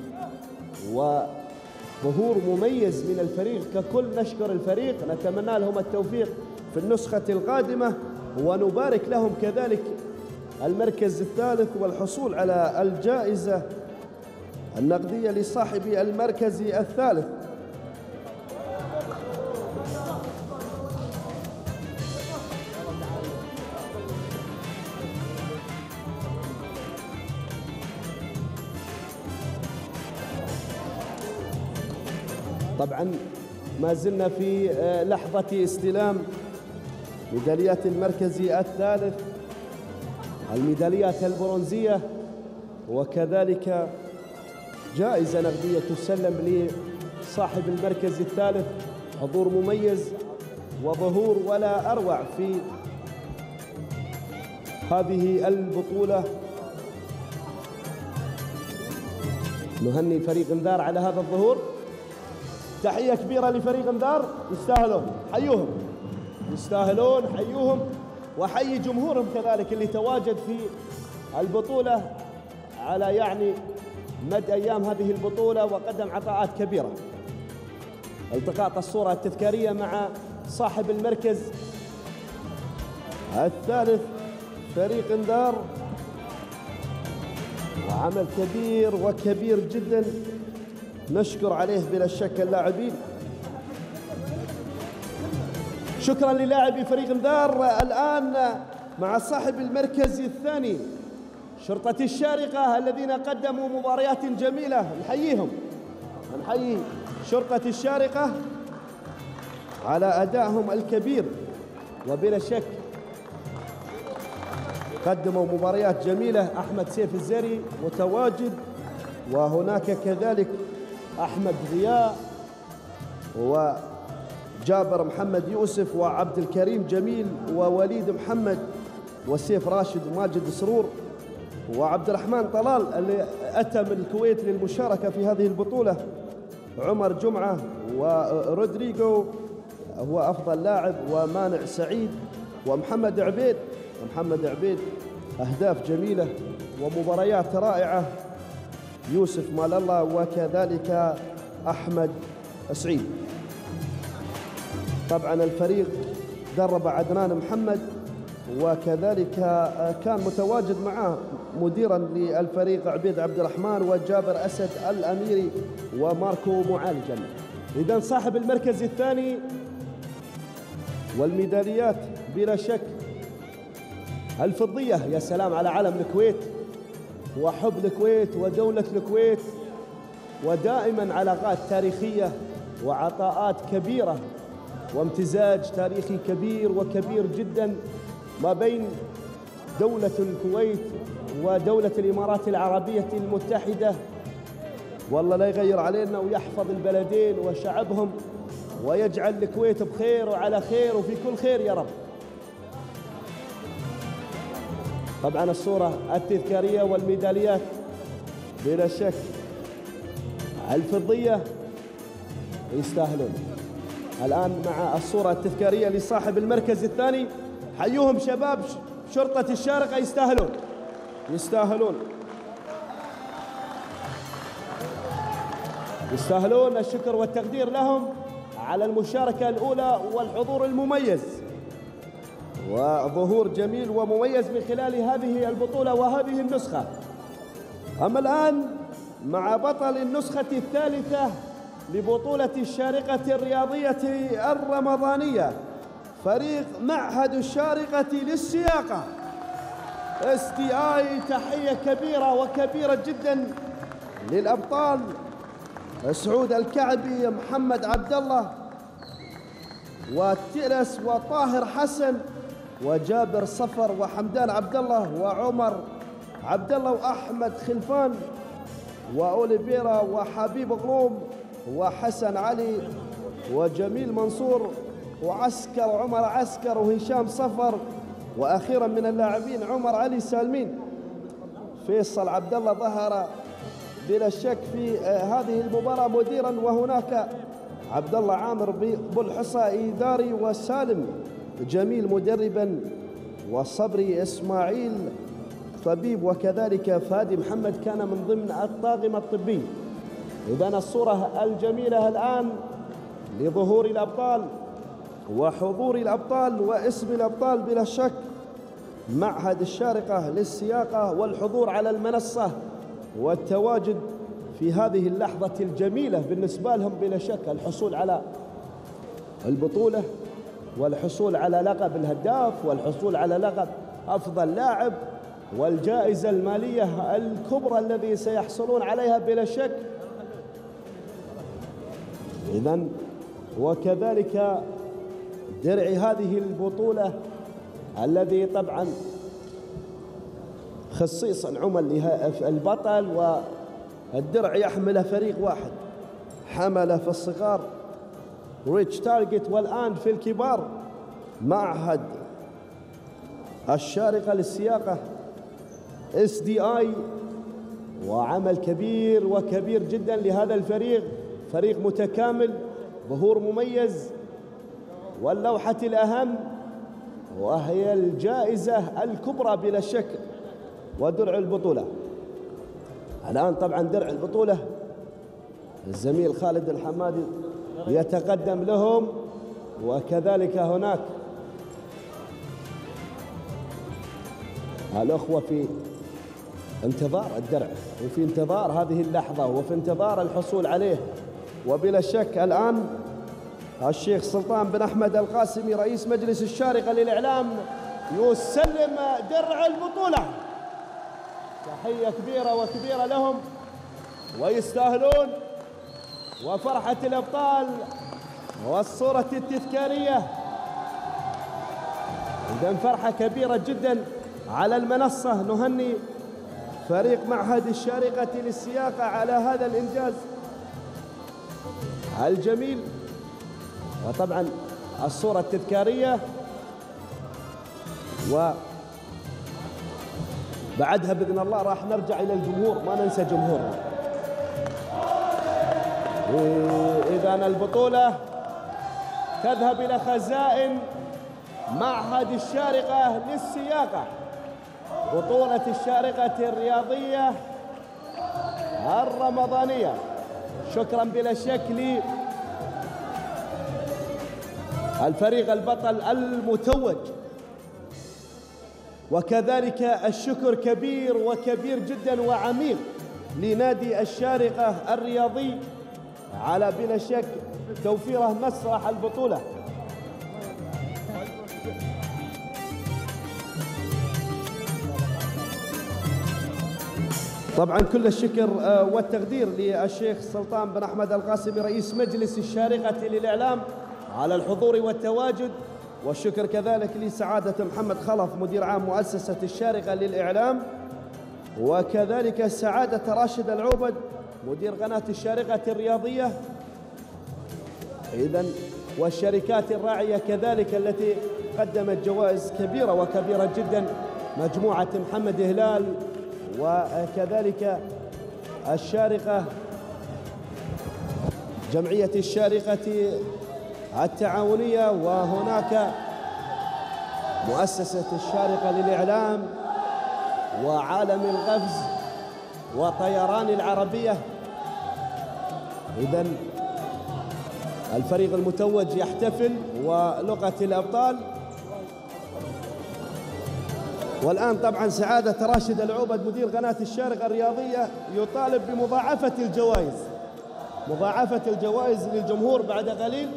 وظهور مميز من الفريق ككل. نشكر الفريق، نتمنى لهم التوفيق في النسخة القادمة، ونبارك لهم كذلك المركز الثالث والحصول على الجائزة النقدية لصاحب المركز الثالث. طبعا ما زلنا في لحظة استلام ميداليات المركز الثالث، الميداليات البرونزية، وكذلك جائزة نقدية تسلم لصاحب المركز الثالث. حضور مميز وظهور ولا أروع في هذه البطولة. نهني فريق انذار على هذا الظهور. تحية كبيرة لفريق انذار، يستاهلون، حيوهم، يستاهلون، حيوهم، وحيي جمهورهم كذلك اللي تواجد في البطولة على يعني مد أيام هذه البطولة وقدم عطاءات كبيرة. التقاط الصورة التذكارية مع صاحب المركز الثالث فريق انذار، وعمل كبير وكبير جدا نشكر عليه بلا شك اللاعبين. شكرا للاعبي فريق انذار. الآن مع صاحب المركز الثاني شرطة الشارقة الذين قدموا مباريات جميلة، نحييهم، نحيي شرطة الشارقة على أدائهم الكبير، وبلا شك قدموا مباريات جميلة. أحمد سيف الزري متواجد، وهناك كذلك أحمد ضياء وجابر محمد يوسف وعبد الكريم جميل ووليد محمد وسيف راشد وماجد سرور وعبد الرحمن طلال اللي أتى من الكويت للمشاركة في هذه البطولة، عمر جمعة ورودريغو هو أفضل لاعب، ومانع سعيد ومحمد عبيد. محمد عبيد أهداف جميلة ومباريات رائعة، يوسف مال الله وكذلك أحمد سعيد. طبعا الفريق درب عدنان محمد، وكذلك كان متواجد معه مديرا للفريق عبيد عبد الرحمن وجابر أسد الأميري وماركو معالجا. إذن صاحب المركز الثاني والميداليات بلا شك الفضية. يا سلام على علم الكويت وحب الكويت ودولة الكويت، ودائما علاقات تاريخية وعطاءات كبيرة وامتزاج تاريخي كبير وكبير جدا ما بين دولة الكويت ودولة الإمارات العربية المتحدة. والله لا يغير علينا ويحفظ البلدين وشعبهم ويجعل الكويت بخير وعلى خير وفي كل خير يا رب. طبعا الصورة التذكارية والميداليات بلا شك الفضية يستاهلون. الآن مع الصورة التذكارية لصاحب المركز الثاني، حيوهم شباب شرطة الشارقة، يستاهلون يستاهلون يستاهلون الشكر والتقدير لهم على المشاركة الأولى والحضور المميز وظهور جميل ومميز من خلال هذه البطولة وهذه النسخة. أما الآن مع بطل النسخة الثالثة لبطولة الشارقة الرياضية الرمضانية، فريق معهد الشارقة للسياقة SDI. تحية كبيرة وكبيرة جدا للأبطال سعود الكعبي، محمد عبد الله، وتلس وطاهر حسن وجابر صفر وحمدان عبد الله وعمر عبد الله وأحمد خلفان وأوليفيرا وحبيب غروم وحسن علي وجميل منصور وعسكر عمر عسكر وهشام صفر، وأخيرا من اللاعبين عمر علي سالمين. فيصل عبد الله ظهر بلا شك في هذه المباراة مديرا، وهناك عبد الله عامر بالحصى إداري، وسالم جميل مدربا، وصبري إسماعيل طبيب، وكذلك فادي محمد كان من ضمن الطاقم الطبي. إذن الصورة الجميلة الآن لظهور الأبطال وحضور الأبطال واسم الأبطال بلا شك معهد الشارقة للسياقة، والحضور على المنصة والتواجد في هذه اللحظة الجميلة بالنسبة لهم بلا شك، الحصول على البطولة والحصول على لقب الهداف والحصول على لقب أفضل لاعب والجائزة المالية الكبرى الذي سيحصلون عليها بلا شك. إذن وكذلك درع هذه البطولة الذي طبعا خصيصا عمل البطل، والدرع يحمله فريق واحد، حمله في الصغار ريتش تارجت، والآن في الكبار معهد الشارقة للسياقة SDI. وعمل كبير وكبير جدا لهذا الفريق، فريق متكامل، ظهور مميز، واللوحة الأهم وهي الجائزة الكبرى بلا شك ودرع البطولة. الآن طبعا درع البطولة الزميل خالد الحمادي يتقدم لهم، وكذلك هناك الأخوة في انتظار الدرع وفي انتظار هذه اللحظة وفي انتظار الحصول عليه. وبلا شك الآن الشيخ سلطان بن أحمد القاسمي رئيس مجلس الشارقة للإعلام يسلم درع البطولة. تحية كبيرة وكبيرة لهم ويستاهلون، وفرحة الأبطال والصورة التذكارية. إذن فرحة كبيرة جدا على المنصة. نهني فريق معهد الشارقة للسياقة على هذا الإنجاز الجميل. وطبعا الصورة التذكارية، وبعدها بإذن الله راح نرجع إلى الجمهور، ما ننسى جمهورنا. إذن البطولة تذهب إلى خزائن معهد الشارقة للسياقة، بطولة الشارقة الرياضية الرمضانية. شكرا بلا شك للفريق البطل المتوج، وكذلك الشكر كبير وكبير جدا وعميق لنادي الشارقة الرياضي على بلا شك توفيره مسرح البطولة. طبعا كل الشكر والتقدير للشيخ سلطان بن أحمد القاسمي رئيس مجلس الشارقة للإعلام على الحضور والتواجد، والشكر كذلك لسعادة محمد خلف مدير عام مؤسسة الشارقة للإعلام، وكذلك سعادة راشد العوبد مدير قناة الشارقة الرياضية، إذن والشركات الراعية كذلك التي قدمت جوائز كبيرة وكبيرة جدا، مجموعة محمد هلال وكذلك الشارقة جمعية الشارقة التعاونية، وهناك مؤسسة الشارقة للإعلام وعالم القفز وطيران العربية. إذن الفريق المتوج يحتفل ولقة الأبطال. والآن طبعا سعادة راشد العوبد مدير قناة الشارقة الرياضية يطالب بمضاعفة الجوائز، مضاعفة الجوائز للجمهور بعد قليل.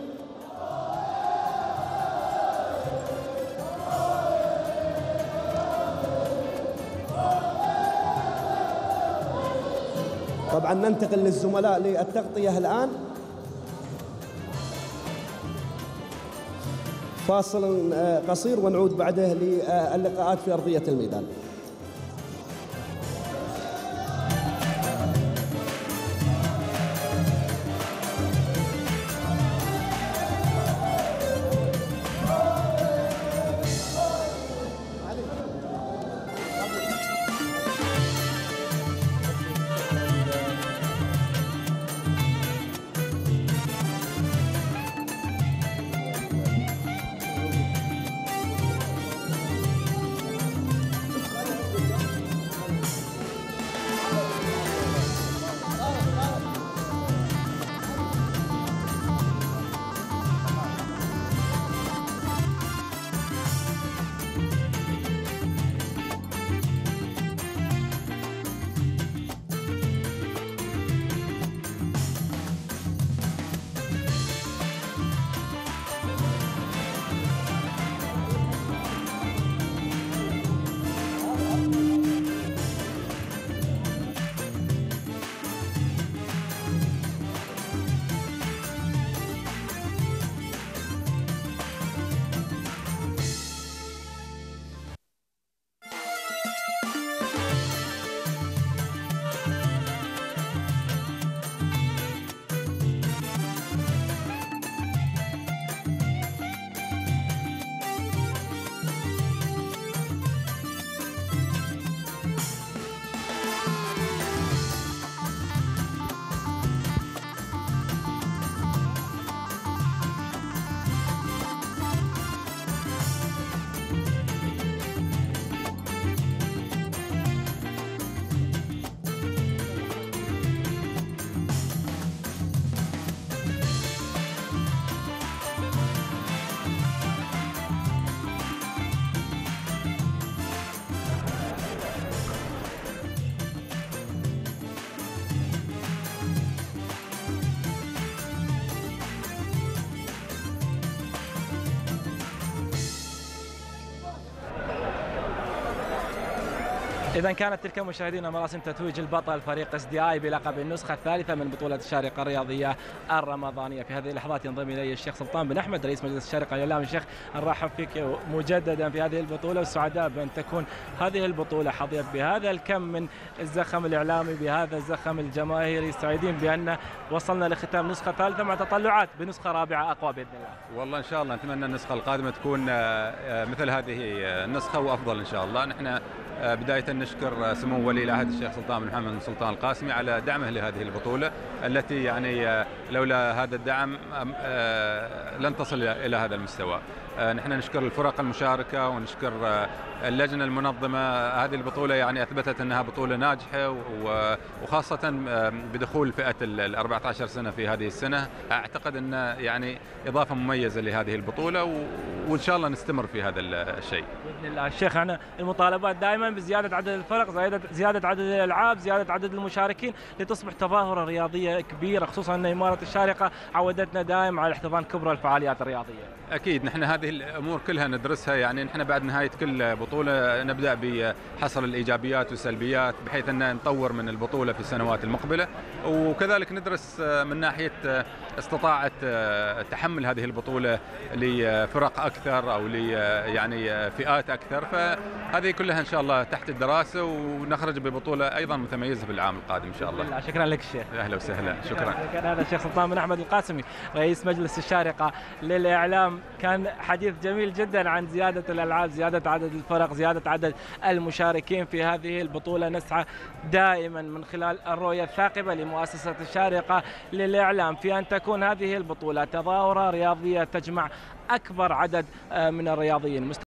طبعا ننتقل للزملاء للتغطية الآن. فاصل قصير ونعود بعده للقاءات في أرضية الميدان. إذا كانت تلك مشاهدينا مراسم تتويج البطل فريق SDI بلقب النسخة الثالثة من بطولة الشارقة الرياضية الرمضانية. في هذه اللحظات ينضم إلي الشيخ سلطان بن أحمد رئيس مجلس الشارقة للإعلام. الشيخ نرحب فيك مجددا في هذه البطولة، والسعداء بأن تكون هذه البطولة حظيت بهذا الكم من الزخم الإعلامي، بهذا الزخم الجماهيري، سعيدين بأن وصلنا لختام نسخة ثالثة مع تطلعات بنسخة رابعة أقوى بإذن الله. والله إن شاء الله نتمنى النسخة القادمة تكون مثل هذه النسخة وأفضل إن شاء الله. نحن بداية نشكر سمو ولي العهد الشيخ سلطان بن محمد سلطان القاسمي على دعمه لهذه البطولة التي يعني لولا هذا الدعم لن تصل إلى هذا المستوى. نحن نشكر الفرق المشاركة ونشكر اللجنة المنظمة. هذه البطولة يعني أثبتت أنها بطولة ناجحة، وخاصة بدخول فئة ال 14 سنة في هذه السنة. أعتقد أن يعني إضافة مميزة لهذه البطولة، وإن شاء الله نستمر في هذا الشيء بإذن الله. الشيخ أنا المطالبات دائما بزيادة عدد الفرق، زيادة عدد الألعاب، زيادة عدد المشاركين لتصبح تظاهرة رياضية كبيرة، خصوصا أن إمارة الشارقة عودتنا دائما على احتضان كبرى الفعاليات الرياضية. أكيد نحن هذه الامور كلها ندرسها، يعني نحن بعد نهايه كل بطوله نبدا بحصر الايجابيات والسلبيات بحيث ان نطور من البطوله في السنوات المقبله، وكذلك ندرس من ناحيه استطاعه تحمل هذه البطوله لفرق اكثر او يعني فئات اكثر، فهذه كلها ان شاء الله تحت الدراسه ونخرج ببطوله ايضا متميزه في العام القادم ان شاء الله. شكرا لك الشيخ. اهلا وسهلا، شكرا. هذا الشيخ سلطان بن احمد القاسمي رئيس مجلس الشارقه للاعلام. كان حديث جميل جدا عن زياده الالعاب، زياده عدد الفرق، زياده عدد المشاركين في هذه البطوله. نسعى دائما من خلال الرؤيه الثاقبه لمؤسسه الشارقه للاعلام في ان تكون هذه البطوله تظاهره رياضيه تجمع اكبر عدد من الرياضيين.